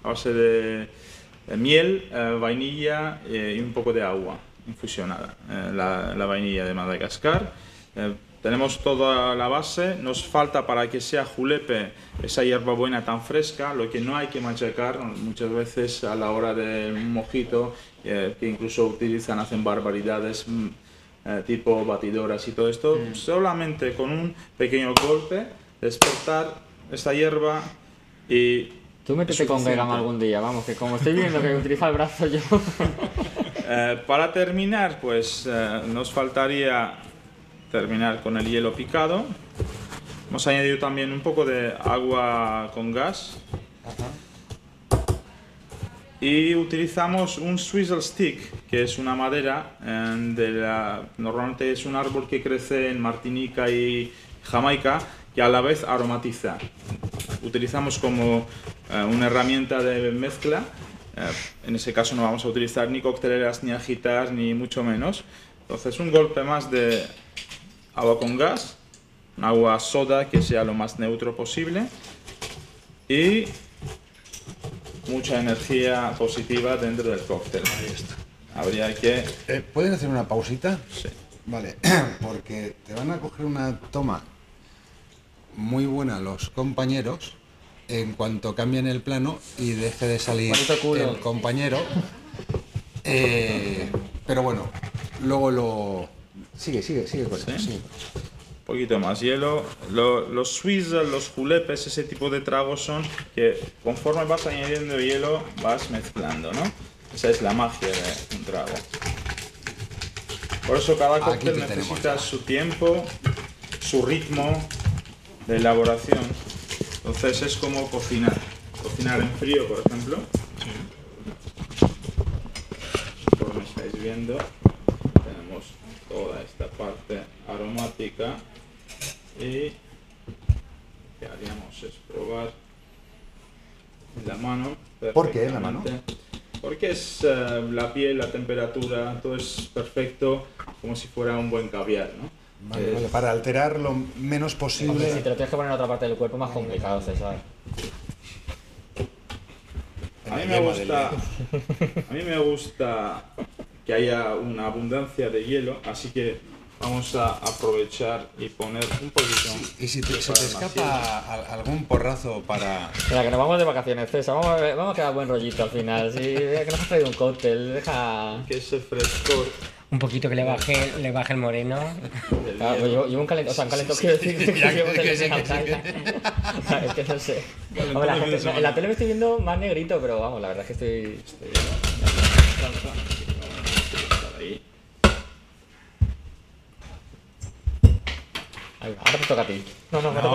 miel, vainilla y un poco de agua infusionada, la vainilla de Madagascar. Tenemos toda la base, nos falta para que sea julepe esa hierbabuena tan fresca, lo que no hay que machacar muchas veces a la hora de un mojito, que incluso hacen barbaridades tipo batidoras y todo esto, solamente con un pequeño golpe, despertar esta hierba y... Tú métete con Vegam algún día, vamos, que como estoy viendo que utiliza el brazo yo... Para terminar, pues nos faltaría terminar con el hielo picado. Hemos añadido también un poco de agua con gas. Y utilizamos un swizzle stick, que es una madera, normalmente es un árbol que crece en Martinica y Jamaica, que a la vez aromatiza. Utilizamos como una herramienta de mezcla. En ese caso no vamos a utilizar ni cocteleras, ni agitar, ni mucho menos. Entonces un golpe más de agua con gas, un agua soda que sea lo más neutro posible y mucha energía positiva dentro del cóctel. Ahí está. Habría que... ¿Pueden hacer una pausita? Sí. Vale, porque te van a coger una toma muy buena los compañeros en cuanto cambien el plano y deje de salir el compañero. Pero bueno, luego lo... Sigue con esto. ¿Sí? Un poquito más hielo. Los swizzles, los julepes, ese tipo de tragos son que conforme vas añadiendo hielo vas mezclando, ¿no? Esa es la magia de un trago. Por eso cada cóctel necesita su tiempo, su ritmo de elaboración. Entonces es como cocinar. Cocinar en frío, por ejemplo. Como estáis viendo, tenemos toda esta parte aromática y lo que haríamos es probar en la mano. ¿Por qué en la mano? Porque es la piel, la temperatura, todo es perfecto, como si fuera un buen caviar, ¿no? Vale, para alterar lo menos posible. Hombre, si te lo tienes que poner en otra parte del cuerpo, más complicado, César. A mí me gusta que haya una abundancia de hielo, así que vamos a aprovechar y poner un poquito. Y si se te escapa algún porrazo para... Mira, que nos vamos de vacaciones, César, vamos a quedar buen rollito al final. Sí, que nos has traído un cóctel, deja... Que ese frescor... Un poquito que le baje el moreno. Claro, pues llevo un calentón, o sea, un calentón quiero decir que llevo es que no sé. Hombre, la gente, en la tele me estoy viendo más negrito, pero vamos, la verdad es que estoy ahí. Ahí va, ahora te toca a ti. No,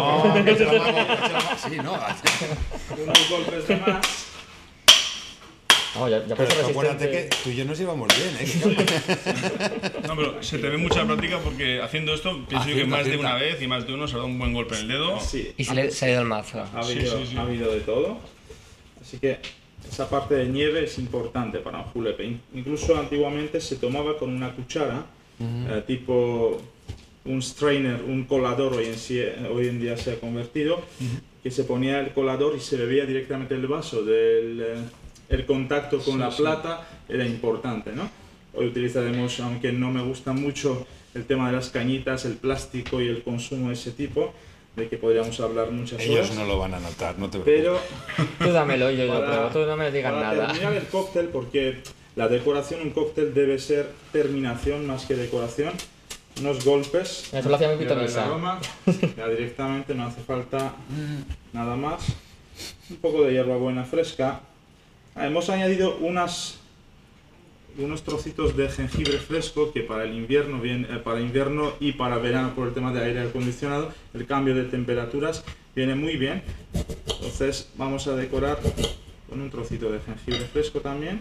Sí, no. Unos golpes de más. No, ya pero acuérdate que tú y yo nos llevamos bien, ¿eh? No, pero se te ve mucha práctica porque haciendo esto pienso que más de una vez y más de uno se ha dado un buen golpe en el dedo. Sí. Y se le ha ido el mazo. Ha habido de todo. Así que esa parte de nieve es importante para un julepe. Incluso antiguamente se tomaba con una cuchara, tipo un strainer, un colador hoy en día se ha convertido, que se ponía el colador y se bebía directamente el vaso el contacto con la plata era importante, ¿no? Hoy utilizaremos, aunque no me gusta mucho el tema de las cañitas, el plástico y el consumo de ese tipo, de que podríamos hablar muchas horas. Ellos no lo van a notar, no te preocupes. Pero tú dámelo, yo lo pruebo, tú no me digas nada. Para terminar el cóctel, porque la decoración, un cóctel debe ser terminación más que decoración. Unos golpes. Eso lo hacía mi pitonisa. Ya directamente, no hace falta nada más. Un poco de hierbabuena fresca. Hemos añadido unas unos trocitos de jengibre fresco que para el invierno, para invierno y para verano, por el tema de aire acondicionado, el cambio de temperaturas viene muy bien. Entonces vamos a decorar con un trocito de jengibre fresco también,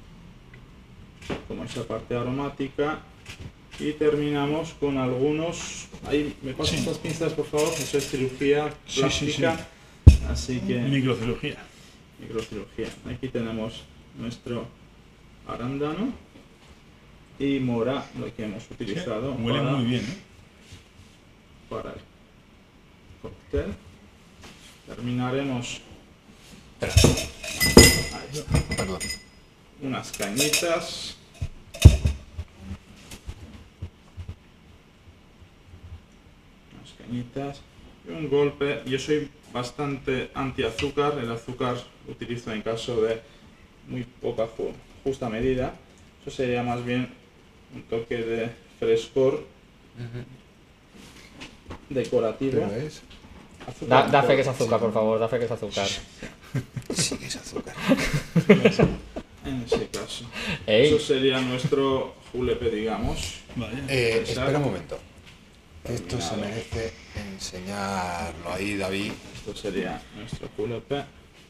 como esa parte aromática, y terminamos con algunos. Ahí me pasan estas pinzas, por favor. Eso es cirugía plástica, así que microcirugía. Aquí tenemos nuestro arándano y mora, lo que hemos utilizado. Huele muy bien, ¿eh? Para el cóctel. Terminaremos unas cañitas. Y un golpe. Yo soy bastante anti azúcar, el azúcar lo utilizo en caso de muy poca justa medida. Eso sería más bien un toque de frescor decorativo. Da fe que es azúcar, por favor, da fe que es azúcar. Sí que es azúcar. En ese caso. Eso sería nuestro julepe, digamos. Espera un momento. Esto se merece enseñarlo ahí, David. Esto sería nuestro julepe.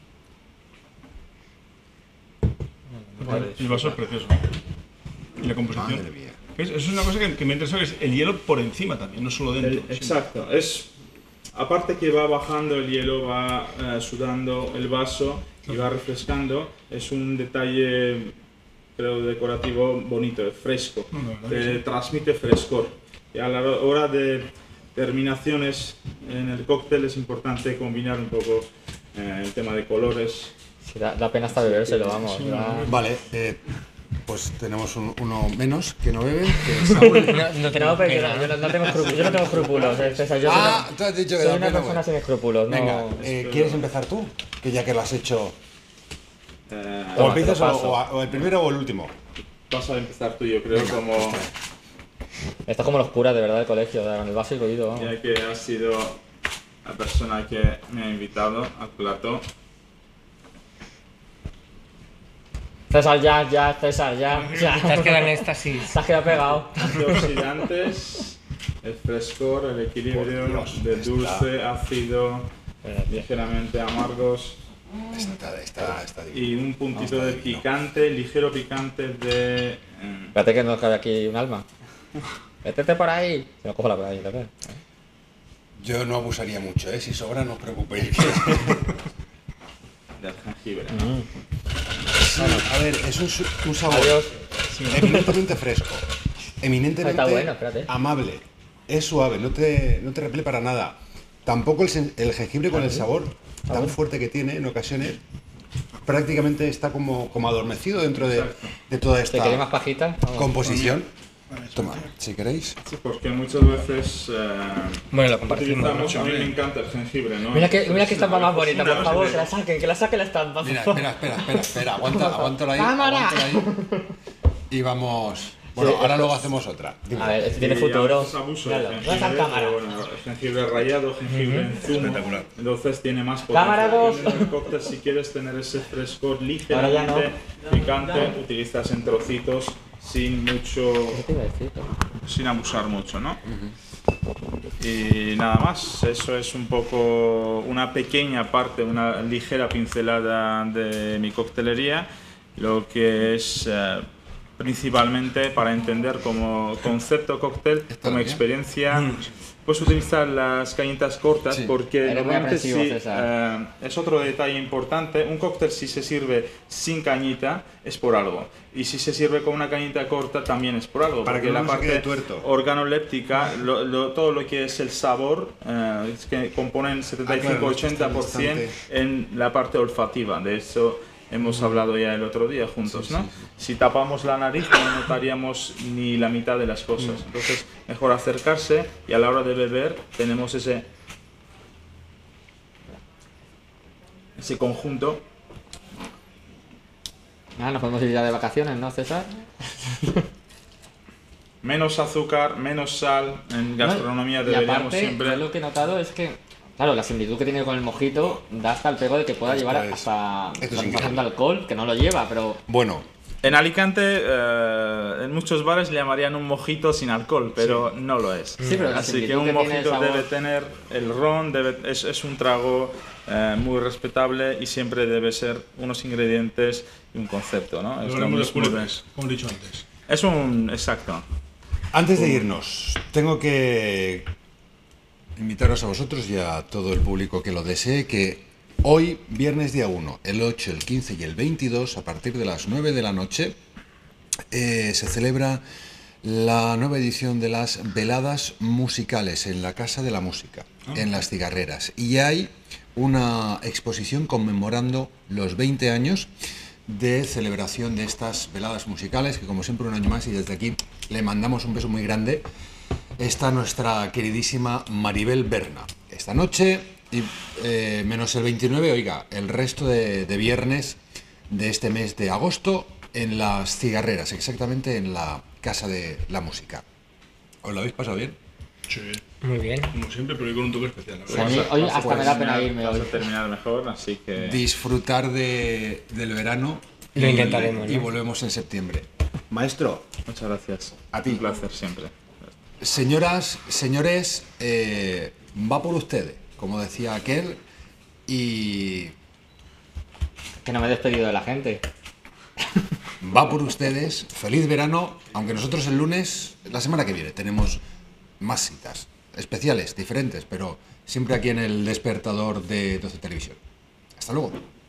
El vaso es precioso. Y la composición. Madre mía. Eso es una cosa que me interesa, que es el hielo por encima también, no solo dentro. Exacto. Aparte que va bajando el hielo, va sudando el vaso y va refrescando. Es un detalle, creo, decorativo bonito, fresco. Te transmite frescor. Y a la hora de terminaciones en el cóctel es importante combinar un poco el tema de colores. Sí, da pena hasta bebérselo, vamos. Vale, pues tenemos uno menos que no bebe, que es Saúl. No, pero yo no tengo escrúpulos. Yo no tengo escrúpulos. Tú has dicho que soy una persona sin escrúpulos. Venga, ¿quieres empezar tú? Que ya que lo has hecho. ¿O empiezas o el primero o el último? Vas a empezar tú, yo creo. Venga, como. Esto es como los curas de verdad del colegio, con el vaso incluido. Vamos. Ya que has sido la persona que me ha invitado al plato. César, César, ya. Te has quedado en éxtasis. Te has quedado pegado. Antioxidantes, el frescor, el equilibrio de dulce, ácido, ligeramente amargos. Está y un puntito de picante, ligero picante de. Espérate que no cabe aquí un alma. Métete por ahí. Se me cojo la por ahí, ¿verdad? Yo no abusaría mucho, ¿eh? Si sobra, no os preocupéis. Del jengibre. Sí, a ver, es un sabor eminentemente fresco, eminentemente amable, es suave, no te repele para nada. Tampoco el jengibre con el sabor tan fuerte que tiene en ocasiones, prácticamente está como adormecido dentro de toda esta más pajita? composición. Toma, si queréis. Sí, porque muchas veces bueno, lo compartimos mucho. A mí me encanta el jengibre, ¿no? Mira que estampa más bonita, por favor, que la saque la estampa. Mira, espera, aguántala ahí. ¡Cámara! Y vamos. Bueno, sí, ahora luego hacemos otra. Dime. A ver, este tiene futuro. El jengibre rallado, jengibre en zumo. Espectacular. Entonces tiene más potencia. ¡Cámara 2! En el cóctel, si quieres tener ese frescor ligeramente picante, utilizas en trocitos sin abusar mucho, ¿no? Y nada más, eso es un poco una pequeña parte, una ligera pincelada de mi coctelería, lo que es principalmente para entender como concepto cóctel, como experiencia. Puedes utilizar las cañitas cortas porque normalmente es otro detalle importante. Un cóctel, si se sirve sin cañita, es por algo. Y si se sirve con una cañita corta, también es por algo. Para porque que la parte organoléptica, todo lo que es el sabor, es que componen 75-80% en la parte olfativa. De eso hemos hablado ya el otro día juntos, ¿no? Si tapamos la nariz no notaríamos ni la mitad de las cosas. Entonces, mejor acercarse y a la hora de beber tenemos ese conjunto. Nos podemos ir ya de vacaciones, ¿no, César? Menos azúcar, menos sal. En gastronomía deberíamos siempre. Yo lo que he notado es que, claro, la similitud que tiene con el mojito da hasta el pego de que pueda llevar hasta de alcohol, que no lo lleva, pero... Bueno, En Alicante, en muchos bares le llamarían un mojito sin alcohol, pero no lo es. Sí, pero así que un mojito debe tener el ron, es un trago muy respetable y siempre debe ser unos ingredientes y un concepto, ¿no? Es lo mismo como he dicho antes. Es un... exacto. Antes de irnos, tengo que invitaros a vosotros y a todo el público que lo desee que hoy, viernes día 1, el 8, el 15 y el 22, a partir de las 9 de la noche, se celebra la nueva edición de las veladas musicales en la Casa de la Música, en Las Cigarreras. Y hay una exposición conmemorando los 20 años de celebración de estas veladas musicales, que como siempre un año más, y desde aquí le mandamos un beso muy grande, está nuestra queridísima Maribel Berna. Esta noche... Y menos el 29, oiga, el resto de viernes de este mes de agosto en Las Cigarreras, exactamente en la Casa de la Música. ¿Os lo habéis pasado bien? Sí. Muy bien. Como siempre, pero hoy con un toque especial. Hoy hasta me da pena irme hoy. Vamos a terminar mejor, así que... Disfrutar del verano. Lo intentaremos, Y ¿no? volvemos en septiembre. Maestro. Muchas gracias. A ti. Un placer siempre. Señoras, señores, va por ustedes, como decía aquel, y... Que no me he despedido de la gente. Va por ustedes, feliz verano, aunque nosotros el lunes, la semana que viene, tenemos más citas especiales, diferentes, pero siempre aquí en el despertador de 12 Televisión. Hasta luego.